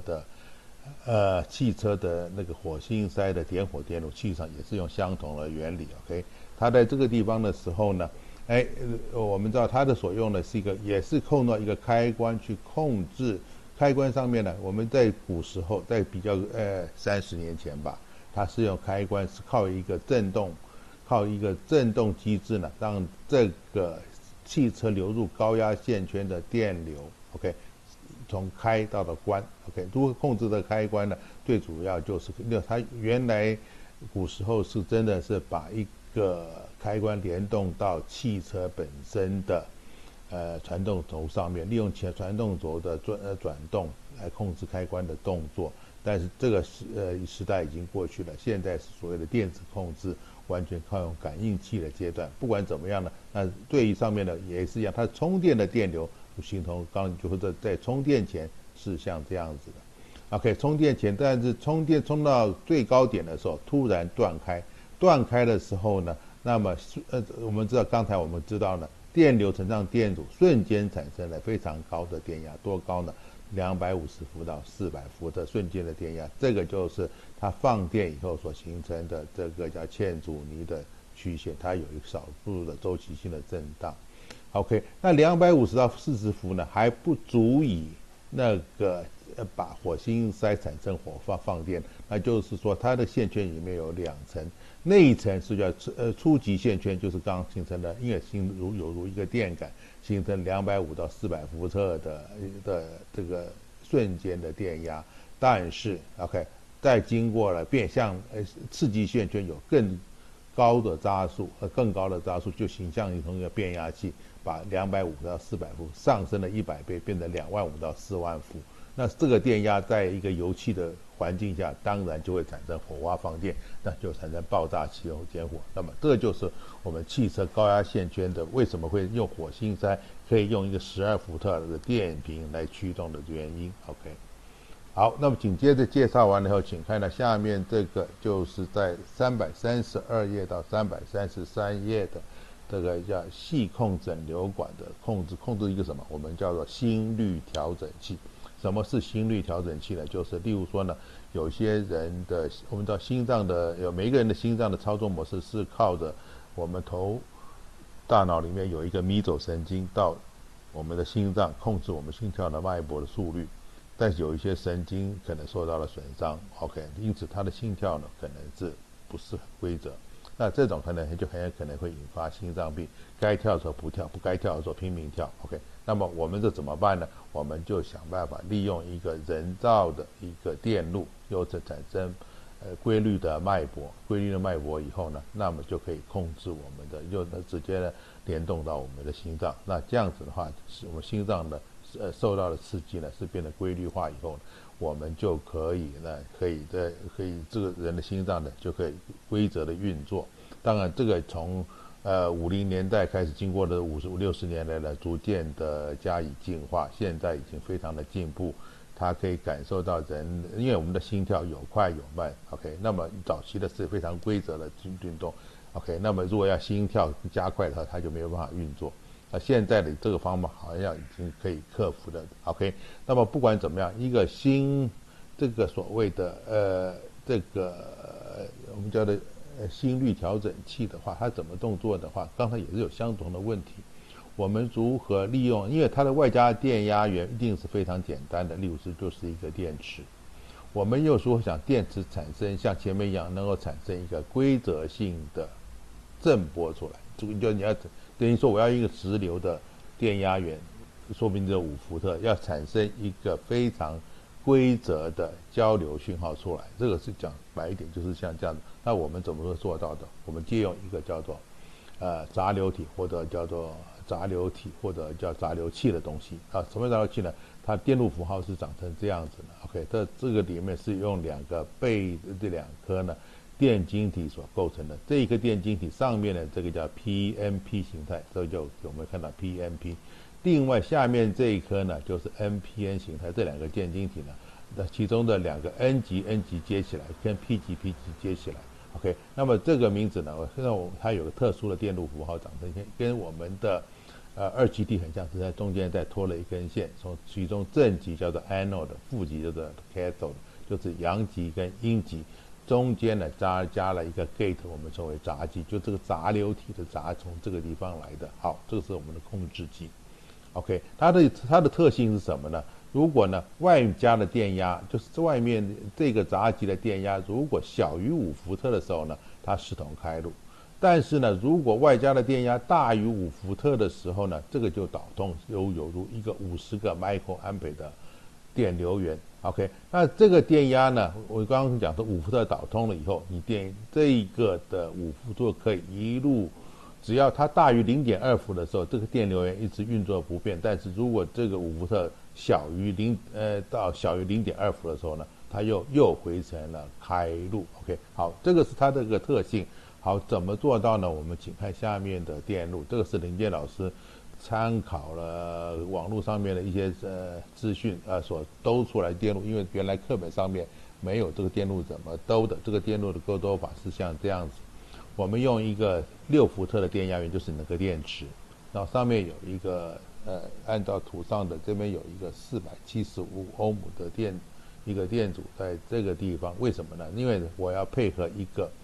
的那个火星塞的点火电路，其实上也是用相同的原理。OK， 它在这个地方的时候呢，我们知道它的所用的是也是控到一个开关去控制。开关上面呢，我们在古时候在比较30年前吧，它是用开关，是靠一个震动机制呢，让这个汽车流入高压线圈的电流 ，OK， 从开到了关 ，OK， 如何控制的开关呢？最主要就是它原来古时候是真的是把一个开关联动到汽车本身的传动轴上面，利用传动轴的转动来控制开关的动作。但是这个时代已经过去了，现在是所谓的电子控制，完全靠用感应器的阶段。不管怎么样呢，那对于上面的也是一样，它充电的电流形同刚刚就是在充电前是像这样子的。OK， 充电前，但是充到最高点的时候突然断开的时候呢，那么我们知道刚才我们知道呢，电流乘上电阻瞬间产生了非常高的电压，多高呢？250伏到400伏的瞬间的电压，这个就是它放电以后所形成的这个叫嵌阻尼的曲线，它有一个少数的周期性的震荡。OK， 那250到40伏呢还不足以那个把火星塞产生火花放电，那就是说它的线圈里面有2层，那一层是叫初级线圈，就是刚刚形成的，因为有如一个电感形成250到400伏特的这个瞬间的电压，但是 OK 再经过了变相次级线圈有更高的扎数就形象成一个变压器，把250到400伏上升了100倍，变成25000到40000伏。那这个电压在一个油气的环境下，当然就会产生火花放电，那就产生爆炸气候间火。那么这就是我们汽车高压线圈的为什么会用火星塞，可以用一个12伏特的电瓶来驱动的原因。OK。好，那么紧接着介绍完了以后，请看到下面这个就是在332页到333页的这个叫细控整流管的控制一个什么？我们叫做心率调整器。什么是心率调整器呢？就是例如说呢，有些人的我们知道心脏的每一个人的心脏的操作模式是靠着我们大脑里面有一个迷走神经到我们的心脏控制我们心跳的脉搏的速率。但是有一些神经可能受到了损伤 ，OK， 因此它的心跳呢可能是不是很规则，那这种可能就很有可能会引发心脏病，该跳的时候不跳，不该跳的时候拼命跳 ，OK， 那么我们这怎么办呢？我们就想办法利用一个人造的一个电路，由此产生规律的脉搏以后呢，那么就可以控制我们的，就直接呢联动到我们的心脏，那这样子的话，使我们心脏的受到的刺激呢是变得规律化以后，我们就可以这个人的心脏呢就可以规则的运作。当然，这个从50年代开始，经过了50、60年来呢，逐渐的加以进化，现在已经非常的进步。它可以感受到人，因为我们的心跳有快有慢 ，OK， 那么早期的是非常规则的运动 ，OK， 那么如果要心跳加快的话，它就没有办法运作。那现在的这个方法好像已经可以克服的 ，OK。那么不管怎么样，一个这个所谓的我们叫的心率调整器的话，它怎么动作的话，刚才也是有相同的问题。我们如何利用？因为它的外加电压源一定是非常简单的，例如就是一个电池。我们又说想电池产生像前面一样能够产生一个规则性的振波出来，这个就你要等于说我要一个直流的电压源，说明这5伏特要产生一个非常规则的交流讯号出来。这个是讲白一点，就是像这样的。那我们怎么会做到的？我们借用一个叫做杂流体或者叫做杂流体或者叫杂流器的东西啊。什么杂流器呢？它电路符号是长成这样子的 ，OK， 这个里面是用这2颗呢电晶体所构成的。这一颗电晶体上面的这个叫 PNP 形态，这就我们看到 PNP。另外下面这一颗呢就是 NPN 形态，这2个电晶体呢，那其中的2个 N 级接起来，跟 P 级接起来。OK， 那么这个名字呢，它有个特殊的电路符号长成，跟我们的2极体很像，是在中间再拖了一根线，从其中正极叫做 anode， 负极叫做 cathode， 就是阳极跟阴极，中间呢加了一个 gate， 我们称为闸极，就这个杂流体的闸从这个地方来的。好，这个是我们的控制极。OK， 它的特性是什么呢？如果呢外加的电压，就是外面这个闸极的电压，如果小于5伏特的时候呢，它视同开路。但是呢，如果外加的电压大于5伏特的时候呢，这个就导通，有如一个50个 microampere 的电流源。OK， 那这个电压呢，我刚刚讲说5伏特导通了以后，你这一个的5伏特可以一路。只要它大于0.2伏的时候，这个电流源一直运作不变。但是如果这个5伏特到小于0.2伏的时候呢，它又回成了开路。OK， 好，这个是它这个特性。好，怎么做到呢？我们请看下面的电路，这个是林健老师参考了网络上面的一些资讯所兜出来的电路，因为原来课本上面没有这个电路怎么兜的，这个电路的勾兜法是像这样子。我们用一个6伏特的电压源，就是那个电池，然后上面有一个按照图上的这边有一个475欧姆的一个电阻在这个地方。为什么呢？因为我要配合一个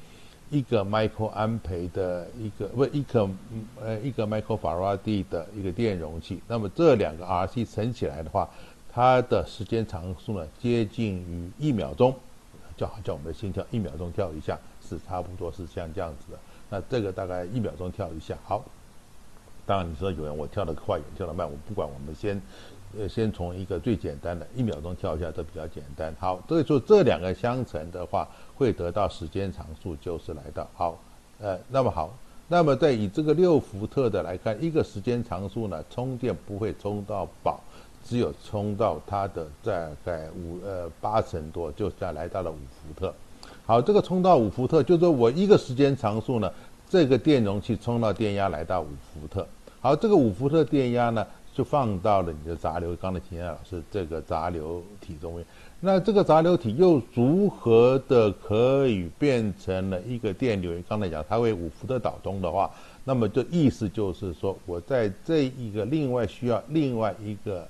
一个 microampere 的一个 microfarad 的一个电容器，那么这两个 RC 乘起来的话，它的时间长数呢接近于1秒钟，就好像我们的心跳1秒钟跳一下，是差不多是像这样子的。那这个大概1秒钟跳一下。好，当然你说有人我跳得快，有人跳得慢，我不管，我们先从一个最简单的1秒钟跳一下，这比较简单。好，所以说这两个相乘的话，会得到时间长数就是来到好，那么好，那么再以这个6伏特的来看，一个时间长数呢，充电不会充到饱，只有充到它的大概80%多，就来到了5伏特。好，这个充到5伏特，就是说我一个时间长数呢，这个电容器充到电压来到5伏特。好，这个5伏特电压呢，就放到了你的杂流，刚才秦老师这个杂流体中间。那这个杂流体又如何的可以变成了一个电流？刚才讲它为5伏特导通的话，那么这意思就是说，我在这一个另外需要另外一个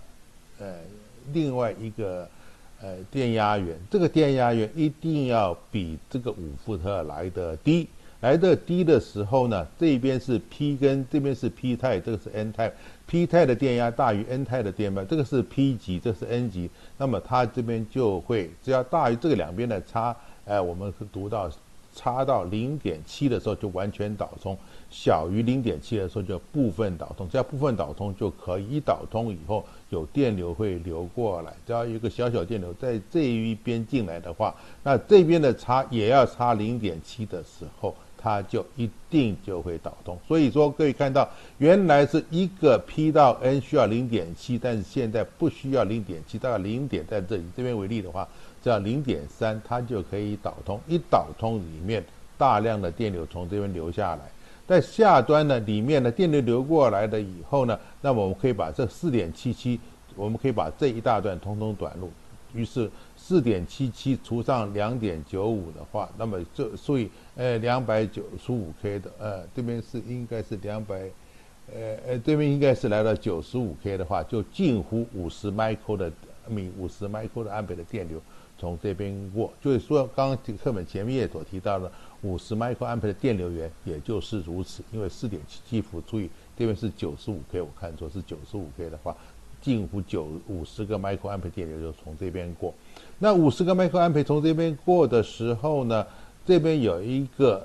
电压源，这个电压源一定要比这个5伏特来得低。来得低的时候呢，这边是 P 跟这边是 P 态，这个是 N 态。P 态的电压大于 N 态的电压，这个是 P 级，这是 N 级。那么它这边就会只要大于这个两边的差，我们读到差到 0.7 的时候就完全导通，小于 0.7 的时候就部分导通。只要部分导通就可以，一导通以后有电流会流过来，只要有一个小小电流在这一边进来的话，那这边的差也要差 0.7 的时候，它就一定就会导通。所以说可以看到，原来是一个 P 到 N 需要 0.7， 但是现在不需要 0.7， 大概0点在这里这边为例的话，只要 0.3 它就可以导通。一导通里面大量的电流从这边流下来，在下端呢里面的电流流过来了以后呢，那么我们可以把这 4.77， 我们可以把这一大段通通短路。于是 4.77 除上 2.95 的话，那么所以295K 的这边是应该是这边应该是来到 95K 的话，就近乎50 micro 的安培的电流从这边过。就是说刚刚课本前面所提到的50 micro 安培的电流源也就是如此，因为 4.77 伏，注意这边是 95K， 我看错是 95K 的话，近乎50个 micro 安培电流就从这边过。那50个 micro 安培从这边过的时候呢，这边有一个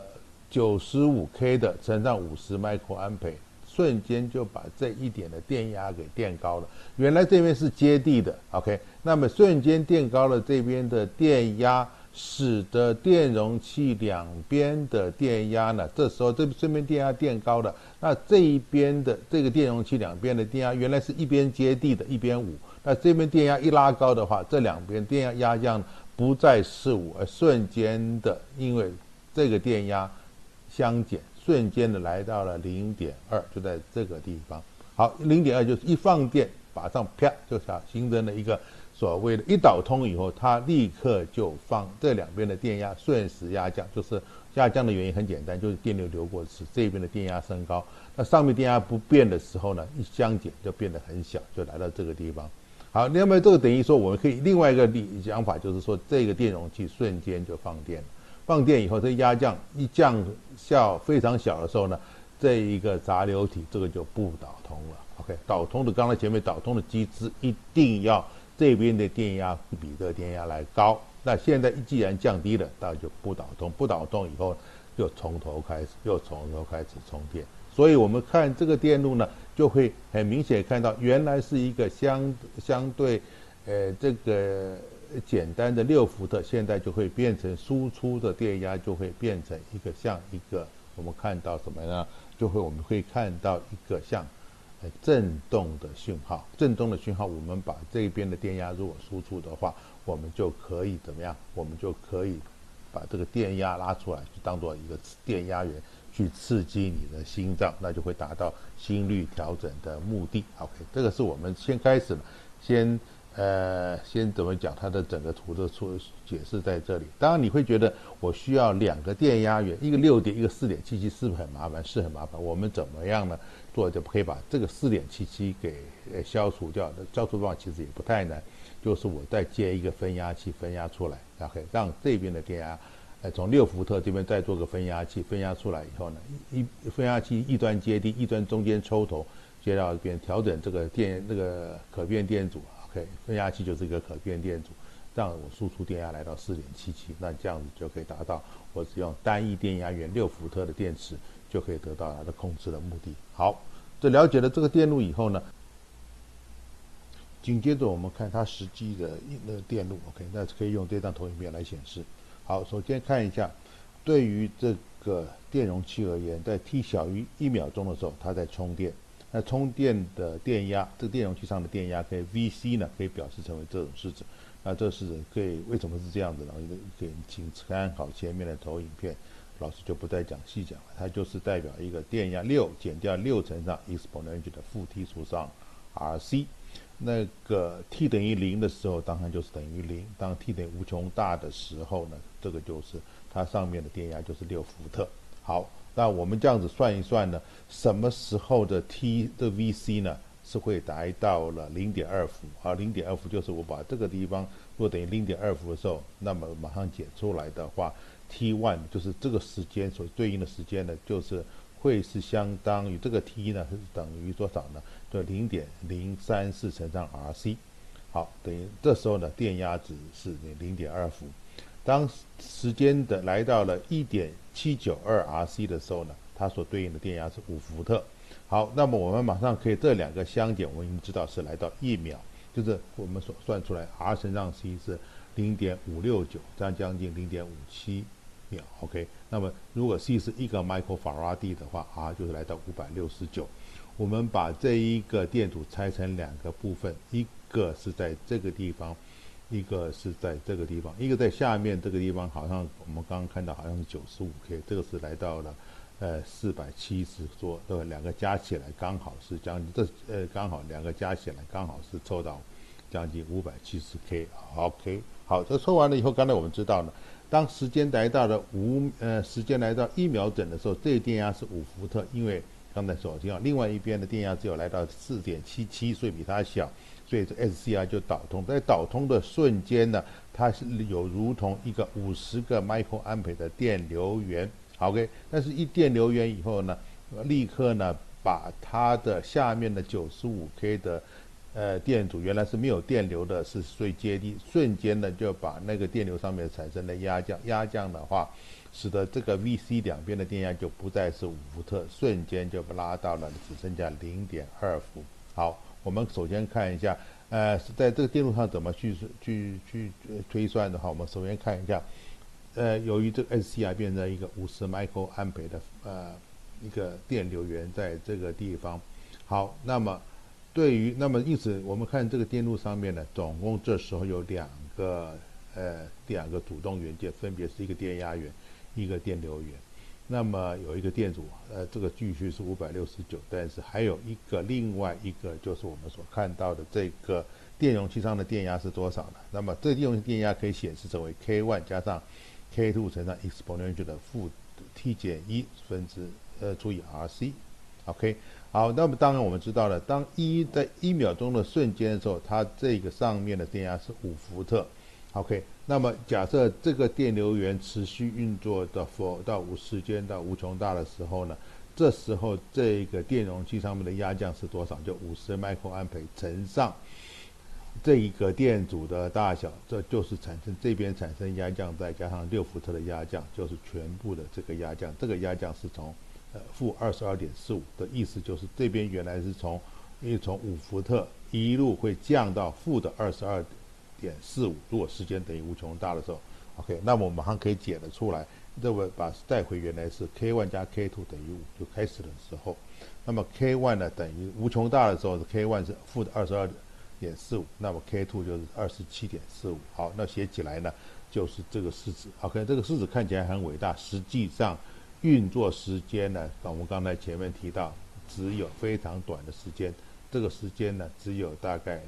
95K 的乘上50 micro 安培，瞬间就把这一点的电压给垫高了。原来这边是接地的 ，OK， 那么瞬间垫高了这边的电压，使得电容器两边的电压呢，这时候这边电压垫高了，那这一边的这个电容器两边的电压原来是一边接地的，一边5，那这边电压一拉高的话，这两边电压压降不再是5，而瞬间的因为这个电压相减，瞬间的来到了 0.2， 就在这个地方。好， 0.2 就是一放电马上啪就形成了一个所谓的一导通以后，它立刻就放这两边的电压瞬时下降，就是下降的原因很简单，就是电流流过时，这边的电压升高，那上面电压不变的时候呢，一相减就变得很小，就来到这个地方。好，那么这个等于说我们可以另外一个讲法就是说，这个电容器瞬间就放电了，放电以后，这压降一降效非常小的时候呢，这一个杂流体这个就不导通了。OK， 导通的刚才前面导通的机制一定要这边的电压比这个电压来高。那现在既然降低了，那就不导通，不导通以后又从头开始充电。所以我们看这个电路呢，就会很明显看到，原来是一个相对这个简单的6伏特，现在就会变成输出的电压就会变成一个像一个我们看到什么呢？我们会看到一个像振动的讯号。振动的讯号，我们把这边的电压如果输出的话，我们就可以怎么样？我们就可以把这个电压拉出来，就当做一个电压源去刺激你的心脏，那就会达到心率调整的目的。OK， 这个是我们先开始先怎么讲它的整个图的解释在这里。当然你会觉得我需要2个电压源，一个6点，一个 4.77， 是不是很麻烦？是很麻烦。我们怎么样呢？做就可以把这个 4.77 给消除掉的。消除方法其实也不太难，就是我再接一个分压器分压出来 ，OK， 让这边的电压从6伏特这边再做个分压器，分压出来以后呢，分压器一端接地，一端中间抽头接到一边，调整这个可变电阻 ，OK， 分压器就是一个可变电阻，让我输出电压来到4.77，那这样子就可以达到我只用单一电压源6伏特的电池就可以得到它的控制的目的。好，这了解了这个电路以后呢，紧接着我们看它实际的电路 ，OK， 那可以用这张投影片来显示。好，首先看一下，对于这个电容器而言，在 t 小于1秒钟的时候，它在充电。那充电的电压，这个电容器上的电压可以 Vc 呢，可以表示成为这种式子。那这式子可以为什么是这样子呢？可以请参考前面的投影片，老师就不再细讲了。它就是代表一个电压6减掉6乘上 exponential 的负 t 除上 Rc。那个 t 等于0的时候，当然就是等于0。当 t 等于无穷大的时候呢，这个就是它上面的电压就是6伏特。好，那我们这样子算一算呢，什么时候的 t 的 Vc 呢是会达到了 0.2 伏？好，0.2 伏就是我把这个地方如果等于 0.2 伏的时候，那么马上解出来的话 ，t1 就是这个时间所对应的时间呢，就是会是相当于这个 t 呢是等于多少呢？就0.034乘上 Rc， 好，等于这时候呢电压值是0.2伏。当时间的来到了 1.792 Rc 的时候呢，它所对应的电压是5伏特。好，那么我们马上可以这两个相减，我们已经知道是来到1秒，就是我们所算出来 R 乘上 C 是0.569，这样将近0.57秒。OK， 那么如果 C 是1个 microfarad 的话 ，R 就是来到569。我们把这一个电阻拆成2个部分，一个是在这个地方，一个是在这个地方，一个在下面这个地方，好像我们刚刚看到好像是 95K， 这个是来到了470左右，两个加起来刚好是将近刚好两个加起来刚好是凑到将近570K。OK， 好，这凑完了以后，刚才我们知道了，当时间来到了1秒整的时候，这电压是5伏特，因为刚才所提到，另外一边的电压只有来到 4.77， 所以比它小，所以这 SCR 就导通。在导通的瞬间呢，它是有如同一个50个 microampere 的电流源。OK， 但是一电流源以后呢，立刻呢把它的下面的 95K 的电阻原来是没有电流的，是最接地，瞬间呢就把那个电流上面产生的压降的话，使得这个 Vc 两边的电压就不再是5伏特，瞬间就拉到了只剩下 0.2 伏。好，我们首先看一下，在这个电路上怎么去推算的话，我们首先看一下，由于这个 SCR 变成一个50 microampere 的一个电流源在这个地方。好，那么因此我们看这个电路上面呢，总共这时候有两个主动元件，分别是一个电压源，一个电流源。那么有一个电阻，这个继续是569，但是还有另外一个就是我们所看到的这个电容器上的电压是多少呢？那么这电容器电压可以显示成为 K1 加上 K2 乘上 exponential 的负 t 减1分之除以 Rc。OK， 好，那么当然我们知道了，当在1秒钟的瞬间的时候，它这个上面的电压是5伏特。OK， 那么假设这个电流源持续运作到时间到无穷大的时候呢，这时候这个电容器上面的压降是多少？就50 microampere 乘上这一个电阻的大小，这就是这边产生压降，再加上6伏特的压降，就是全部的这个压降。这个压降是从负 22.45 的意思，就是这边原来是从5伏特一路会降到负的22.45，如果时间等于无穷大的时候 ，OK， 那么我们马上可以解得出来，这个把带回原来是 K1 加 K2 等于5就开始的时候，那么 K1 呢等于无穷大的时候 ，K1 是负的22.45，那么 K2 就是27.45。好，那写起来呢就是这个式子。OK， 这个式子看起来很伟大，实际上运作时间呢，我们刚才前面提到，只有非常短的时间，这个时间呢只有大概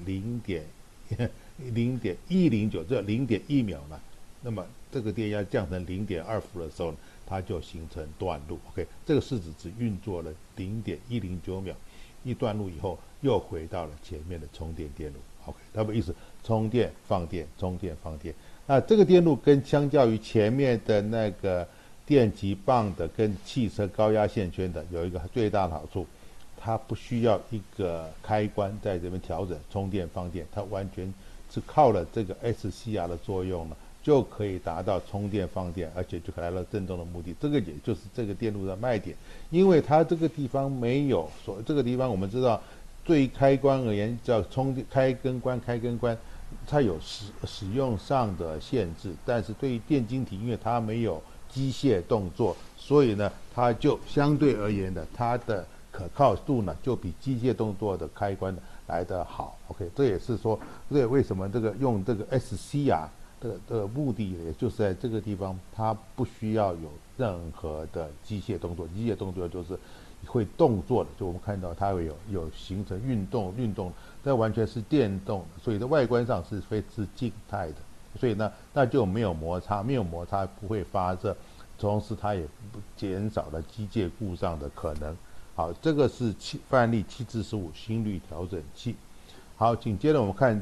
0.109，这0.1秒呢，那么这个电压降成0.2伏的时候呢，它就形成断路。OK， 这个式子只运作了0.109秒，一断路以后又回到了前面的充电电路。OK， 它的意思充电放电，充电放电。 那这个电路跟相较于前面的那个电极棒的跟汽车高压线圈的有一个最大的好处，它不需要一个开关在这边调整充电放电，它完全是靠了这个 SCR 的作用呢，就可以达到充电放电，而且就可以达到震动的目的。这个也就是这个电路的卖点，因为它这个地方没有这个地方我们知道，对于开关而言叫开跟关，它有使用上的限制，但是对于电晶体，因为它没有机械动作，所以呢，它就相对而言的它的可靠度呢，就比机械动作的开关来得好。OK， 这也是说，这为什么这个用这个 SCR 的目的，也就是在这个地方，它不需要有任何的机械动作，机械动作就是会动作的，就我们看到它会有形成运动，这完全是电动，所以在外观上是非是静态的，所以呢，那就没有摩擦不会发热，同时它也不减少了机械故障的可能。好，这个是范例7-15心率调整器。好，紧接着我们看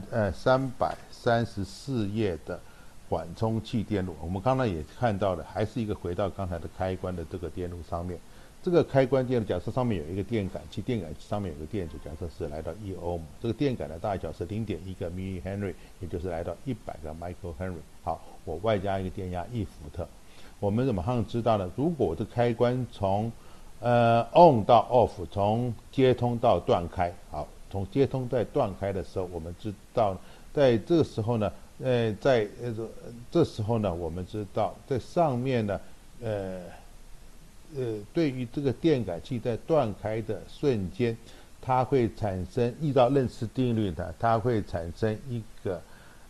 334页的缓冲器电路，我们刚才也看到了，还是一个回到刚才的开关的这个电路上面。这个开关电路假设上面有一个电感器，电感器上面有个电阻，假设是来到1 ohm， 这个电感的大小是 0.1 个 millihenry， 也就是来到100个 microhenry。好，我外加一个电压1伏特。我们马上知道了，如果我的开关从on 到 off， 从接通到断开，好，从接通到断开的时候，我们知道，在这个时候呢，这时候呢，我们知道在上面呢，对于这个电感器在断开的瞬间，它会产生依照认识定律的，它会产生一个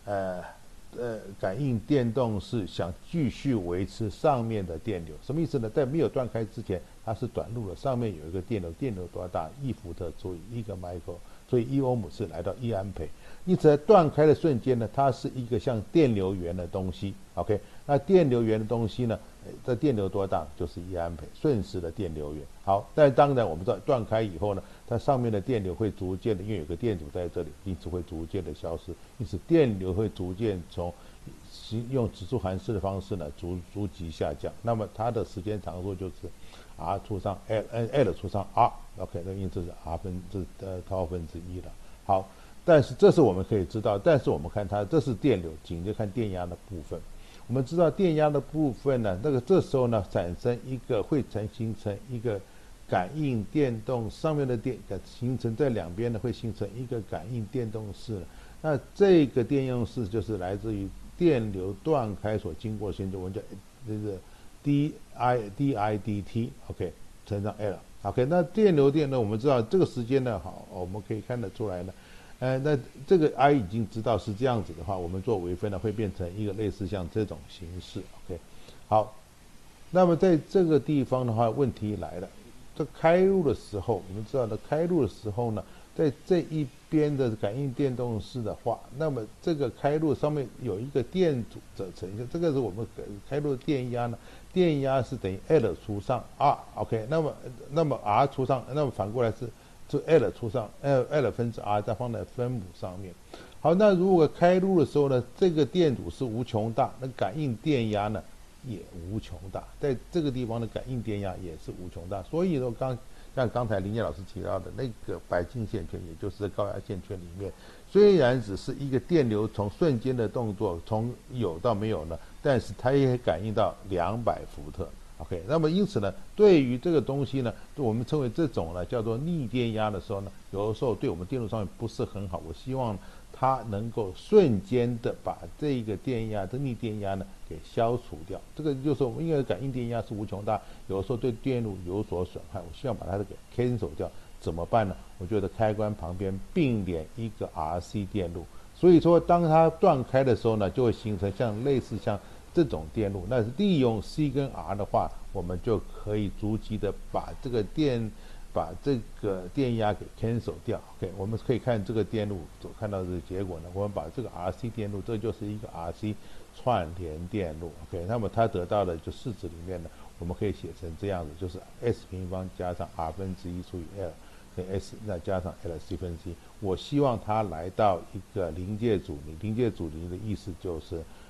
感应电动势想继续维持上面的电流，什么意思呢？在没有断开之前，它是短路的，上面有一个电流，电流多大？1伏特除以1个 micro， 所以1欧姆是来到1安培。因此在断开的瞬间呢，它是一个像电流源的东西。OK， 那电流源的东西呢，这电流多大？就是1安培，瞬时的电流源。好，但当然我们知道断开以后呢，它上面的电流会逐渐的，因为有个电阻在这里，因此会逐渐的消失，因此电流会逐渐从用指数函数的方式呢逐级下降。那么它的时间长度就是 r 除上 l 除上 r。OK， 那因此是 r tau分之一了。好。但是这是我们可以知道，但是我们看它这是电流，紧接着看电压的部分。我们知道电压的部分呢，这时候呢会形成一个感应电动，上面的电形成在两边呢会形成一个感应电动势。那这个电动势就是来自于电流断开所经过的线，就我们叫这个 DI dt，OK， 乘上 L。OK， 那电流呢，我们知道这个时间呢，好，我们可以看得出来呢。那这个 I 已经知道是这样子的话，我们做微分呢会变成一个类似像这种形式。OK， 好，那么在这个地方的话，问题来了，这开路的时候，我们知道的开路的时候呢，在这一边的感应电动势的话，那么这个开路上面有一个电阻的呈现，这个是我们开路的电压呢，电压是等于 L 除上 R。OK， 那么 R 除上，那么反过来是。就 L 除上 L 分之 R 再放在分母上面。好，那如果开路的时候呢，这个电阻是无穷大，那感应电压呢也无穷大，在这个地方的感应电压也是无穷大。所以说像刚才林健老师提到的那个白金线圈，也就是高压线圈里面，虽然只是一个电流从瞬间的动作从有到没有呢，但是它也感应到200伏特。OK， 那么因此呢，对于这个东西呢，我们称为这种呢叫做逆电压的时候呢，有的时候对我们电路上面不是很好。我希望它能够瞬间的把这个电压、这逆电压呢给消除掉。这个就是说，因为感应电压是无穷大，有的时候对电路有所损害，我希望把它给 cancel 掉。怎么办呢？我觉得开关旁边并联一个 RC 电路，所以说当它断开的时候呢，就会形成类似像这种电路。那利用 C 跟 R 的话，我们就可以逐级的把这个电压给 cancel 掉。OK， 我们可以看这个电路所看到的结果呢，我们把这个 RC 电路，这就是一个 RC 串联电路。OK， 那么它得到的就式子里面呢，我们可以写成这样子，就是 S 平方加上 R 分之一除以 L。S 再加上 LC 分之一，我希望它来到一个临界阻尼。临界阻尼的意思就是，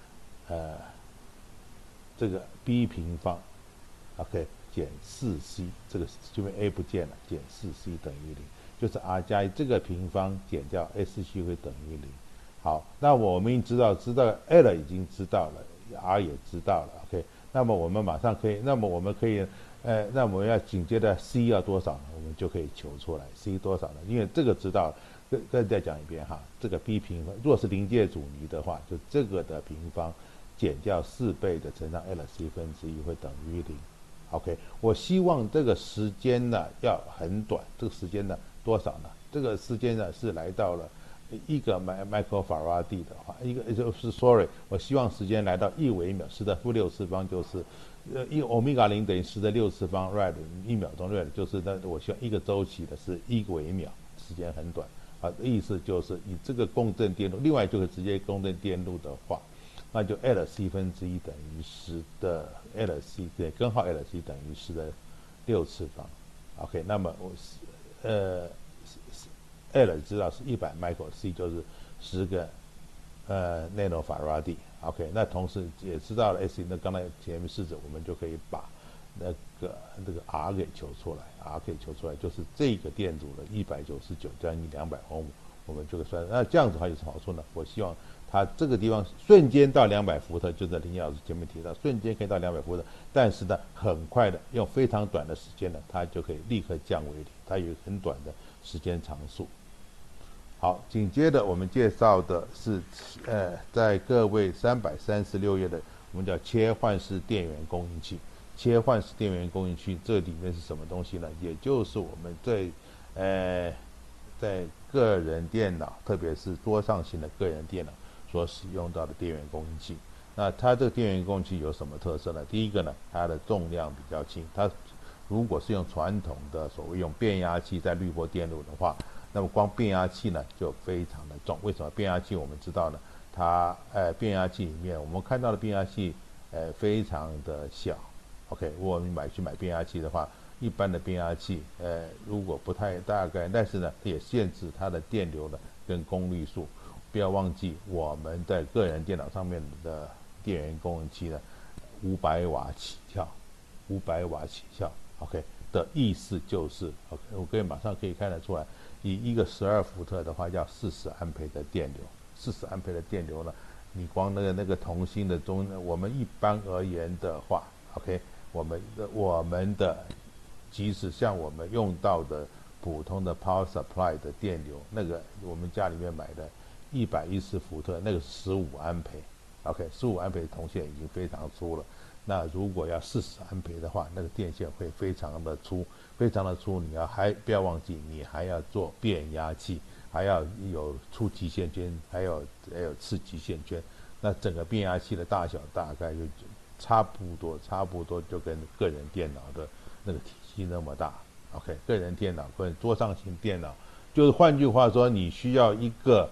这个 b 平方 OK 减4c， 这个因为 a 不见了，减4c等于0，就是 r 加1这个平方减掉 sc 会等于0。好，那我们已经知道 L 已经知道了， R 也知道了 OK， 那么我们马上可以，那么我们可以那我们要紧接着 C 要多少呢？我们就可以求出来 C 多少呢？因为这个知道了，再讲一遍哈，这个 b 平方若是临界阻尼的话，就这个的平方减掉4倍的乘上 LC 分之一会等于0。OK， 我希望这个时间呢要很短，这个时间呢多少呢？这个时间呢是来到了1个microfarad的话，一个就是 sorry， 我希望时间来到1微秒，10的负6次方就是欧米伽0等于10的6次方 rad 1秒钟 rad 就是那我希望一个周期的是1微秒，时间很短啊，意思就是以这个共振电路，另外就是直接共振电路的话，那就 LC 分之一等于10的 LC 对，根号 LC 等于10的6次方 ，OK， 那么我L 知道是100 micro，C 就是10个nanofarad，OK， 那同时也知道了 S， 那刚才前面式子我们就可以把那个R 给求出来 ，R 可以求出来，就是这个电阻的199将近200欧姆，我们就可以算。那这样子的话有什么好处呢？我希望它这个地方瞬间到200伏特，就在林老师前面提到，瞬间可以到200伏特，但是呢，很快的用非常短的时间呢，它就可以立刻降为0，它有很短的时间常数。好，紧接着我们介绍的是，在各位336页的，我们叫切换式电源供应器。切换式电源供应器这里面是什么东西呢？也就是我们在个人电脑，特别是桌上型的个人电脑所使用到的电源供应器。那它这个电源供应器有什么特色呢？第一个呢，它的重量比较轻。它如果是用传统的所谓用变压器在滤波电路的话，那么光变压器呢就非常的重。为什么变压器？我们知道呢，它变压器里面我们看到的变压器非常的小。OK， 我们买变压器的话，一般的变压器如果不太大概，但是呢也限制它的电流呢跟功率数。不要忘记我们在个人电脑上面的电源供应器呢500瓦起跳，500瓦起跳 OK 的意思就是 OK， 我可以马上可以看得出来。以一个12伏特的话，要40安培的电流，40安培的电流呢，你光那个同心的我们一般而言的话 ，OK， 我们的即使像我们用到的普通的 power supply 的电流，那个我们家里面买的110伏特，那个是15安培 ，OK， 15安培的铜线已经非常粗了。那如果要40安培的话，那个电线会非常的粗，非常的粗。你还不要忘记，你还要做变压器，还要有粗极限圈，还有次极限圈。那整个变压器的大小大概就差不多就跟个人电脑的那个体积那么大。OK， 个人电脑跟桌上型电脑，就是换句话说，你需要一个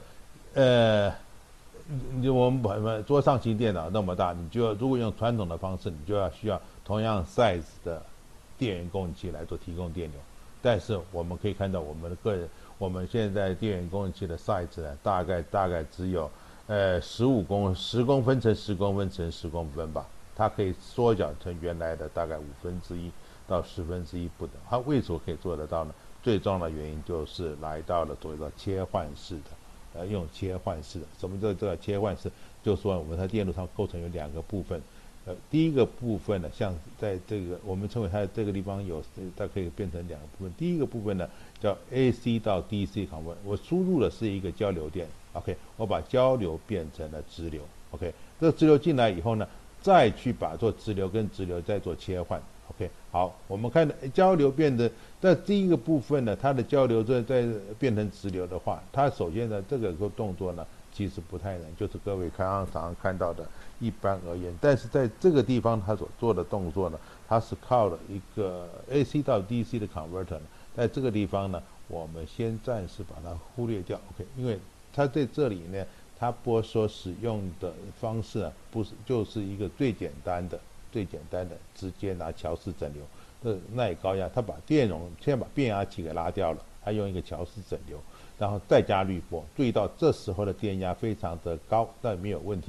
我们桌上型电脑那么大，你就要如果用传统的方式，你就需要同样 size 的电源供应器来做提供电流。但是我们可以看到，我们现在电源供应器的 size 呢，大概只有10公分乘10公分乘10公分吧，它可以缩小成原来的大概1/5到1/10不等。它为什么可以做得到呢？最重要的原因就是来到了所谓的切换式的。用切换式的，什么叫这个切换式？就是说我们在电路上构成有2个部分，第一个部分呢，像在这个我们称为它这个地方它可以变成2个部分。第一个部分呢叫 AC 到 DC converter， 我输入的是一个交流电 ，OK， 我把交流变成了直流 ，OK， 这个直流进来以后呢，再去把做直流跟直流再做切换。OK， 好，我们看交流变得在第一个部分呢，它的交流再变成直流的话，它首先呢这个动作呢其实不太难，就是各位常常看到的，一般而言。但是在这个地方它所做的动作呢，它是靠了一个 AC 到 DC 的 converter 呢，在这个地方呢，我们先暂时把它忽略掉 ，OK， 因为它在这里呢，它所使用的方式啊，不是就是一个最简单的直接拿乔氏整流耐高压，它把先把变压器给拉掉了，它用一个乔氏整流，然后再加滤波，注意到这时候的电压非常的高，但没有问题，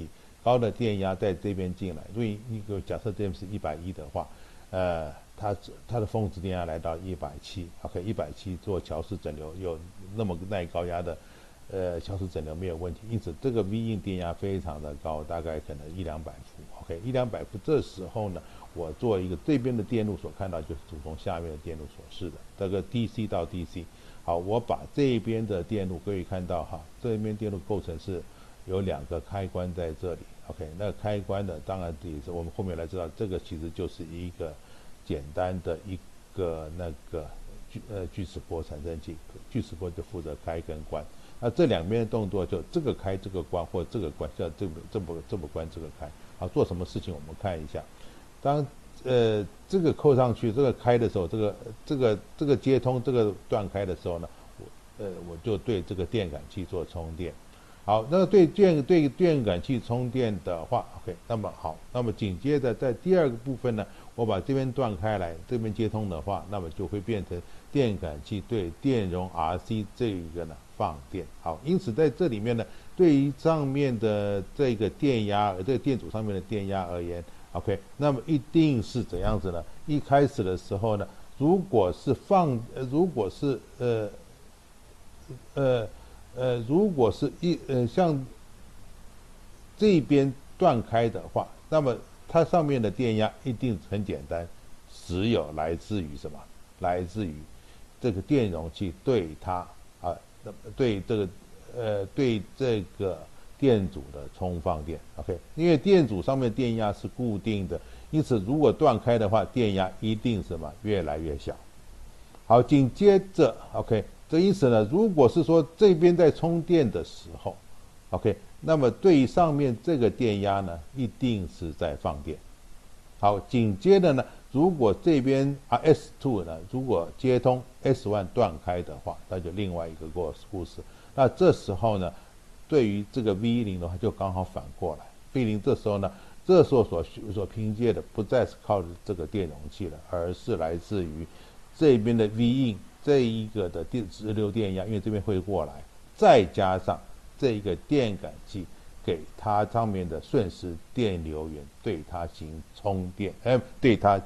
高的电压在这边进来，所以假设这边是110的话，它的峰值电压来到170，OK，170做桥式整流有那么耐高压的桥式整流没有问题，因此这个 V 印电压非常的高，大概可能100-200伏 ，OK，100-200伏，这时候呢，我做一个这边的电路所看到就是主从下面的电路所示的这个 DC 到 DC。好，我把这边的电路可以看到哈，这边电路构成是有2个开关在这里 ，OK， 那开关的当然也是我们后面来知道，这个其实就是一个简单的一个那个巨齿波产生器，巨齿波就负责开跟关。那这两边的动作就这个开这个关，或这个关叫这么关这个开。好，做什么事情我们看一下。当这个扣上去，这个开的时候，这个接通这个断开的时候呢，我就对这个电感器做充电。好，那对电感器充电的话 ，OK， 那么好，那么紧接着在第二个部分呢，我把这边断开来，这边接通的话，那么就会变成电感器对电容 RC 这一个呢放电。好，因此在这里面呢，对于上面的这个电压，这个电阻上面的电压而言 ，OK， 那么一定是怎样子呢？一开始的时候呢，如果是像这边断开的话，那么它上面的电压一定很简单，只有来自于什么？来自于这个电容器对它对这个电阻的充放电 ，OK， 因为电阻上面电压是固定的，因此如果断开的话，电压一定什么越来越小。好，紧接着 ，OK。这因此呢，如果是说这边在充电的时候 ，OK， 那么对于上面这个电压呢，一定是在放电。好，紧接着呢，如果这边S2 呢，如果接通 S1 断开的话，那就另外一个故事。那这时候呢，对于这个 V10 的话，就刚好反过来。V10 这时候呢，所凭借的不再是靠这个电容器了，而是来自于这边的 V 印。这一个的直流电压，因为这边会过来，再加上这一个电感器给它上面的瞬时电流源对它行充电，对它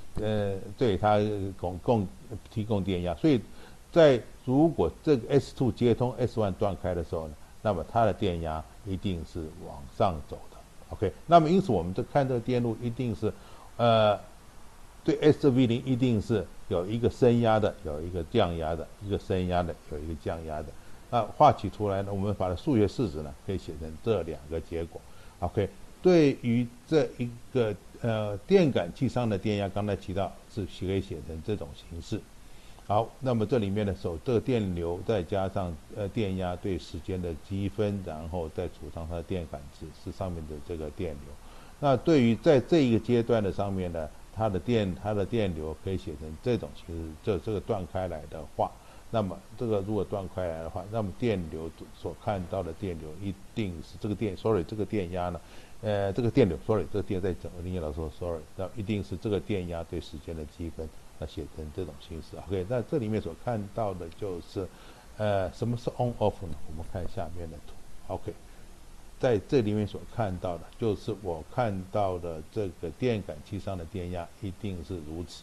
提供电压，所以如果这个 S2 接通 S1 断开的时候呢，那么它的电压一定是往上走的 ，OK， 那么因此我们看这个电路一定是对 S2V0 一定是有一个升压的，有一个降压的，一个升压的，有一个降压的。那画起图来呢，我们把它数学式子呢，可以写成这2个结果。OK， 对于这一个电感器上的电压，刚才提到是可以写成这种形式。好，那么这里面的时候，这个电流再加上电压对时间的积分，然后再除上它的电感值是上面的这个电流。那对于在这一个阶段的上面呢，它的电流可以写成这种形式，这个断开来的话，那么这个如果断开来的话，那么电流所看到的电流一定是这个电压呢，这个电流这个电在整个林业老师说那一定是这个电压对时间的积分，那写成这种形式 ，OK， 那这里面所看到的就是什么是 on off 呢？我们看下面的图 ，OK。在这里面所看到的，就是我看到的这个电感器上的电压一定是如此。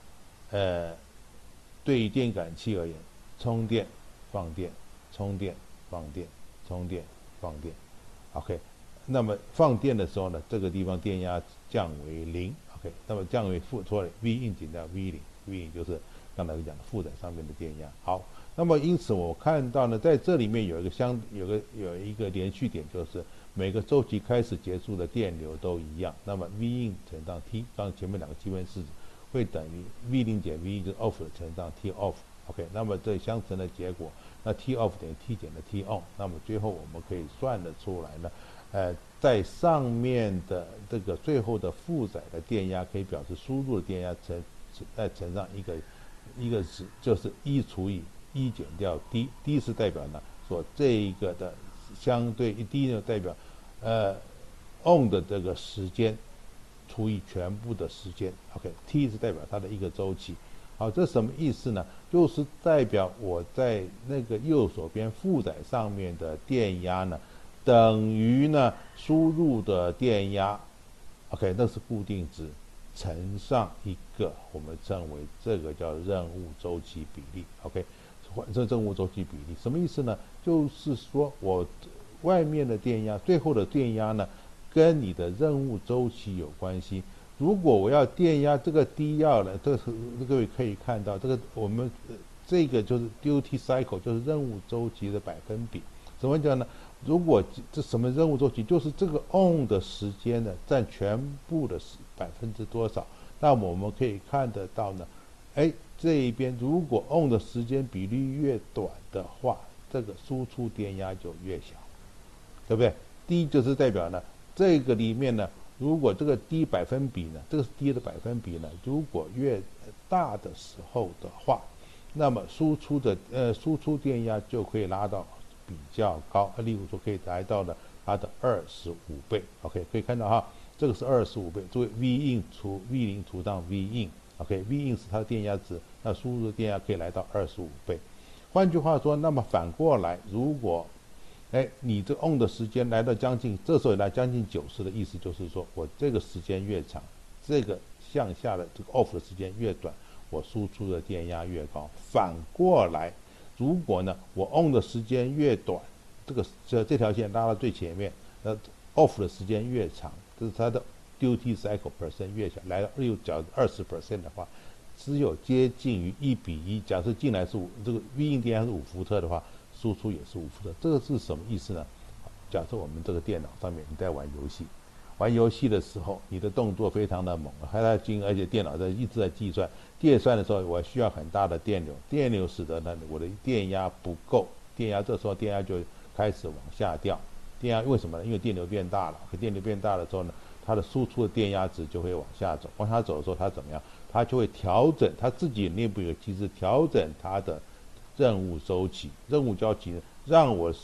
对于电感器而言，充电、放电、充电、放电、充电、放电。OK， 那么放电的时候呢，这个地方电压降为0。OK， 那么降为V 印减掉 V0，V 印就是刚才讲的负载上面的电压。好。那么因此我看到呢，在这里面有一个连续点，就是每个周期开始结束的电流都一样。那么 V in 乘上 T， 刚前面2个积分式子会等于 V0 减 V in 就是 off 乘上 T off。OK， 那么这相乘的结果，那 T off 等于 T 减的 T on。那么最后我们可以算得出来呢，在上面的这个最后的负载的电压可以表示输入的电压乘上一个值，就是1除以1减掉 D 是代表呢，这一个的相对D 呢代表on 的这个时间除以全部的时间 ，OK，T 是代表它的一个周期。好，这什么意思呢？就是代表我在那个右手边负载上面的电压呢， 等于呢输入的电压 ，OK， 那是固定值，乘上一个我们称为这个叫任务周期比例 ，OK， 这任务周期比例什么意思呢？就是说我外面的电压，最后的电压呢，跟你的任务周期有关系。如果我要电压这个低要了，这个各位可以看到，这个我们这个就是 duty cycle， 就是任务周期的百分比。怎么讲呢？如果这什么任务周期，就是这个 on 的时间呢占全部的多少？那么我们可以看得到呢，这一边如果 on 的时间比例越短的话，这个输出电压就越小，对不对？低就是代表呢，这个里面呢，如果这个低百分比呢，这个是低的百分比呢，如果越大的时候的话，那么输出电压就可以拉到比较高，例如说可以来到了它的25倍 ，OK， 可以看到哈，这个是25倍，作为 V 0除上 V in，OK，V in 是它的电压值，那输入的电压可以来到25倍。换句话说，那么反过来，如果你这 on 的时间来到这时候来将近90的意思就是说，我这个时间越长，这个向下的这个 off 的时间越短，我输出的电压越高。反过来，如果呢我 on 的时间越短，这条线拉到最前面，off 的时间越长，就是它的 duty cycle percent 越小，来到20% 的话，只有接近于1:1。假设进来是这个 V in 电压是5伏特的话，输出也是5伏特。这个是什么意思呢？假设我们这个电脑上面你在玩游戏的时候，你的动作非常的猛，而且电脑一直在计算的时候，我需要很大的电流使得呢我的电压不够，这时候电压就开始往下掉。电压为什么呢？因为电流变大了，电流变大了之后呢，它的输出的电压值就会往下走，往下走的时候它怎么样？它就会调整，它自己内部有机制调整它的任务周期，让我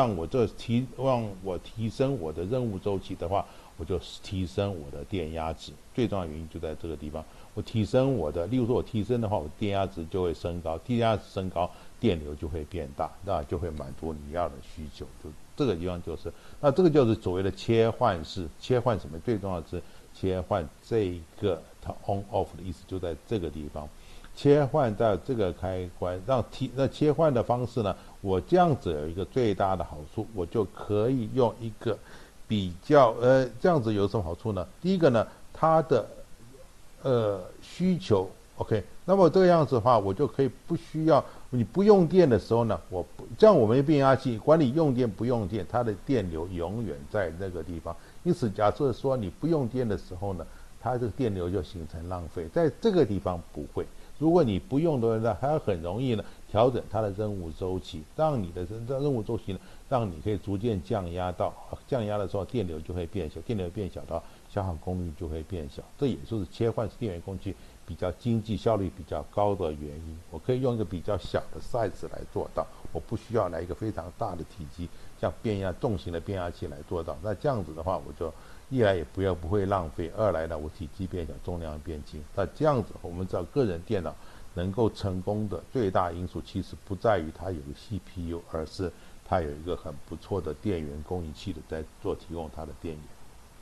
提升我的任务周期的话，我就提升我的电压值。最重要的原因就在这个地方，我提升例如说我提升的话，我电压值就会升高，电压值升高，电流就会变大，那就会满足你要的需求。就这个地方就是，那这个就是所谓的切换式，切换什么？最重要的是切换这个它 on off 的意思就在这个地方。切换到这个开关，那切换的方式呢？我这样子有一个最大的好处，我就可以用一个比较这样子有什么好处呢？第一个呢，它的需求 OK， 那么这个样子的话，我就可以不需要你不用电的时候呢，这样我们变压器管你用电不用电，它的电流永远在那个地方。因此，假设说你不用电的时候呢，它这个电流就形成浪费，在这个地方不会。如果你不用的话，还很容易呢调整它的任务周期，让你的任务周期呢，让你可以逐渐降压的时候，电流就会变小，电流变小的话，消耗功率就会变小。这也就是切换式电源供气比较经济效率比较高的原因。我可以用一个比较小的 size 来做到，我不需要来一个非常大的体积，像重型的变压器来做到。那这样子的话，我就一来也不会浪费，二来呢我体积变小，重量变轻。那这样子我们知道个人电脑能够成功的最大因素，其实不在于它有个 CPU， 而是它有一个很不错的电源供应器在提供它的电源。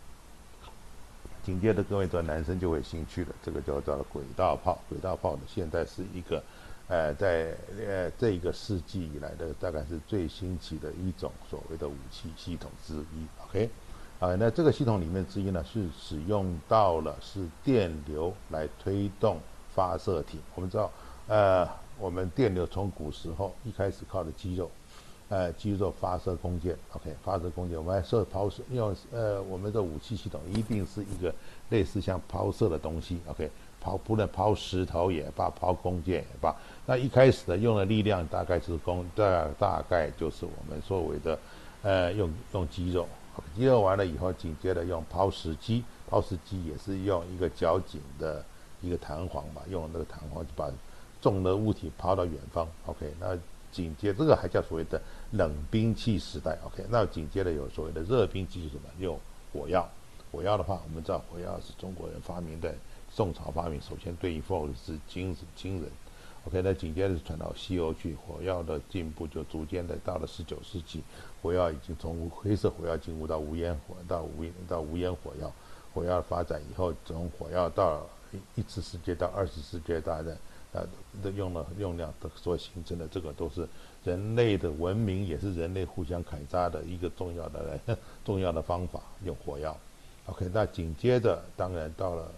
紧接着各位的男生就会有兴趣了，这个就叫做轨道炮。轨道炮呢，现在是一个在这一个世纪以来的大概是最新奇的一种所谓的武器系统之一。OK。那这个系统里面之一呢，是使用到了是电流来推动发射体。我们知道，我们电流从古时候一开始靠的肌肉发射弓箭 ，OK， 发射弓箭，我们还抛射，我们的武器系统一定是一个类似像抛射的东西 ，OK， 不论抛石头也罢，抛弓箭也罢，那一开始的用的力量大概就是我们所谓的用肌肉。肌肉完了以后，紧接着用抛石机也是用一个较紧的一个弹簧吧，用那个弹簧就把重的物体抛到远方。OK， 那紧接这个还叫所谓的冷兵器时代。OK， 那紧接着有所谓的热兵器是什么？用火药。火药的话，我们知道火药是中国人发明的，宋朝发明，首先对于火是惊人。 OK， 那紧接着传到西欧去，火药的进步就逐渐的到了19世纪，火药已经从黑色火药进入到无烟火药，火药发展以后，从火药到一次世界到二次世界大战，的用量的所形成的，这个都是人类的文明，也是人类互相砍杀的一个重要的方法，用火药。OK， 那紧接着当然到了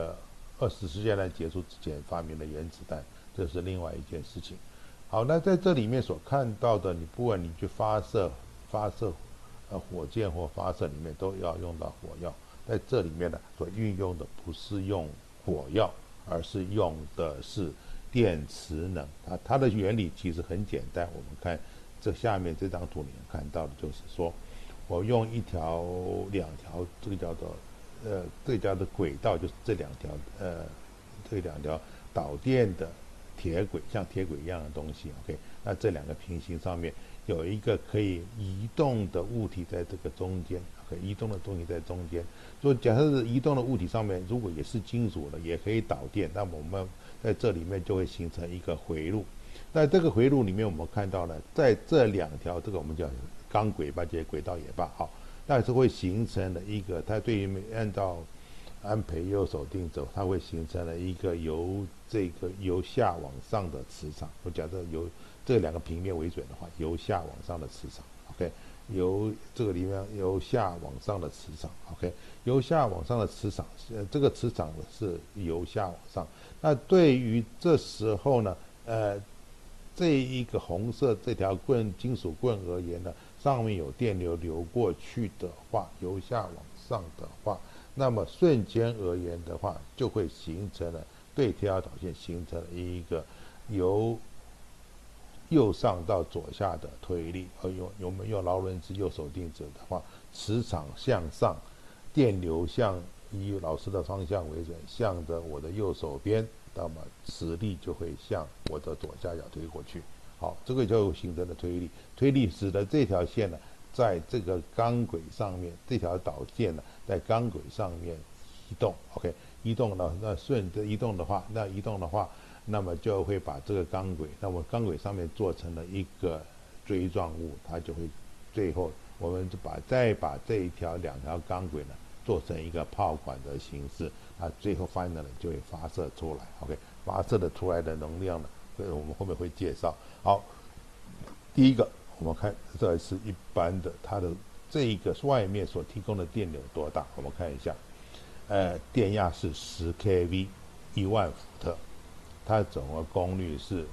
20世纪大战结束之前发明了原子弹，这是另外一件事情。好，那在这里面所看到的，你不管你去发射火箭或发射里面都要用到火药，在这里面呢所运用的不是用火药，而是用的是电磁能。它的原理其实很简单，我们看这下面这张图里面看到的就是说，我用两条这个叫做轨道，就是这两条导电的铁轨，像铁轨一样的东西。OK， 那这两个平行上面有一个可以移动的物体在这个中间。OK， 移动的东西在中间。所以假设是移动的物体上面，如果也是金属的，也可以导电，那么我们在这里面就会形成一个回路。在这个回路里面，我们看到了，在这两条这个我们叫钢轨吧，这些轨道也罢，好，那是会形成了一个，它对于按照安培右手定则，它会形成了一个由下往上的磁场。我假设由这两个平面为准的话，由下往上的磁场。OK， 由这个里面由下往上的磁场。OK， 由下往上的磁场，这个磁场是由下往上。那对于这时候呢，这一个红色这条金属棍而言呢，上面有电流流过去的话，由下往上的话，那么瞬间而言的话，就会形成了对贴条导线形成了一个由右上到左下的推力。我们用劳伦兹右手定则的话，磁场向上，电流以老师的方向为准，向着我的右手边，那么磁力就会向我的左下角推过去。好，这个就形成了推力。推力使得这条线呢，在这个钢轨上面，这条导线呢，在钢轨上面移动。OK， 移动呢，那顺着移动的话，那么就会把这个钢轨，那么钢轨上面做成了一个锥状物，它就会最后我们就再把两条钢轨呢做成一个炮管的形式，最后 final 就会发射出来。OK， 发射的出来的能量呢，我们后面会介绍。好，第一个我们看这是一般的，它的这一个外面所提供的电流多大？我们看一下，电压是10 kV， 10000伏特，它总的功率是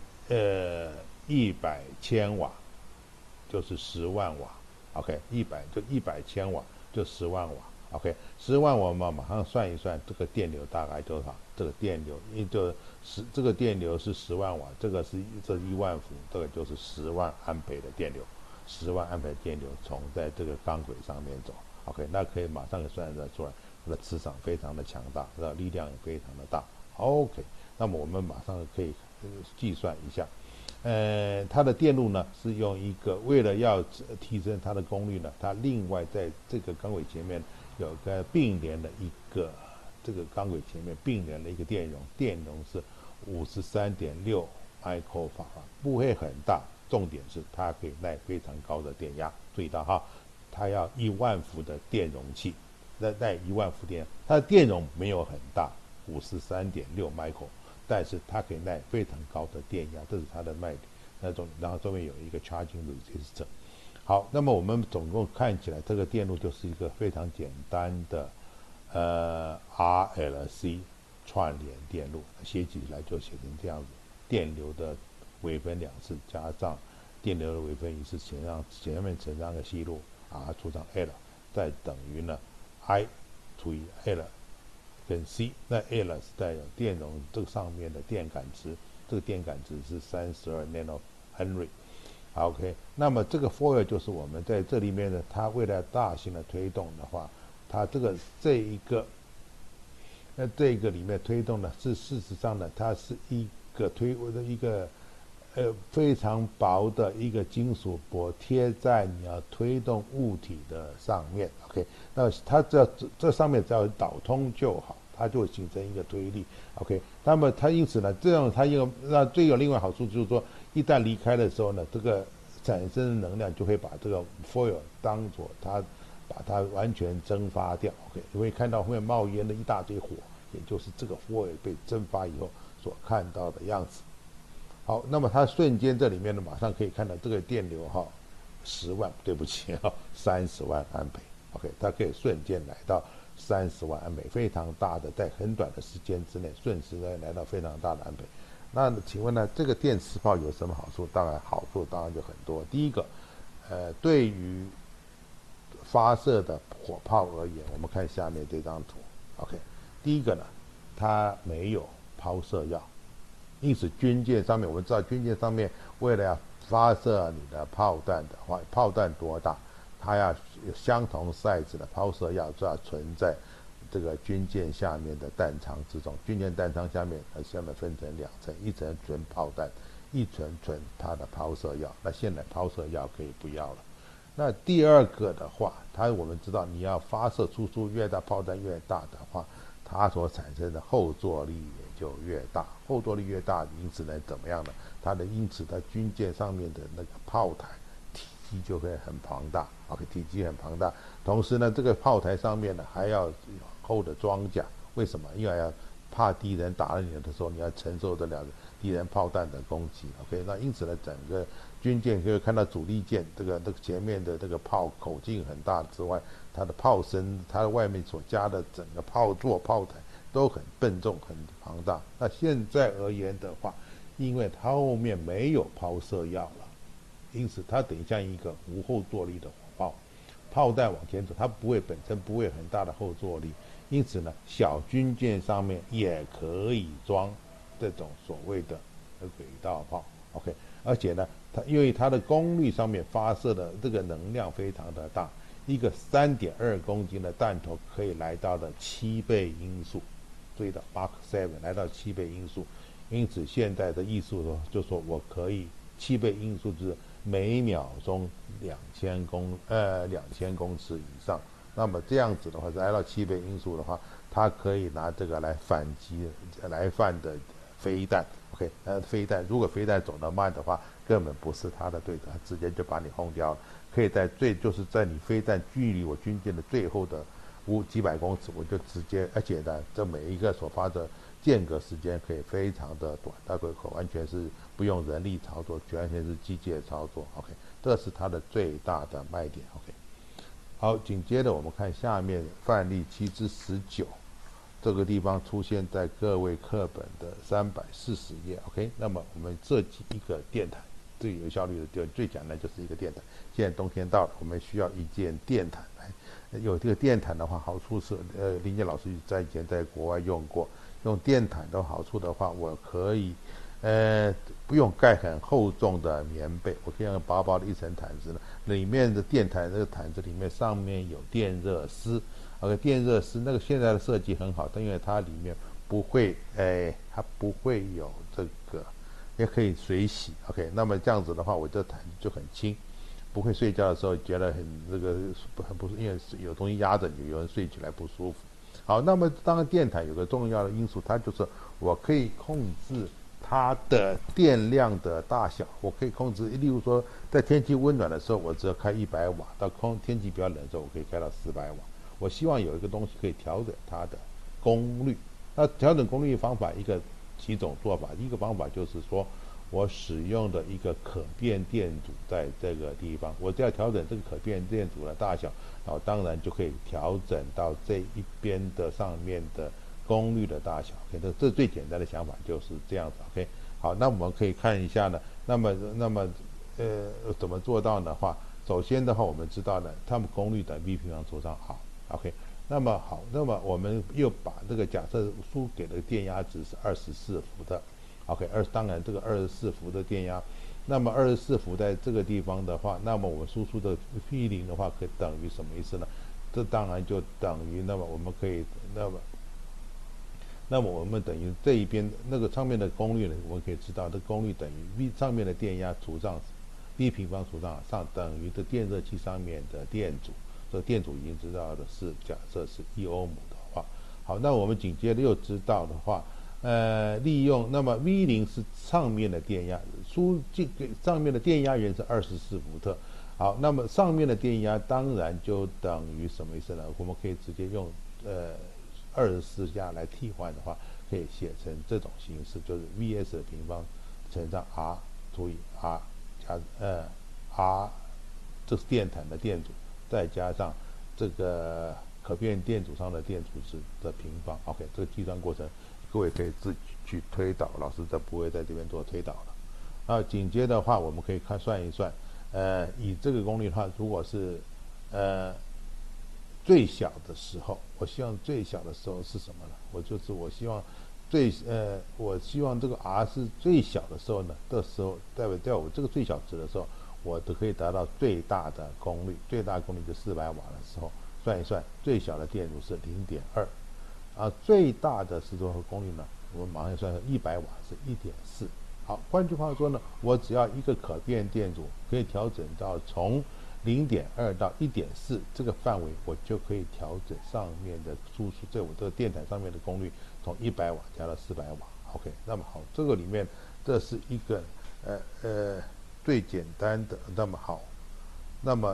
100千瓦，就是10万瓦。OK， 100千瓦就10万瓦。OK， 10万瓦我们马上算一算，这个电流大概多少？这个电流这个电流是10万瓦，这10000伏，这个就是10万安培的电流，10万安培电流从在这个钢轨上面走。OK， 那可以马上算得出来，它的磁场非常的强大，力量也非常的大。OK， 那么我们马上可以计算一下。它的电路呢是用一个，为了要提升它的功率呢，它另外在这个钢轨前面有个并联的一个，这个钢轨前面并联的一个电容，电容是53.6 microfarad， 不会很大，重点是它可以耐非常高的电压。注意到哈，它要10000伏的电容器，耐10000伏电，它的电容没有很大，53.6 micro。但是它可以耐非常高的电压，这是它的卖点。然后中间有一个 charging resistor。好，那么我们总共看起来，这个电路就是一个非常简单的RLC 串联电路，写起来就写成这样子：电流的微分两次加上电流的微分一次，前面乘上个息路 R 除上 L， 再等于呢 I 除以 L。跟 C， 那 L 是带有电容这个上面的电感值，这个电感值是32 nano Henry。OK， 那么这个 foil 就是我们在这里面呢，它为了大型的推动的话，它这一个里面推动呢，是事实上呢，它是一个非常薄的一个金属箔贴在你要推动物体的上面。OK， 那它这上面只要导通就好。 它就会形成一个推力。OK， 那么它因此呢，这样它那最有另外好处就是说，一旦离开的时候呢，这个产生的能量就会把这个 foil 当作它把它完全蒸发掉。OK， 你会看到后面冒烟的一大堆火，也就是这个 foil 被蒸发以后所看到的样子。好，那么它瞬间这里面呢，马上可以看到这个电流10万，对不起30万安培。OK， 它可以瞬间来到30万安培，非常大的，在很短的时间之内，瞬时的来到非常大的安培。那请问呢，这个电磁炮有什么好处？当然好处当然就很多。第一个，对于发射的火炮而言，我们看下面这张图。OK， 第一个呢，它没有抛射药。因此，军舰上面我们知道，军舰上面为了要发射你的炮弹的话，炮弹多大，它要有相同 size 的抛射药，就要存在这个军舰下面的弹仓之中。军舰弹仓下面分成2层，一层存炮弹，一层存它的抛射药。那现在抛射药可以不要了。那第二个的话，我们知道你要发射出越大，炮弹越大的话，它所产生的后坐力也就越大，后坐力越大，因此呢怎么样呢？因此它军舰上面的那个炮台体积就会很庞大 ，OK， 体积很庞大。同时呢，这个炮台上面呢还要有厚的装甲，为什么？因为要怕敌人打了你的时候，你要承受得了敌人炮弹的攻击 ，OK， 那因此呢，整个军舰可以看到主力舰这个前面的这个炮口径很大之外，它的炮身，它外面所加的整个炮座、炮台都很笨重、很庞大。那现在而言的话，因为它后面没有抛射药了，因此它等于像一个无后坐力的火炮，炮弹往前走，它本身不会很大的后坐力，因此呢，小军舰上面也可以装这种所谓的轨道炮 ，OK， 而且呢，因为它的功率上面发射的这个能量非常的大，一个3.2公斤的弹头可以来到的7倍音速，注意到 Mach 7来到7倍音速，因此现在的艺术就说我可以7倍音速就是每秒钟2000公尺以上。那么这样子的话，来到7倍音速的话，它可以拿这个来反击来犯的飞弹。OK， 飞弹如果飞弹走得慢的话，根本不是它的对手，它直接就把你轰掉了。可以就是在你飞弹距离我军舰的最后的几百公尺，我就直接，而且呢，这每一个所发的间隔时间可以非常的短，它可完全是不用人力操作，完全是机械操作。OK， 这是它的最大的卖点。OK， 好，紧接着我们看下面范例7/19，这个地方出现在各位课本的340页。OK， 那么我们设计一个电毯，最有效率的最简单就是一个电毯。现在冬天到了，我们需要一件电毯来。有这个电毯的话，好处是，林杰老师以前在国外用过。用电毯的好处的话，我可以，不用盖很厚重的棉被，我可以用薄薄的一层毯子呢，里面的电毯这个毯子里面上面有电热丝。电热丝那个现在的设计很好，但因为它里面不会，它不会有这个，也可以水洗。OK， 那么这样子的话，我这毯子就很轻。不会睡觉的时候觉得很不是，因为有东西压着你，有人睡起来不舒服。好，那么当然电毯有个重要的因素，它就是我可以控制它的电量的大小，我可以控制，例如说在天气温暖的时候，我只要开100瓦，到天气比较冷的时候，我可以开到400瓦。我希望有一个东西可以调整它的功率。那调整功率方法几种做法，一个方法就是说，我使用的一个可变电阻在这个地方，我只要调整这个可变电阻的大小，然后当然就可以调整到这一边的上面的功率的大小。OK， 这最简单的想法就是这样子。OK， 好，那我们可以看一下呢，那么怎么做到的话，首先的话我们知道呢，它们功率等于 V 平方除上 R。OK， 那么好，那么我们又把这个假设输给的电压值是24伏的。OK， 当然这个24伏的电压，那么24伏在这个地方的话，那么我们输出的 P0 的话，可以等于什么意思呢？这当然就等于，那么我们可以，那么我们等于这一边那个上面的功率呢，我们可以知道，这功率等于 V 上面的电压除上 V 平方除上等于这电热器上面的电阻。这电阻已经知道的是，假设是1欧姆的话， 好，那我们紧接着又知道的话，利用那么 V0是上面的电压，这个上面的电压源是24伏特。好，那么上面的电压当然就等于什么意思呢？我们可以直接用24加来替换的话，可以写成这种形式，就是 Vs 的平方乘上 R 除以 R 加R， 这是电毯的电阻，再加上这个可变电阻上的电阻值的平方。OK， 这个计算过程各位可以自己去推导，老师不会在这边做推导了。那紧接着的话，我们可以算一算，以这个功率的话，如果是最小的时候，我希望最小的时候是什么呢？我希望我希望这个 R 是最小的时候呢，这时候代表我这个最小值的时候，我都可以达到最大的功率，最大功率就400瓦的时候，算一算最小的电阻是0.2，最大的是多少功率呢？我们马上算100瓦是1.4。好，换句话说呢，我只要一个可变电阻可以调整到从0.2到1.4这个范围，我就可以调整上面的输出，在我这个电毯上面的功率从100瓦加到400瓦。OK， 那么好，这个里面这是一个最简单的，那么好，那么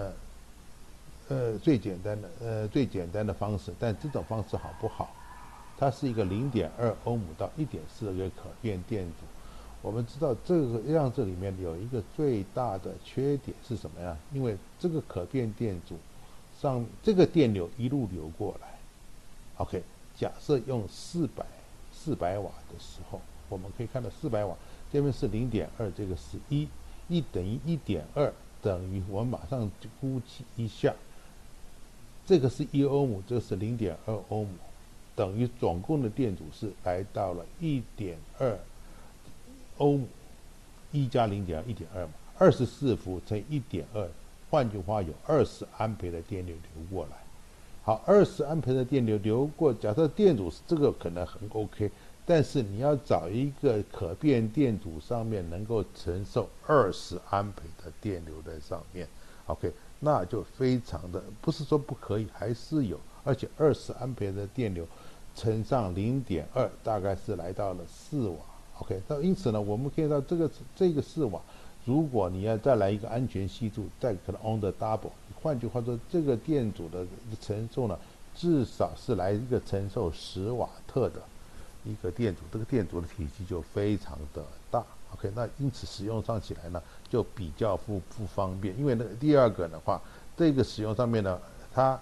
最简单的方式，但这种方式好不好？它是一个0.2欧姆到1.4的一个可变电阻。我们知道这里面有一个最大的缺点是什么呀？因为这个可变电阻上这个电流一路流过来 ，OK， 假设用400瓦的时候，我们可以看到400瓦这边是0.2，这个是1等于1.2，等于我们马上就估计一下，这个是1欧姆，这个是0.2欧姆，等于总共的电阻是来到了1.2欧姆，1加0.2 1.2嘛，24伏乘1.2，换句话有20安培的电流流过来。好，20安培的电流流过，假设电阻是这个可能很 OK， 但是你要找一个可变电阻上面能够承受20安培的电流在上面 ，OK， 那就非常的不是说不可以，还是有，而且20安培的电流乘上0.2，大概是来到了4瓦。OK， 那因此呢，我们可以到这个4瓦，如果你要再来一个安全系数，再可能 on the double， 换句话说，这个电阻的承受呢，至少是来一个承受10瓦特的一个电阻，这个电阻的体积就非常的大。OK， 那因此使用上起来呢，就比较不方便，因为第二个的话，这个使用上面呢，它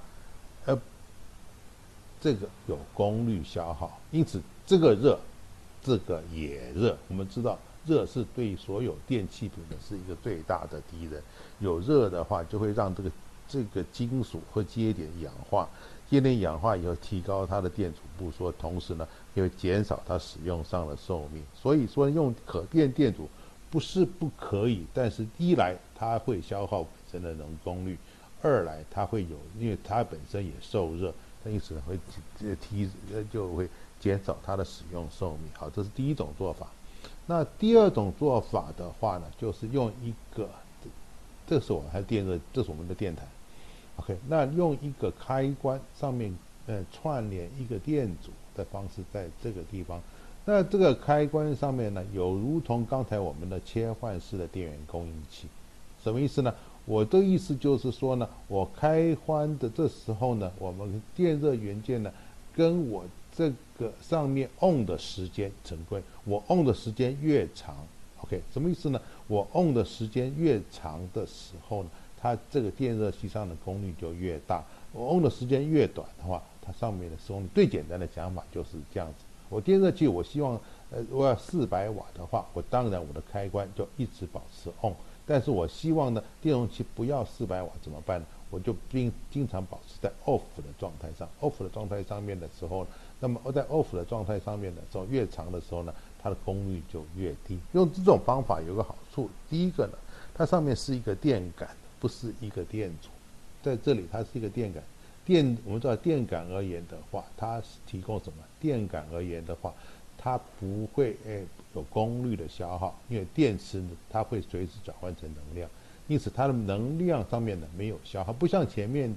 这个有功率消耗，因此这个热。这个也热，我们知道热是对所有电气品的是一个最大的敌人。有热的话，就会让这个金属或接点氧化，接点氧化以后提高它的电阻布缩，同时呢，也会减少它使用上的寿命。所以说，用可变电阻不是不可以，但是一来它会消耗本身的能功率，二来它会有，因为它本身也受热，因此会就会减少它的使用寿命。好，这是第一种做法。那第二种做法的话呢，就是用一个，这是我们还电热，这是我们的电毯。OK， 那用一个开关上面串联一个电阻的方式，在这个地方。那这个开关上面呢，有如同刚才我们的切换式的电源供应器。什么意思呢？我的意思就是说呢，我开关的这时候呢，我们电热元件呢，跟我这个上面 on 的时间成规，我 on 的时间越长 ，OK， 什么意思呢？我 on 的时间越长的时候呢，它这个电热器上的功率就越大；我 on 的时间越短的话，它上面的功率，最简单的讲法就是这样子。我电热器我希望我要400瓦的话，我当然我的开关就一直保持 on， 但是我希望呢电容器不要400瓦怎么办呢？我就经常保持在 off 的状态上 ，off 的状态上面的时候，那么在 off 的状态上面的时候，越长的时候呢，它的功率就越低。用这种方法有个好处，第一个呢，它上面是一个电感，不是一个电阻，在这里它是一个电感。我们知道电感而言的话，它提供什么？电感而言的话，它不会有功率的消耗，因为电池呢它会随时转换成能量。因此，它的能量上面呢没有消耗，不像前面的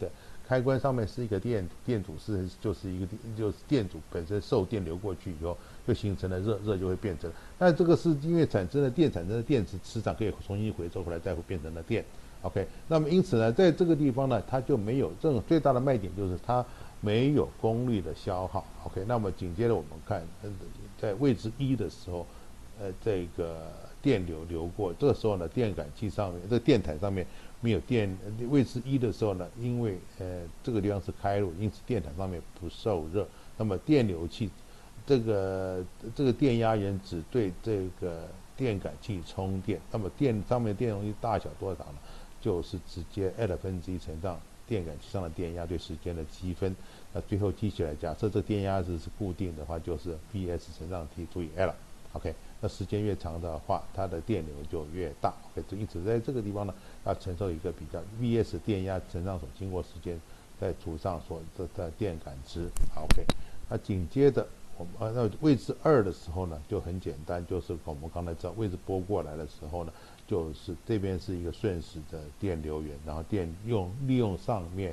开关上面是一个电阻就是电阻本身受电流过去以后，就形成了热就会变成。但这个是因为产生的电磁场可以重新回收回来，再会变成了电。OK， 那么因此呢，在这个地方呢，它就没有这种最大的卖点就是它没有功率的消耗。OK， 那么紧接着我们看，在位置一的时候，这个电流流过，这个时候呢，电感器上面这个电台上面没有电，位置一的时候呢，因为这个地方是开路，因此电台上面不受热，那么电流器这个电压源只对这个电感器充电，那么电上面电容器大小多少呢？就是直接 L1 乘上电感器上的电压对时间的积分，那最后积起来，假设这电压值是固定的话，就是 Vs 乘上 T 除以 L。OK， 那时间越长的话，它的电流就越大。OK， 因此在这个地方呢，要承受一个比较 Vs 电压乘上所经过时间，再除上所的电感值。OK， 那紧接着我们那位置2的时候呢，就很简单，就是我们刚才知道位置拨过来的时候呢，就是这边是一个瞬时的电流源，然后利用上面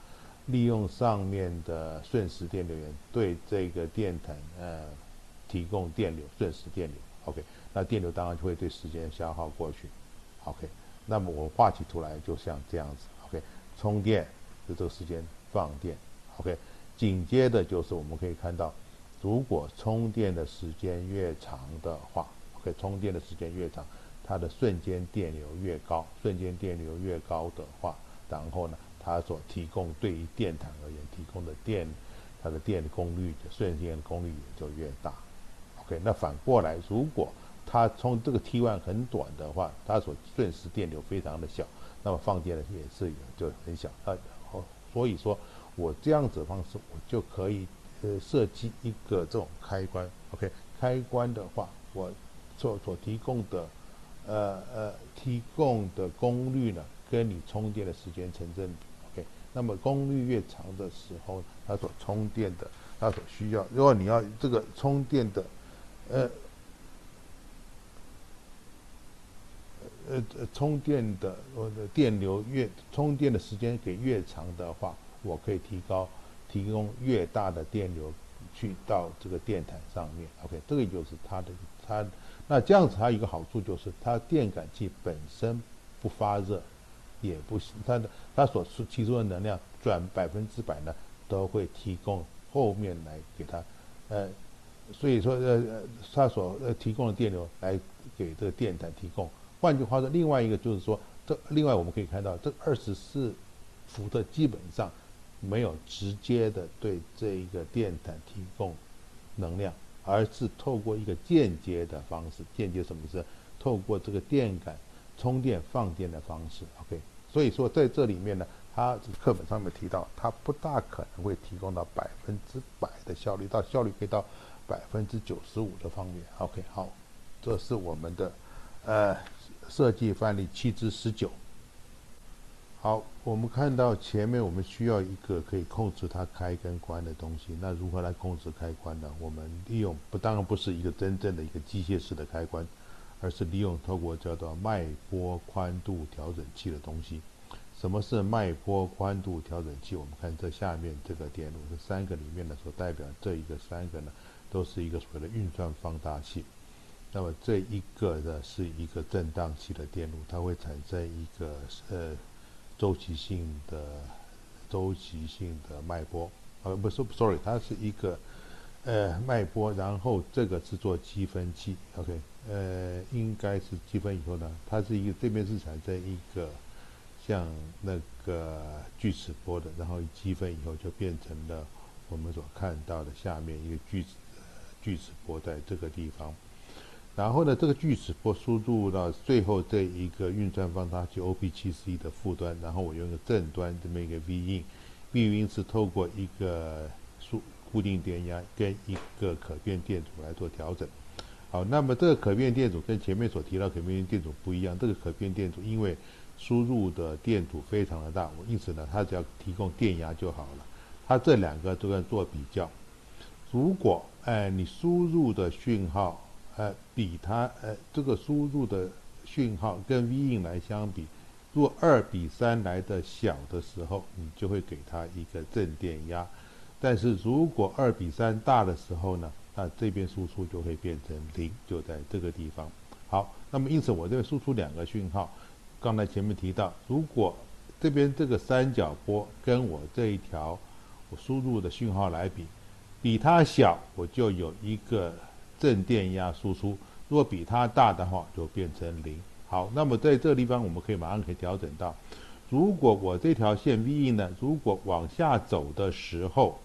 的瞬时电流源对这个电台提供电流，瞬时电流。OK， 那电流当然就会对时间消耗过去。OK， 那么我画起图来就像这样子。OK， 充电就这个时间放电。OK， 紧接着就是我们可以看到，如果充电的时间越长的话 ，OK， 充电的时间越长，它的瞬间电流越高，瞬间电流越高的话，然后呢，它所提供对于电台而言提供的电，它的电功率的瞬间功率也就越大。OK， 那反过来，如果它从这个 T1 很短的话，它所瞬时电流非常的小，那么放电的也是就很小。所以说我这样子的方式，我就可以设计一个这种开关。OK， 开关的话，我所提供的提供的功率呢，跟你充电的时间成正比。OK， 那么功率越长的时候，它所充电的，它所需要，如果你要这个充电的充电的电流充电的时间给越长的话，我可以提供越大的电流去到这个电台上面。OK， 这个就是它那这样子它有一个好处就是它电感器本身不发热，也不它所提出的能量转100%呢都会提供后面来给它所以说它所提供的电流来给这个电台提供。换句话说，另外一个就是说，另外我们可以看到，这24伏特基本上没有直接的对这一个电台提供能量，而是透过一个间接的方式。间接什么意思？透过这个电感充电放电的方式。OK， 所以说在这里面呢，它课本上面提到，它不大可能会提供到100%的效率，效率可以到95%的方面。OK， 好，这是我们的设计范例7至19。好，我们看到前面我们需要一个可以控制它开跟关的东西。那如何来控制开关呢？我们利用当然不是一个真正的一个机械式的开关，而是利用透过叫做脉波宽度调整器的东西。什么是脉波宽度调整器？我们看这下面这个电路，这3个里面呢所代表这一个3个呢，都是一个所谓的运算放大器。那么这一个呢是一个振荡器的电路，它会产生一个周期性的脉波，不是 ，sorry， 它是一个脉波，然后这个是做积分器 ，OK， 应该是积分以后呢，它是一个这边是产生一个像那个锯齿波的，然后积分以后就变成了我们所看到的下面一个锯齿波在这个地方。然后呢，这个锯齿波输入到最后这一个运算放大器 OP7C 的负端，然后我用一个正端这么一个 V in 是透过一个固定电压跟一个可变电阻来做调整。好，那么这个可变电阻跟前面所提到可变电阻不一样，这个可变电阻因为输入的电阻非常的大，因此呢，它只要提供电压就好了。它这2个都要做比较，如果你输入的讯号比它这个输入的讯号跟 V in 来相比， 若2:3来的小的时候，你就会给它一个正电压。但是如果2:3大的时候呢，那这边输出就会变成0，就在这个地方。好，那么因此我这边输出2个讯号。刚才前面提到，如果这边这个三角波跟我这一条我输入的讯号来比，比它小，我就有一个正电压输出；如果比它大的话，就变成0。好，那么在这个地方，我们马上可以调整到，如果我这条线 V 呢，如果往下走的时候，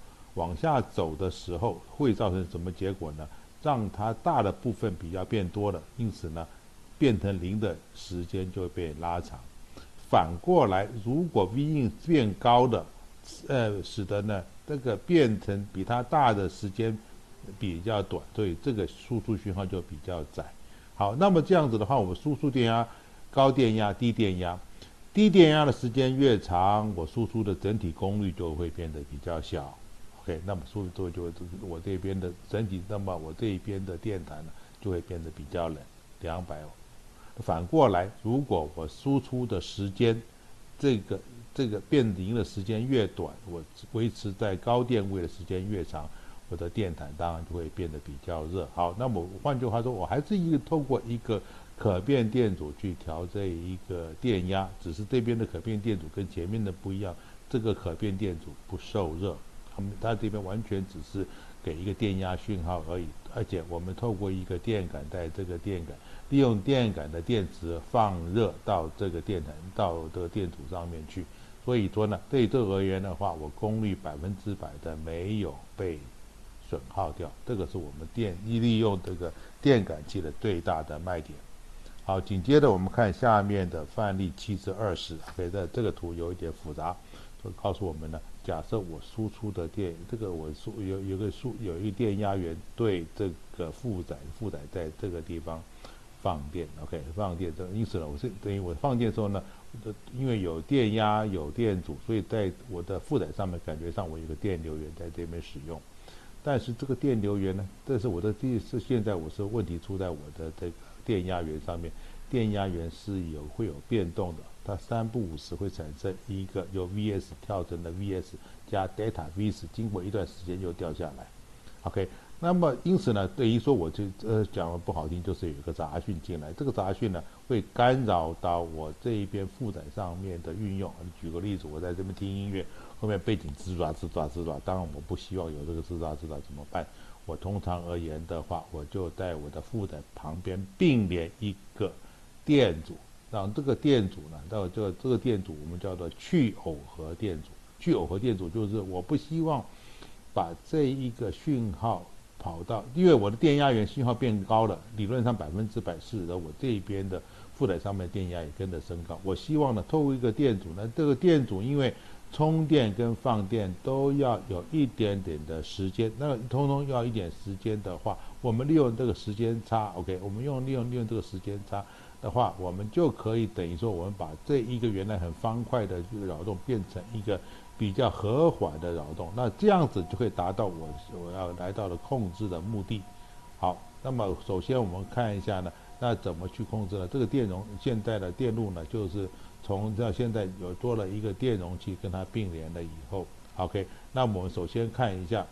会造成什么结果呢？让它大的部分比较变多了，因此呢，变成0的时间就会被拉长。反过来，如果 V in 变高的，使得呢这个变成比它大的时间比较短，所以这个输出讯号就比较窄。好，那么这样子的话，我们输出电压高电压、低电压，低电压的时间越长，我输出的整体功率就会变得比较小。OK， 那么输出就会我这边的整体，那么我这一边的电台呢就会变得比较冷，200瓦。反过来，如果我输出的时间，这个变0的时间越短，我维持在高电位的时间越长，我的电毯当然就会变得比较热。好，那么换句话说，我还是透过一个可变电阻去调这一个电压，只是这边的可变电阻跟前面的不一样，这个可变电阻不受热，它这边完全只是给一个电压讯号而已，而且我们透过一个电感带这个电感，利用电感的电池放热到这个电毯到这个电阻上面去，所以说呢，对这而言的话，我功率100%的没有被损耗掉，这个是我们利用这个电感器的最大的卖点。好，紧接着我们看下面的范例7/20，这个图有一点复杂，就告诉我们呢，假设我输出的电，这个我有一个电压源对这个负载在这个地方放电 ，OK， 放电，因此呢，我是等于我放电的时候呢，因为有电压有电阻，所以在我的负载上面感觉上我有个电流源在这边使用，但是这个电流源呢，这是现在我是问题出在我的这个电压源上面，电压源是会有变动的，它3不5时会产生一个由 Vs 跳成的 Vs 加 delta Vs， 经过一段时间又掉下来。OK， 那么因此呢，对于说我就讲的不好听，就是有一个杂讯进来，这个杂讯呢会干扰到我这一边负载上面的运用。举个例子，我在这边听音乐，后面背景吱爪，当然我不希望有这个吱爪怎么办？我通常而言的话，我就在我的负载旁边并联一个电阻，让这个电阻呢，到这个电阻我们叫做去耦合电阻。去耦合电阻就是我不希望把这一个讯号跑到，因为我的电压源信号变高了，理论上100%使得我这一边的负载上面的电压也跟着升高。我希望呢，透过一个电阻呢，这个电阻因为充电跟放电都要有一点点的时间，那通通要一点时间的话，我们利用这个时间差 ，OK， 我们利用这个时间差的话，我们就可以等于说，我们把这一个原来很方块的这个扰动变成一个比较和缓的扰动，那这样子就可以达到我要来到的控制的目的。好，那么首先我们看一下呢，那怎么去控制呢？这个电容现在的电路呢，就是从到现在有多了一个电容器跟它并联了以后 ，OK， 那我们首先看一下，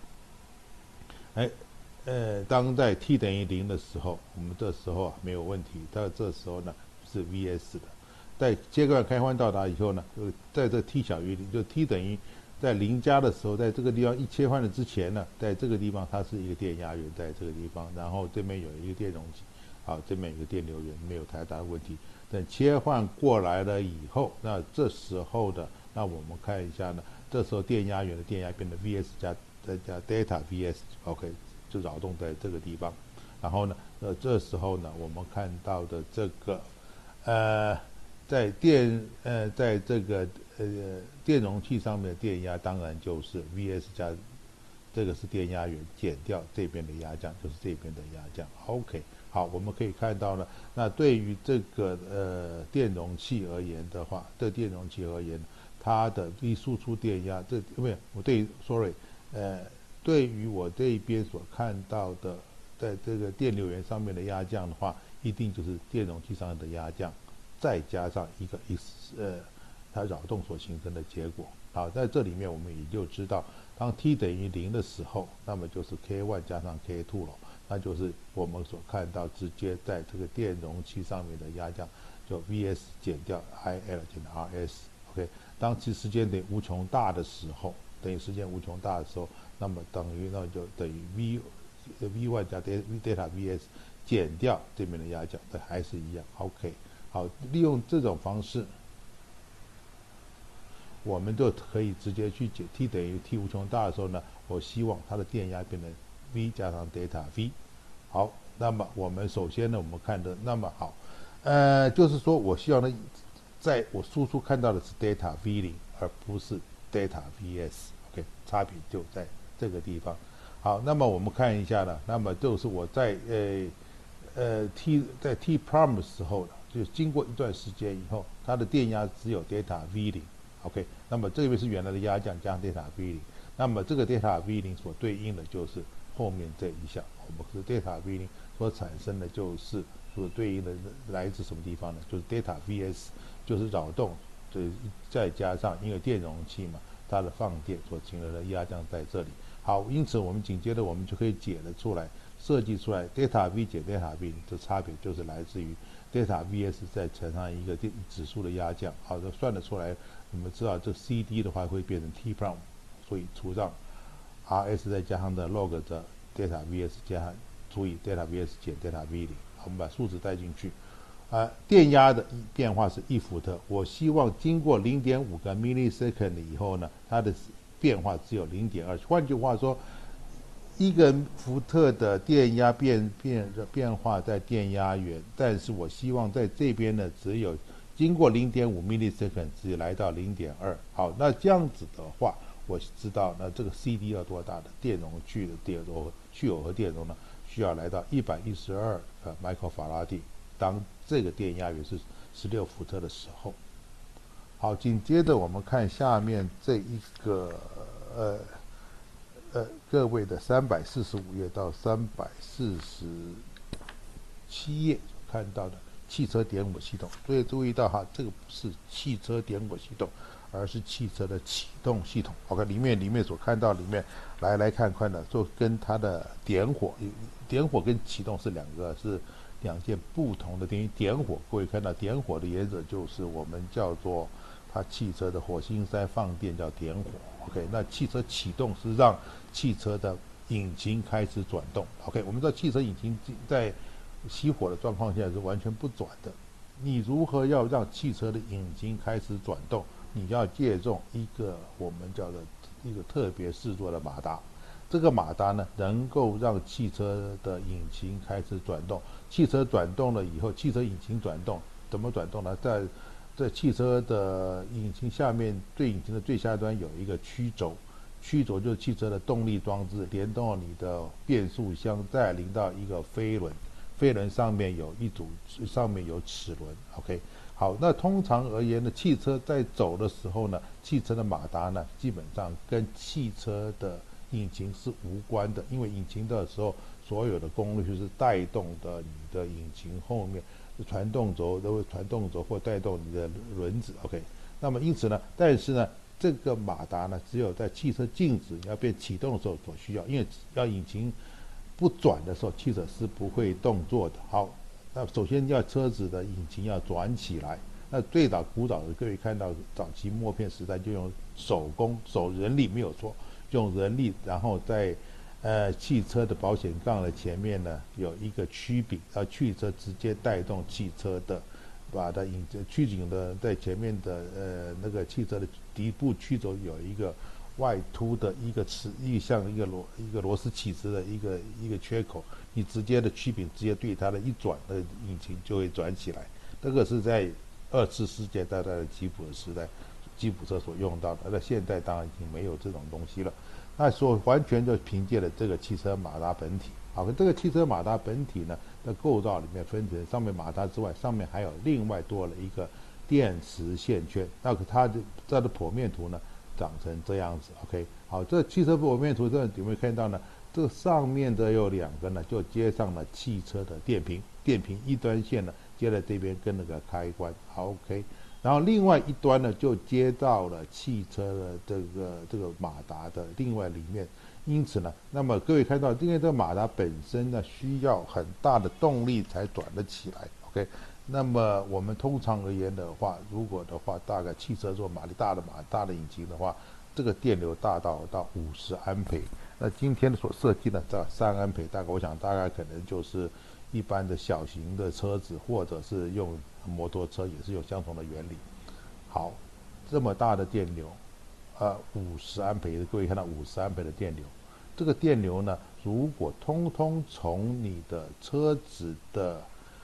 当在 t 等于0的时候，我们这时候没有问题，到这时候呢是 Vs 的。在接段开关到达以后呢，就在这 t 小于0，就 t 等于在0加的时候，在这个地方一切换的之前呢，在这个地方它是一个电压源在这个地方，然后这边有一个电容器，好，这边有一个电流源，没有太大的问题。等切换过来了以后，那这时候的，那我们看一下呢，这时候电压源的电压变成 Vs 加 delta Vs，OK，就扰动在这个地方。然后呢，这时候呢，我们看到的这个，在这个电容器上面的电压，当然就是 Vs 加，这个是电压源减掉这边的压降，就是这边的压降。OK， 好，我们可以看到呢，那对于这个电容器而言的话，电容器而言，它的输出电压，对于我这一边所看到的，在这个电流源上面的压降的话，一定就是电容器上的压降。 再加上一个它扰动所形成的结果。好，在这里面我们也就知道，当 t 等于0的时候，那么就是 k1 加上 k2 了，那就是我们所看到直接在这个电容器上面的压降，就 Vs 减掉 IL 减 Rs。OK， 当其时间点无穷大的时候，那么就等于 V1 加 delta Vs 减掉这边的压降，这还是一样。OK， 好，利用这种方式，我们就可以直接去解 t 等于 t 无穷大的时候呢，我希望它的电压变成 V 加上 delta V。好，那么我们首先呢，我们看的那么好，就是说我希望呢，在我输出看到的是 delta V0，而不是 delta Vs。OK， 差别就在这个地方。好，那么我们看一下呢，那么就是我在在 t prime 的时候呢，就是经过一段时间以后，它的电压只有 delta V0。OK， 那么这边是原来的压降加上 delta V0， 那么这个 delta V0 所对应的就是后面这一项，我们是 delta V0 所产生的就是所对应的来自什么地方呢？就是 delta Vs， 就是扰动，再加上因为电容器嘛，它的放电所形成的压降在这里。好，因此我们紧接着我们就可以解得出来，设计出来 delta V 减 delta V 的差别就是来自于 delta Vs 再乘上一个指数的压降。好的，算得出来，我们知道这 CD 的话会变成 T prime， 所以除上 Rs 再加上的 log 的 delta Vs 加上除以 delta Vs 减 delta V0。好，我们把数值带进去。电压的变化是1伏特，我希望经过 0.5 个 millisecond 以后呢，它的变化只有 0.2。换句话说，1个伏特的电压变化在电压源，但是我希望在这边呢，只有经过 0.5 millisecond 只来到 0.2。好，那这样子的话，我知道那这个 CD 要多大的电容去耦合电容呢，需要来到112microfarad。当这个电压源是16伏特的时候。好，紧接着我们看下面这一个各位的345页到347页所看到的汽车点火系统。所以注意到哈，这个不是汽车点火系统，而是汽车的启动系统。OK， 里面所看到来看的，就跟它的点火跟启动是两件不同的东西。点火，各位看到点火的原则就是我们叫做它汽车的火星塞放电叫点火。OK， 那汽车启动是让汽车的引擎开始转动。OK， 我们知道汽车引擎在熄火的状况下是完全不转的。你如何要让汽车的引擎开始转动？你要借重一个我们叫做一个特别制作的马达。这个马达呢，能够让汽车的引擎开始转动。汽车转动了以后，汽车引擎转动怎么转动呢？在汽车的引擎下面，对引擎的最下端有一个曲轴，曲轴就是汽车的动力装置，联动了你的变速箱，再临到一个飞轮，飞轮上面有齿轮。OK， 好，那通常而言呢，汽车在走的时候呢，汽车的马达呢，基本上跟汽车的引擎是无关的，因为引擎的时候，所有的功率就是带动的你的引擎后面传动轴或带动你的轮子。 OK， 那么因此呢，但是呢，这个马达呢，只有在汽车静止要变启动的时候所需要，因为要引擎不转的时候，汽车是不会动作的。好，那首先要车子的引擎要转起来。那古早的各位看到早期默片时代就用人力没有错，用人力，然后在汽车的保险杠的前面呢有一个曲柄，汽车直接带动汽车的，把它曲柄的在前面的那个汽车的底部曲轴有一个外凸的像一个螺丝起子的一个缺口，你直接的曲柄直接对它的一转的引擎就会转起来。这个是在2次世界大战的吉普车所用到的，那现在当然已经没有这种东西了。那完全就凭借了这个汽车马达本体。好，这个汽车马达本体呢的构造里面分成上面马达之外，上面还有另外多了一个电池线圈。那它的剖面图呢长成这样子。OK， 好，这汽车剖面图这有没有看到呢？这上面的有2个呢，就接上了汽车的电瓶一端线呢接了这边跟那个开关，好 OK。然后另外一端呢，就接到了汽车的这个马达的另外里面。因此呢，那么各位看到，因为这个马达本身呢需要很大的动力才转得起来 ，OK。那么我们通常而言的话，如果的话，大概汽车做马力大的引擎的话，这个电流大到50安培。那今天所设计的这3安培，我想大概可能就是一般的小型的车子，或者是用摩托车，也是用相同的原理。好，这么大的电流，50安培的，各位看到50安培的电流，这个电流呢，如果通通从你的车子的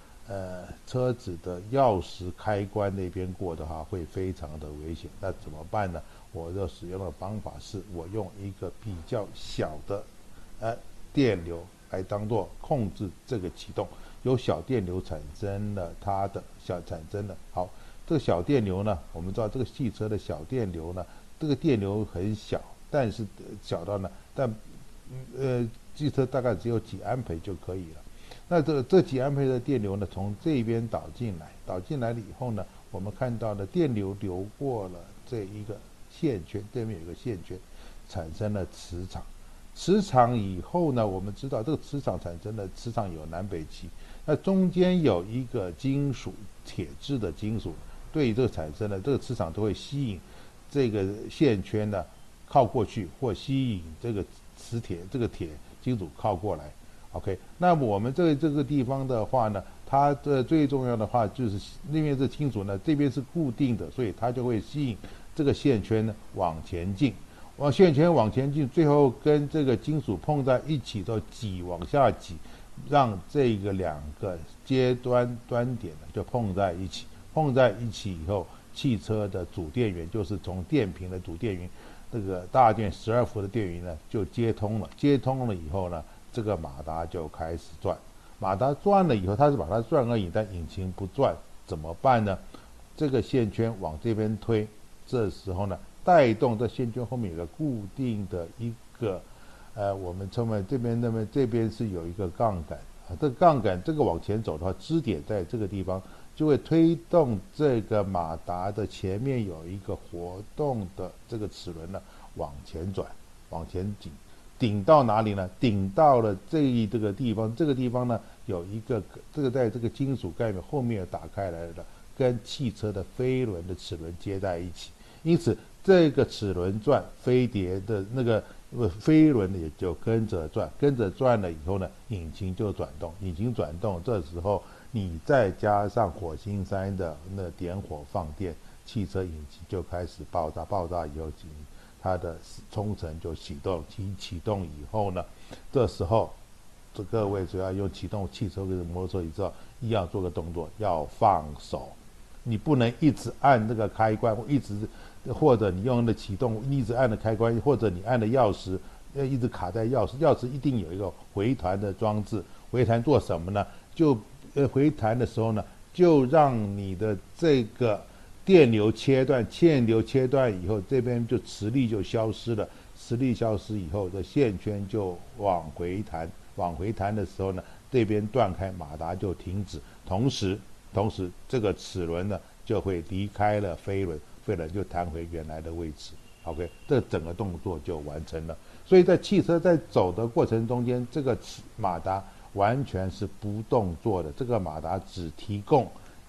钥匙开关那边过的话，会非常的危险。那怎么办呢？我就使用的方法是，我用一个比较小的电流来当做控制这个启动，由小电流产生了好，这个小电流呢，我们知道这个汽车的小电流呢，这个电流很小，但是小到呢，汽车大概只有几安培就可以了。那这几安培的电流呢，从这边导进来了以后呢，我们看到的电流流过了这一个线圈，对面有一个线圈，产生了磁场。磁场以后呢，我们知道这个磁场产生的磁场有南北极，那中间有一个金属，铁质的金属，对这个产生的这个磁场都会吸引这个线圈呢靠过去，或吸引这个铁金属靠过来。OK， 那么我们这个地方的话呢，它的最重要的话就是因为这金属呢这边是固定的，所以它就会吸引这个线圈呢往前进，线圈往前进，最后跟这个金属碰在一起的往下挤，让这个2个阶端端点呢就碰在一起以后，汽车的主电源就是从电瓶的主电源这个大电12伏的电源呢就接通了以后呢，这个马达就开始转。马达转了以后，它是把它转而已，但引擎不转，怎么办呢？这个线圈往这边推，这时候呢，带动这线圈后面有个固定的一个，我们称为这边是有一个杠杆啊，这个杠杆这个往前走的话，支点在这个地方，就会推动这个马达的前面有一个活动的这个齿轮呢往前转，往前顶到哪里呢？顶到了这个地方，这个地方呢有一个在这个金属盖面后面打开来的，跟汽车的飞轮的齿轮接在一起，因此这个齿轮转，飞碟的那个飞轮也就跟着转了以后呢，引擎就转动，这时候你再加上火星3的那点火放电，汽车引擎就开始爆炸以后，它的冲程就启动以后呢，这时候各位只要用启动汽车或者摩托车，你知道一样做个动作，要放手，你不能一直按这个开关，或者你用的启动一直按的开关，或者你按的钥匙一直卡在钥匙一定有一个回弹的装置，回弹做什么呢？就回弹的时候呢，就让你的这个电流切断以后，这边就磁力就消失了，磁力消失以后，这线圈就往回弹的时候呢，这边断开，马达就停止，同时这个齿轮呢就会离开了飞轮就弹回原来的位置。OK， 这整个动作就完成了。所以在汽车在走的过程中间，这个马达完全是不动作的，这个马达只提供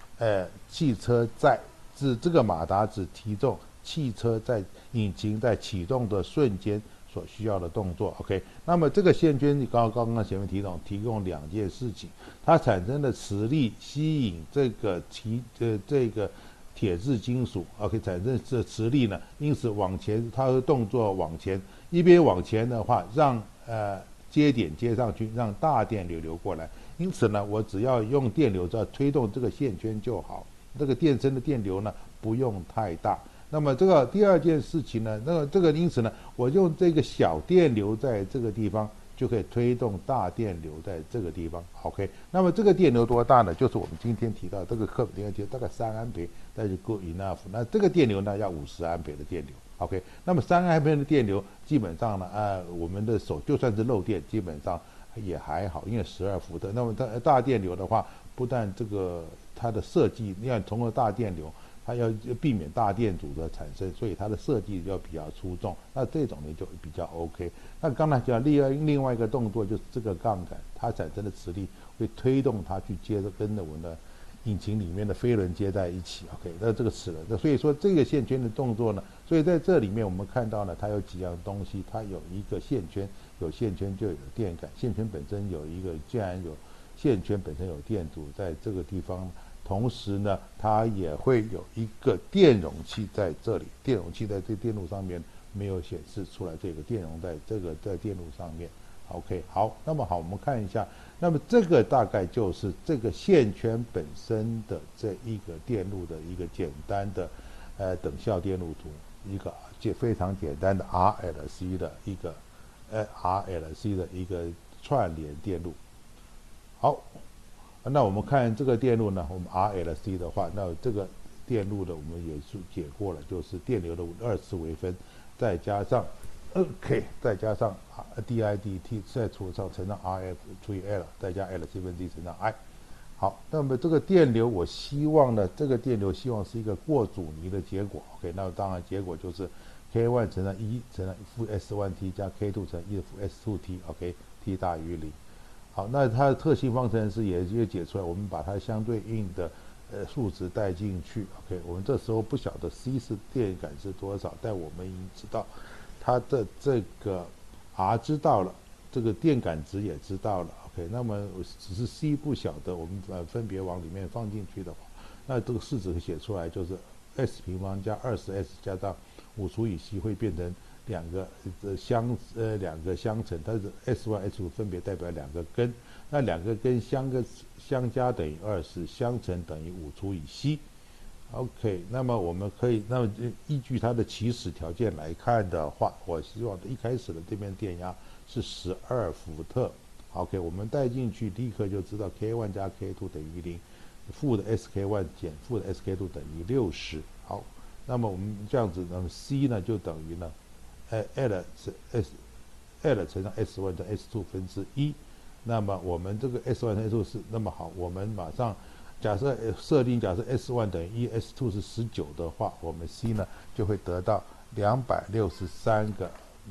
这个马达只提供汽车在引擎在启动的瞬间所需要的动作。 OK， 那么这个线圈你刚刚前面提供2件事情，它产生的磁力吸引这个铁质金属 OK 产生这磁力呢，因此往前它的动作往前，一边往前的话，让接点接上去，让大电流流过来，因此呢，我只要用电流在推动这个线圈就好，这个电身的电流呢不用太大。那么这个第2件事情呢，因此呢，我用这个小电流在这个地方就可以推动大电流在这个地方。 OK， 那么这个电流多大呢？就是我们今天提到这个课本里面提大概3安培，那就 good enough。那这个电流呢要50安培的电流。OK， 那么3安培的电流基本上呢，我们的手就算是漏电，基本上也还好，因为12伏的。那么大电流的话，不但这个它的设计，你看通过大电流，它要避免大电阻的产生，所以它的设计要比较出众。那这种呢就比较 OK。那刚才讲另外一个动作就是这个杠杆，它产生的磁力会推动它去接着跟着我们的引擎里面的飞轮接在一起 ，OK， 那这个齿轮，那所以说这个线圈的动作呢，所以在这里面我们看到呢，它有几样东西，它有一个线圈，有线圈就有电感，线圈本身有一个，既然有线圈本身有电阻在这个地方，同时呢，它也会有一个电容器在这里，电容器在这电路上面没有显示出来，这个电容在电路上面。OK， 好，那么好，我们看一下，那么这个大概就是这个线圈本身的这一个电路的一个简单的等效电路图，一个非常简单的 RLC 的一个RLC 的一个串联电路。好，那我们看这个电路呢，我们 RLC 的话，那这个电路的我们也是解过了，就是电流的二次微分，再加上OK， 再加上dIdt 再除上乘上 Rf 除以 L， 再加 Lc 分之一乘上 I。好，那么这个电流我希望呢，这个电流希望是一个过阻尼的结果。OK， 那当然结果就是 K1 乘上1乘上负 S1t 加 K2 乘1负 S2t。OK，t 大于0。好，那它的特性方程式也解出来，我们把它相对应的数值带进去。OK， 我们这时候不晓得 C 是电感是多少，但我们已经知道。它的这个 R 知道了，这个电感值也知道了 ，OK， 那么只是 C 不晓得，我们分别往里面放进去的话，那这个式子写出来就是 S 平方加20S 加上5除以 C 会变成两个相乘，但是 S1、S2 分别代表两个根，那两个根相加等于20，相乘等于5除以 C。OK， 那么我们可以，那么依据它的起始条件来看的话，我希望一开始的这边电压是12伏特。OK， 我们带进去立刻就知道 K1 加 K2 等于0，负的 SK1 减负的 SK2 等于60。好，那么我们这样子，那么 C 呢就等于呢L 乘上 S1 的 S2 分之一。那么我们这个 S1 和 S2 是那么好，我们马上。假设假设 S1 等于1 ，S2 是19的话，我们 C 呢就会得到263个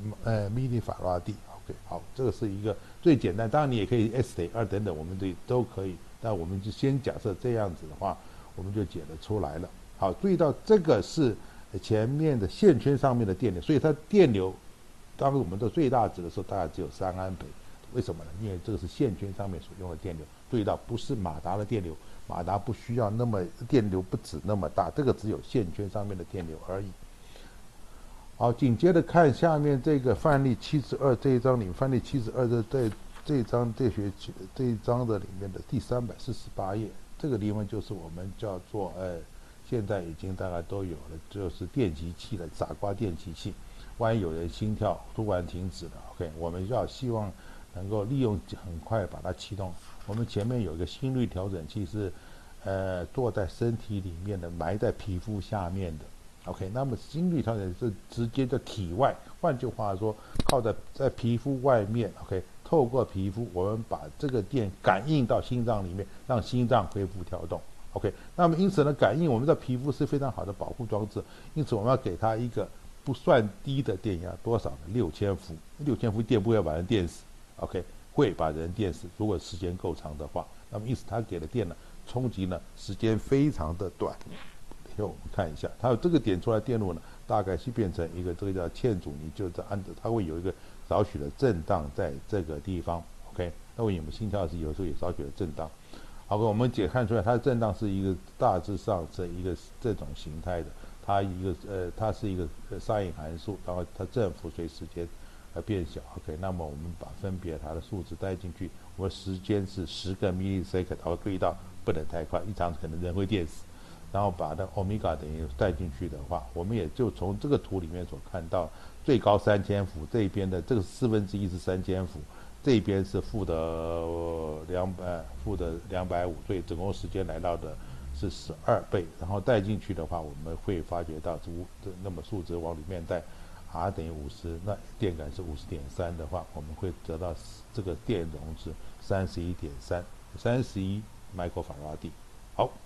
mili 法拉第。OK， 好，这个是一个最简单，当然你也可以 S 等于2等等，我们都可以。那我们就先假设这样子的话，我们就解得出来了。好，注意到这个是前面的线圈上面的电流，所以它电流当我们的最大值的时候，大概只有3安培。为什么呢？因为这个是线圈上面所用的电流。注意到不是马达的电流。马达不需要那么电流不止那么大，这个只有线圈上面的电流而已。好，紧接着看下面这个范例72这一章里，范例72的这一章这一章的里面的第348页，这个地方就是我们叫做现在已经大概都有了，就是电击器了，傻瓜电击器。万一有人心跳突然停止了 ，OK， 我们要希望能够利用很快把它启动。我们前面有一个心率调整器是，坐在身体里面的，埋在皮肤下面的。OK， 那么心率调整是直接在体外，换句话说，靠在皮肤外面 ，OK， 透过皮肤，我们把这个电感应到心脏里面，让心脏恢复跳动。OK， 那么因此呢，感应我们的皮肤是非常好的保护装置，因此我们要给它一个不算低的电压，多少呢？6000伏，6000伏电不会把人电死 ，OK。会把人电死，如果时间够长的话，那么因此它给的电呢，冲击呢时间非常的短。以后我们看一下，它有这个点出来电路呢，大概是变成一个这个叫嵌阻尼，就是按照它会有一个少许的震荡在这个地方。OK， 那我们心跳是有时候有少许的震荡。好，我们看出来它的震荡是一个大致上是一个这种形态的，它是一个sin函数，然后它振幅随时间。变小 ，OK， 那么我们把分别它的数值带进去，我们时间是10个 millisecond， 然后注意到不能太快，一场可能人会电死。然后把它欧米伽等于带进去的话，我们也就从这个图里面所看到，最高3000伏，这边的这个1/4是3000伏，这边是负的250，所以总共时间来到的是12倍。然后带进去的话，我们会发觉到那么数值往里面带。R 等于50，那电感是50.3的话，我们会得到这个电容值31.3，31 microfarad。好。